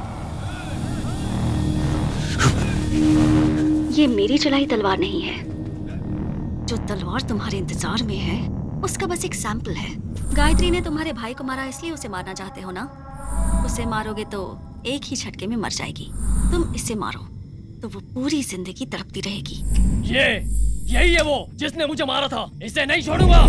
ये मेरी चलाई तलवार नहीं है, जो तलवार तुम्हारे इंतजार में है उसका बस एक सैंपल है। गायत्री ने तुम्हारे भाई को मारा इसलिए उसे मारना चाहते हो ना? उसे मारोगे तो एक ही झटके में मर जाएगी। तुम इसे मारो तो वो पूरी जिंदगी तड़पती रहेगी। यही है वो जिसने मुझे मारा था। इसे नहीं छोड़ूंगा।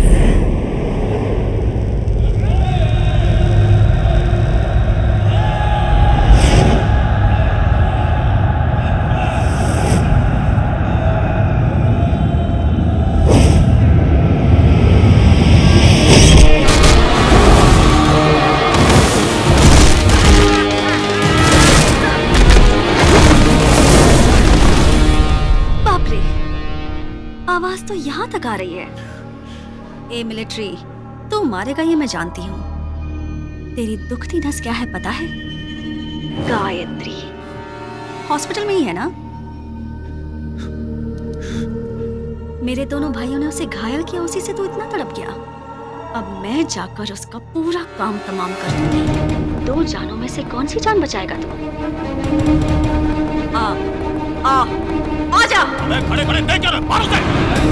आवाज तो यहाँ तक आ रही है। ए मिलिट्री, तू मारेगा ये मैं जानती हूँ। तेरी दुखती नस क्या है पता है? गायत्री। हॉस्पिटल में ही है ना? मेरे दोनों भाइयों ने उसे घायल किया, उसी से तू इतना तड़प गया। अब मैं जाकर उसका पूरा काम तमाम कर दूंगी। 2 जानों में से कौन सी जान बचाएगा तू? आजा। मैं खड़े खड़े देख क्या मारो उसे।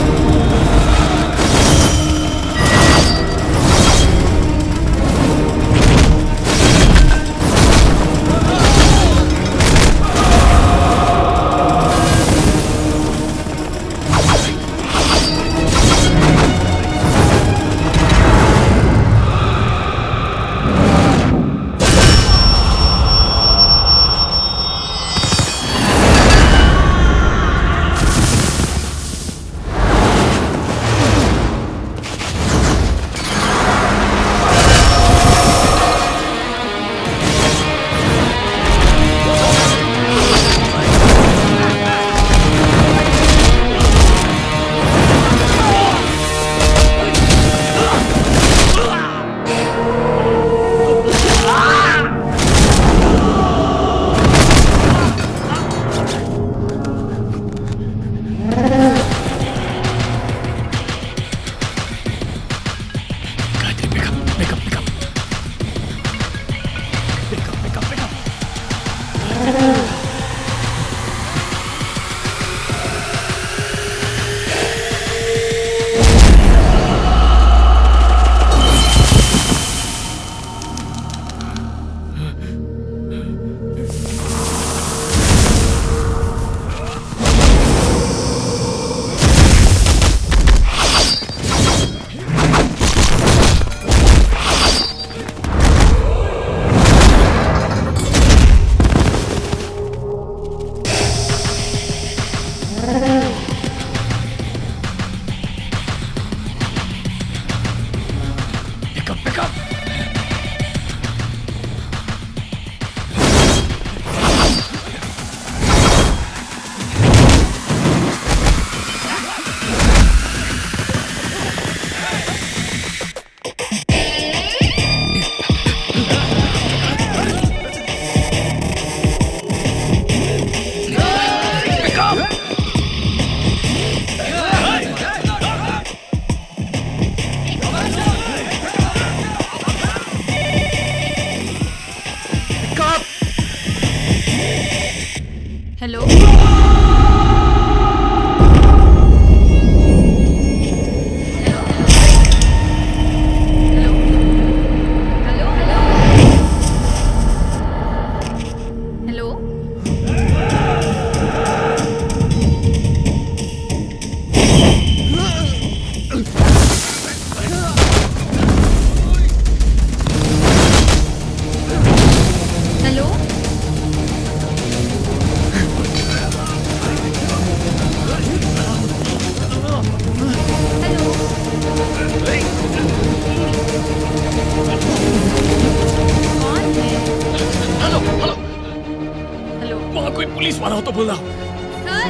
पुलिस वाला हो तो बुलाओ। सर,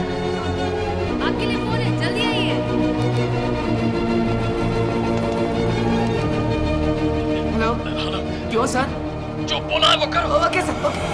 आपके लिए फोन है, जल्दी आइए। हेलो, क्यों सर? जो बोला है वो करो। Okay sir.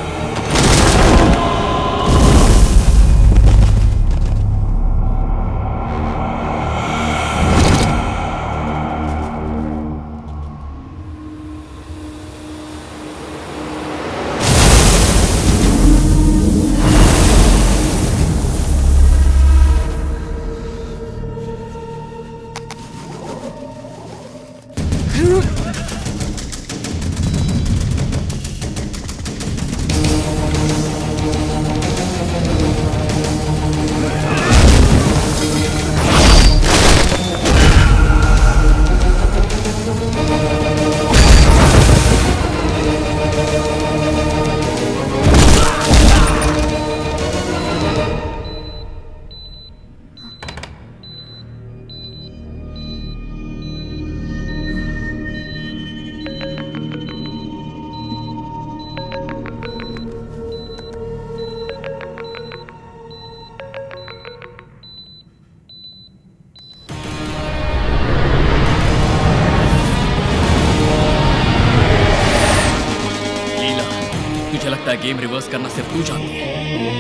मेरा गेम रिवर्स करना सिर्फ तू जानती है,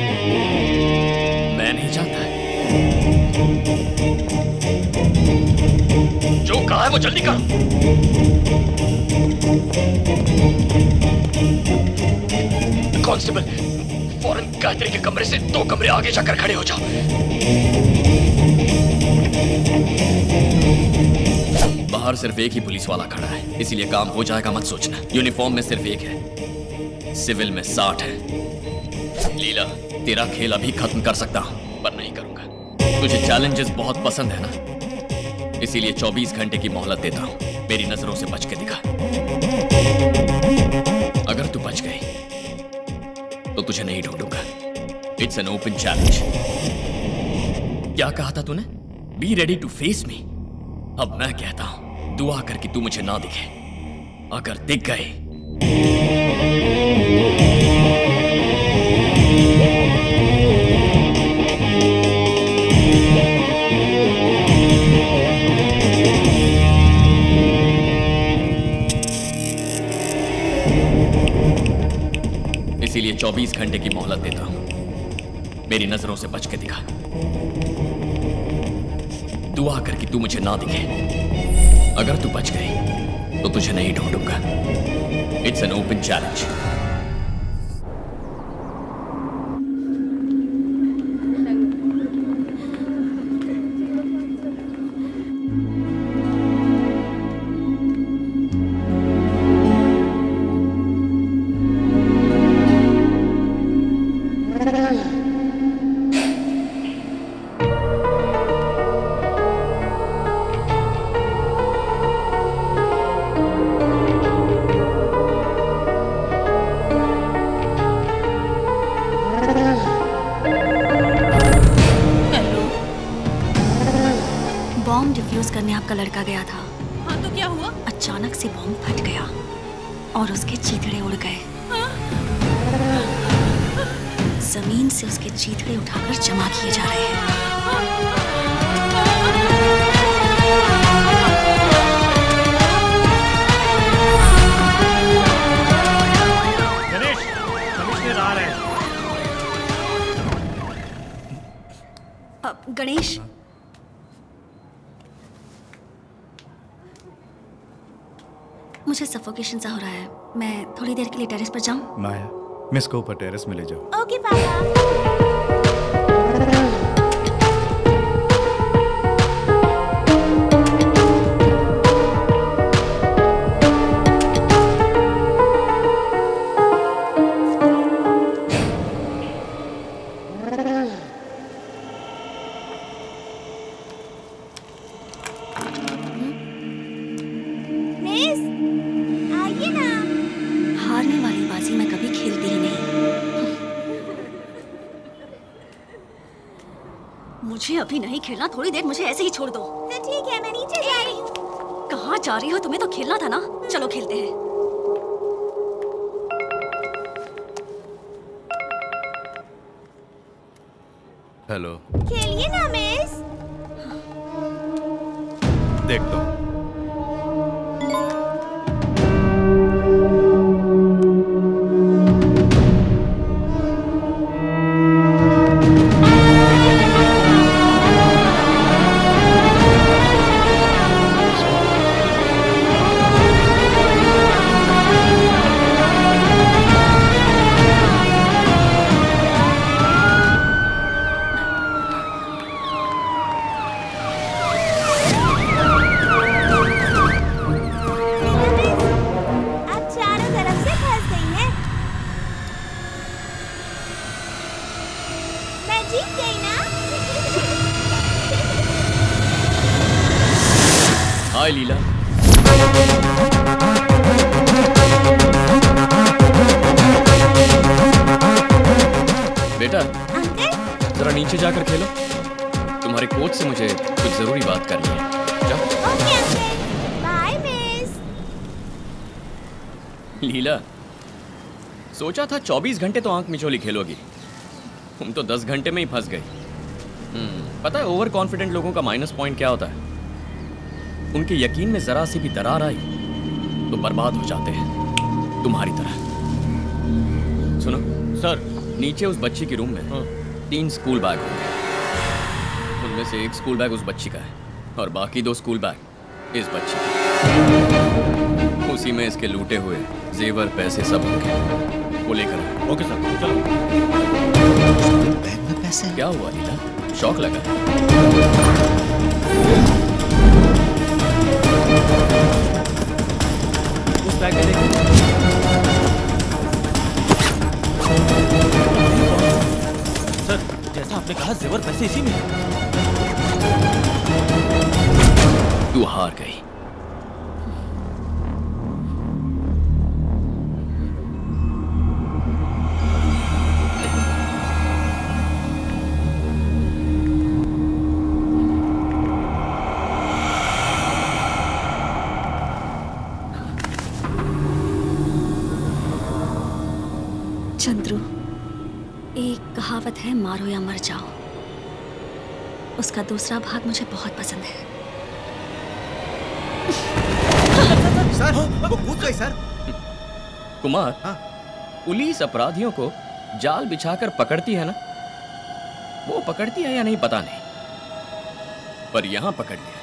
मैं नहीं जानता। जो कहा है वो जल्दी कर। कांस्टेबल, फौरन गायत्री के कमरे से 2 कमरे आगे जाकर खड़े हो जाओ। बाहर सिर्फ एक ही पुलिस वाला खड़ा है, इसीलिए काम हो जाएगा मत सोचना। यूनिफॉर्म में सिर्फ एक है, सिविल में 60 है। लीला, तेरा खेल अभी खत्म कर सकता हूं, पर नहीं करूंगा। तुझे चैलेंजेस बहुत पसंद है ना, इसीलिए 24 घंटे की मोहलत देता हूं। मेरी नजरों से बच के दिखा। अगर तू बच गई तो तुझे नहीं ढूंढूंगा। It's an open challenge. क्या कहा था तूने? Be ready to face me. अब मैं कहता हूं, दुआ कर कि तू मुझे ना दिखे। अगर दिख गए इसीलिए 24 घंटे की मोहलत देता हूं। मेरी नजरों से बच के दिखा। दुआ कर कि तू मुझे ना दिखे। अगर तू बच गई तो तुझे नहीं ढूंढूंगा। It's an open challenge. आपका लड़का गया था। हाँ तो क्या हुआ? अचानक से बॉम्ब फट गया और उसके चीथड़े उड़ गए। जमीन से उसके चीथड़े उठाकर जमा किए जा रहे हैं। गणेश, कमिश्नर आ रहे हैं। गणेश, मुझे सफोकेशन सा हो रहा है। मैं थोड़ी देर के लिए टेरेस पर जाऊं? माया, मिस को ऊपर टेरेस में ले जाओ। ओके पापा। मुझे अभी नहीं खेलना, थोड़ी देर मुझे ऐसे ही छोड़ दो। तो ठीक है, मैं नीचे जा रही हूँ। कहाँ जा रही हो? तुम्हें तो खेलना था ना। चलो खेलते हैं। हेलो, खेलिए ना मिस। देख लो। हाय लीला। बेटा, जरा नीचे जाकर खेलो। तुम्हारे कोच से मुझे कुछ जरूरी बात करनी है। जाओ। Okay uncle, bye miss. Leela, सोचा था 24 घंटे तो आंख मिचोली खेलोगी, तुम तो 10 घंटे में ही फंस गई। पता है ओवर कॉन्फिडेंट लोगों का माइनस पॉइंट क्या होता है? उनके यकीन में जरा सी भी दरार आई तो बर्बाद हो जाते हैं, तुम्हारी तरह। सुनो सर, नीचे उस बच्ची के रूम में 3 स्कूल बैग होंगे। उनमें से एक स्कूल बैग उस बच्ची का है और बाकी 2 स्कूल बैग इस बच्ची का। उसी में इसके लूटे हुए जेवर पैसे सब होंगे। वो लेकर आए। ओके सर, चलो। बैग में पैसे? क्या हुआ लीला, शौक लगा? उस बैग में देखो। सर, जैसा आपने कहा जेवर पैसे इसी में। तू हार गई। चंद्रू, एक कहावत है मारो या मर जाओ, उसका दूसरा भाग मुझे बहुत पसंद है। सर, वो कूद गई सर। कुमार, पुलिस अपराधियों को जाल बिछाकर पकड़ती है ना, वो पकड़ती है या नहीं पता नहीं, पर यहां पकड़ लिया।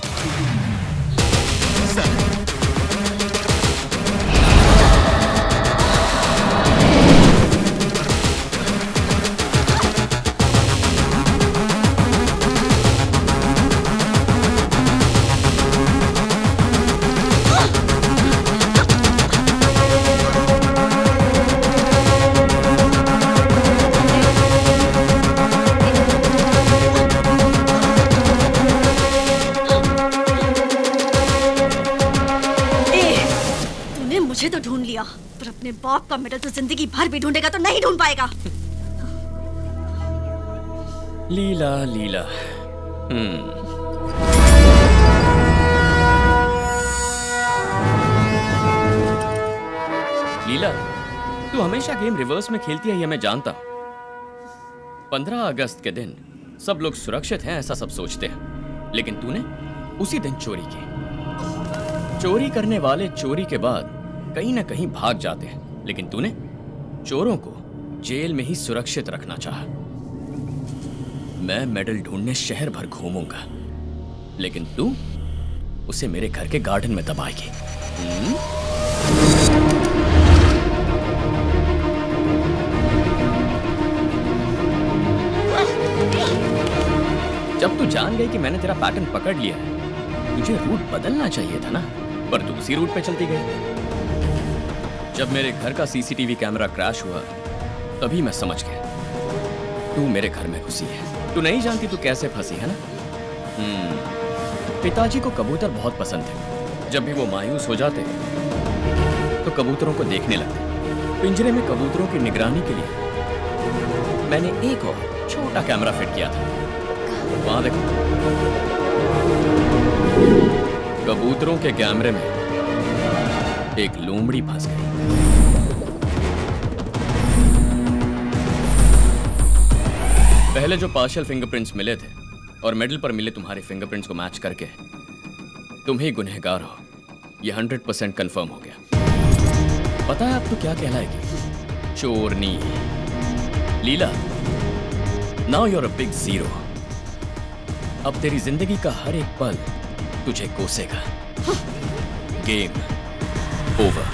तो ढूंढ लिया, पर अपने बाप का मेडल तो जिंदगी भर भी ढूंढेगा तो नहीं ढूंढ पाएगा। लीला लीला। लीला, तू हमेशा गेम रिवर्स में खेलती है, यह मैं जानता हूं। 15 अगस्त के दिन सब लोग सुरक्षित हैं ऐसा सब सोचते हैं, लेकिन तूने उसी दिन चोरी की। चोरी करने वाले चोरी के बाद कहीं ना कहीं भाग जाते हैं, लेकिन तूने चोरों को जेल में ही सुरक्षित रखना चाहा। मैं मेडल ढूंढने शहर भर घूमूंगा, लेकिन तू उसे मेरे घर के गार्डन में दबाएगी। जब तू जान गई कि मैंने तेरा पैटर्न पकड़ लिया है, तुझे रूट बदलना चाहिए था ना, पर तू उसी रूट पे चलती गई। जब मेरे घर का सीसीटीवी कैमरा क्रैश हुआ, तभी मैं समझ गया तू मेरे घर में घुसी है। तू नहीं जानती तू कैसे फंसी है ना। पिताजी को कबूतर बहुत पसंद थे। जब भी वो मायूस हो जाते तो कबूतरों को देखने लगते। पिंजरे में कबूतरों की निगरानी के लिए मैंने एक और छोटा कैमरा फिट किया था। वहां देखो, कबूतरों के कैमरे में एक लोमड़ी फंस गई। पहले जो पार्शियल फिंगरप्रिंट्स मिले थे और मेडल पर मिले तुम्हारे फिंगरप्रिंट्स को मैच करके तुम ही गुनहगार हो, यह 100% कंफर्म हो गया। पता है अब तू क्या कहलाएगी? चोरनी। Leela, now you are a big zero. अब तेरी जिंदगी का हर एक पल तुझे कोसेगा। Game over.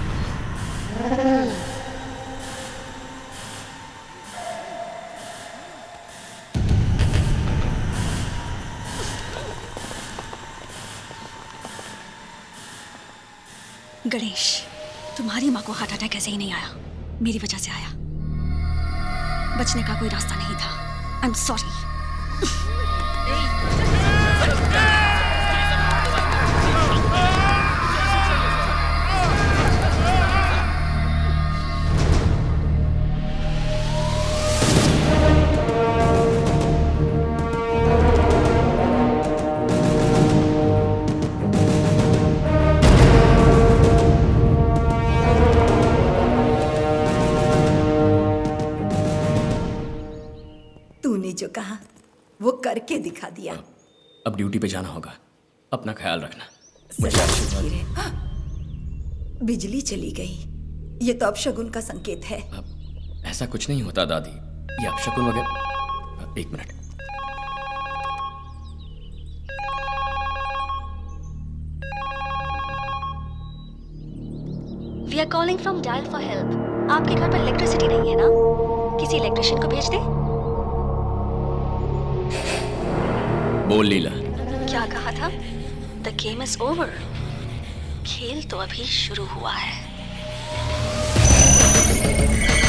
गणेश, तुम्हारी माँ को हार्ट अटैक ऐसे ही नहीं आया, मेरी वजह से आया। बचने का कोई रास्ता नहीं था। I am sorry. जो कहा वो करके दिखा दिया। अब ड्यूटी पे जाना होगा, अपना ख्याल रखना। बिजली चली गई, ये तो अब शगुन का संकेत है। ऐसा कुछ नहीं होता दादी, ये अपशकुन वगैरह। एक minute. We are calling from Dial for Help. आपके घर पर इलेक्ट्रिसिटी नहीं है ना? किसी इलेक्ट्रिशियन को भेज दे। बोल लीला। क्या कहा था? The game is over. खेल तो अभी शुरू हुआ है।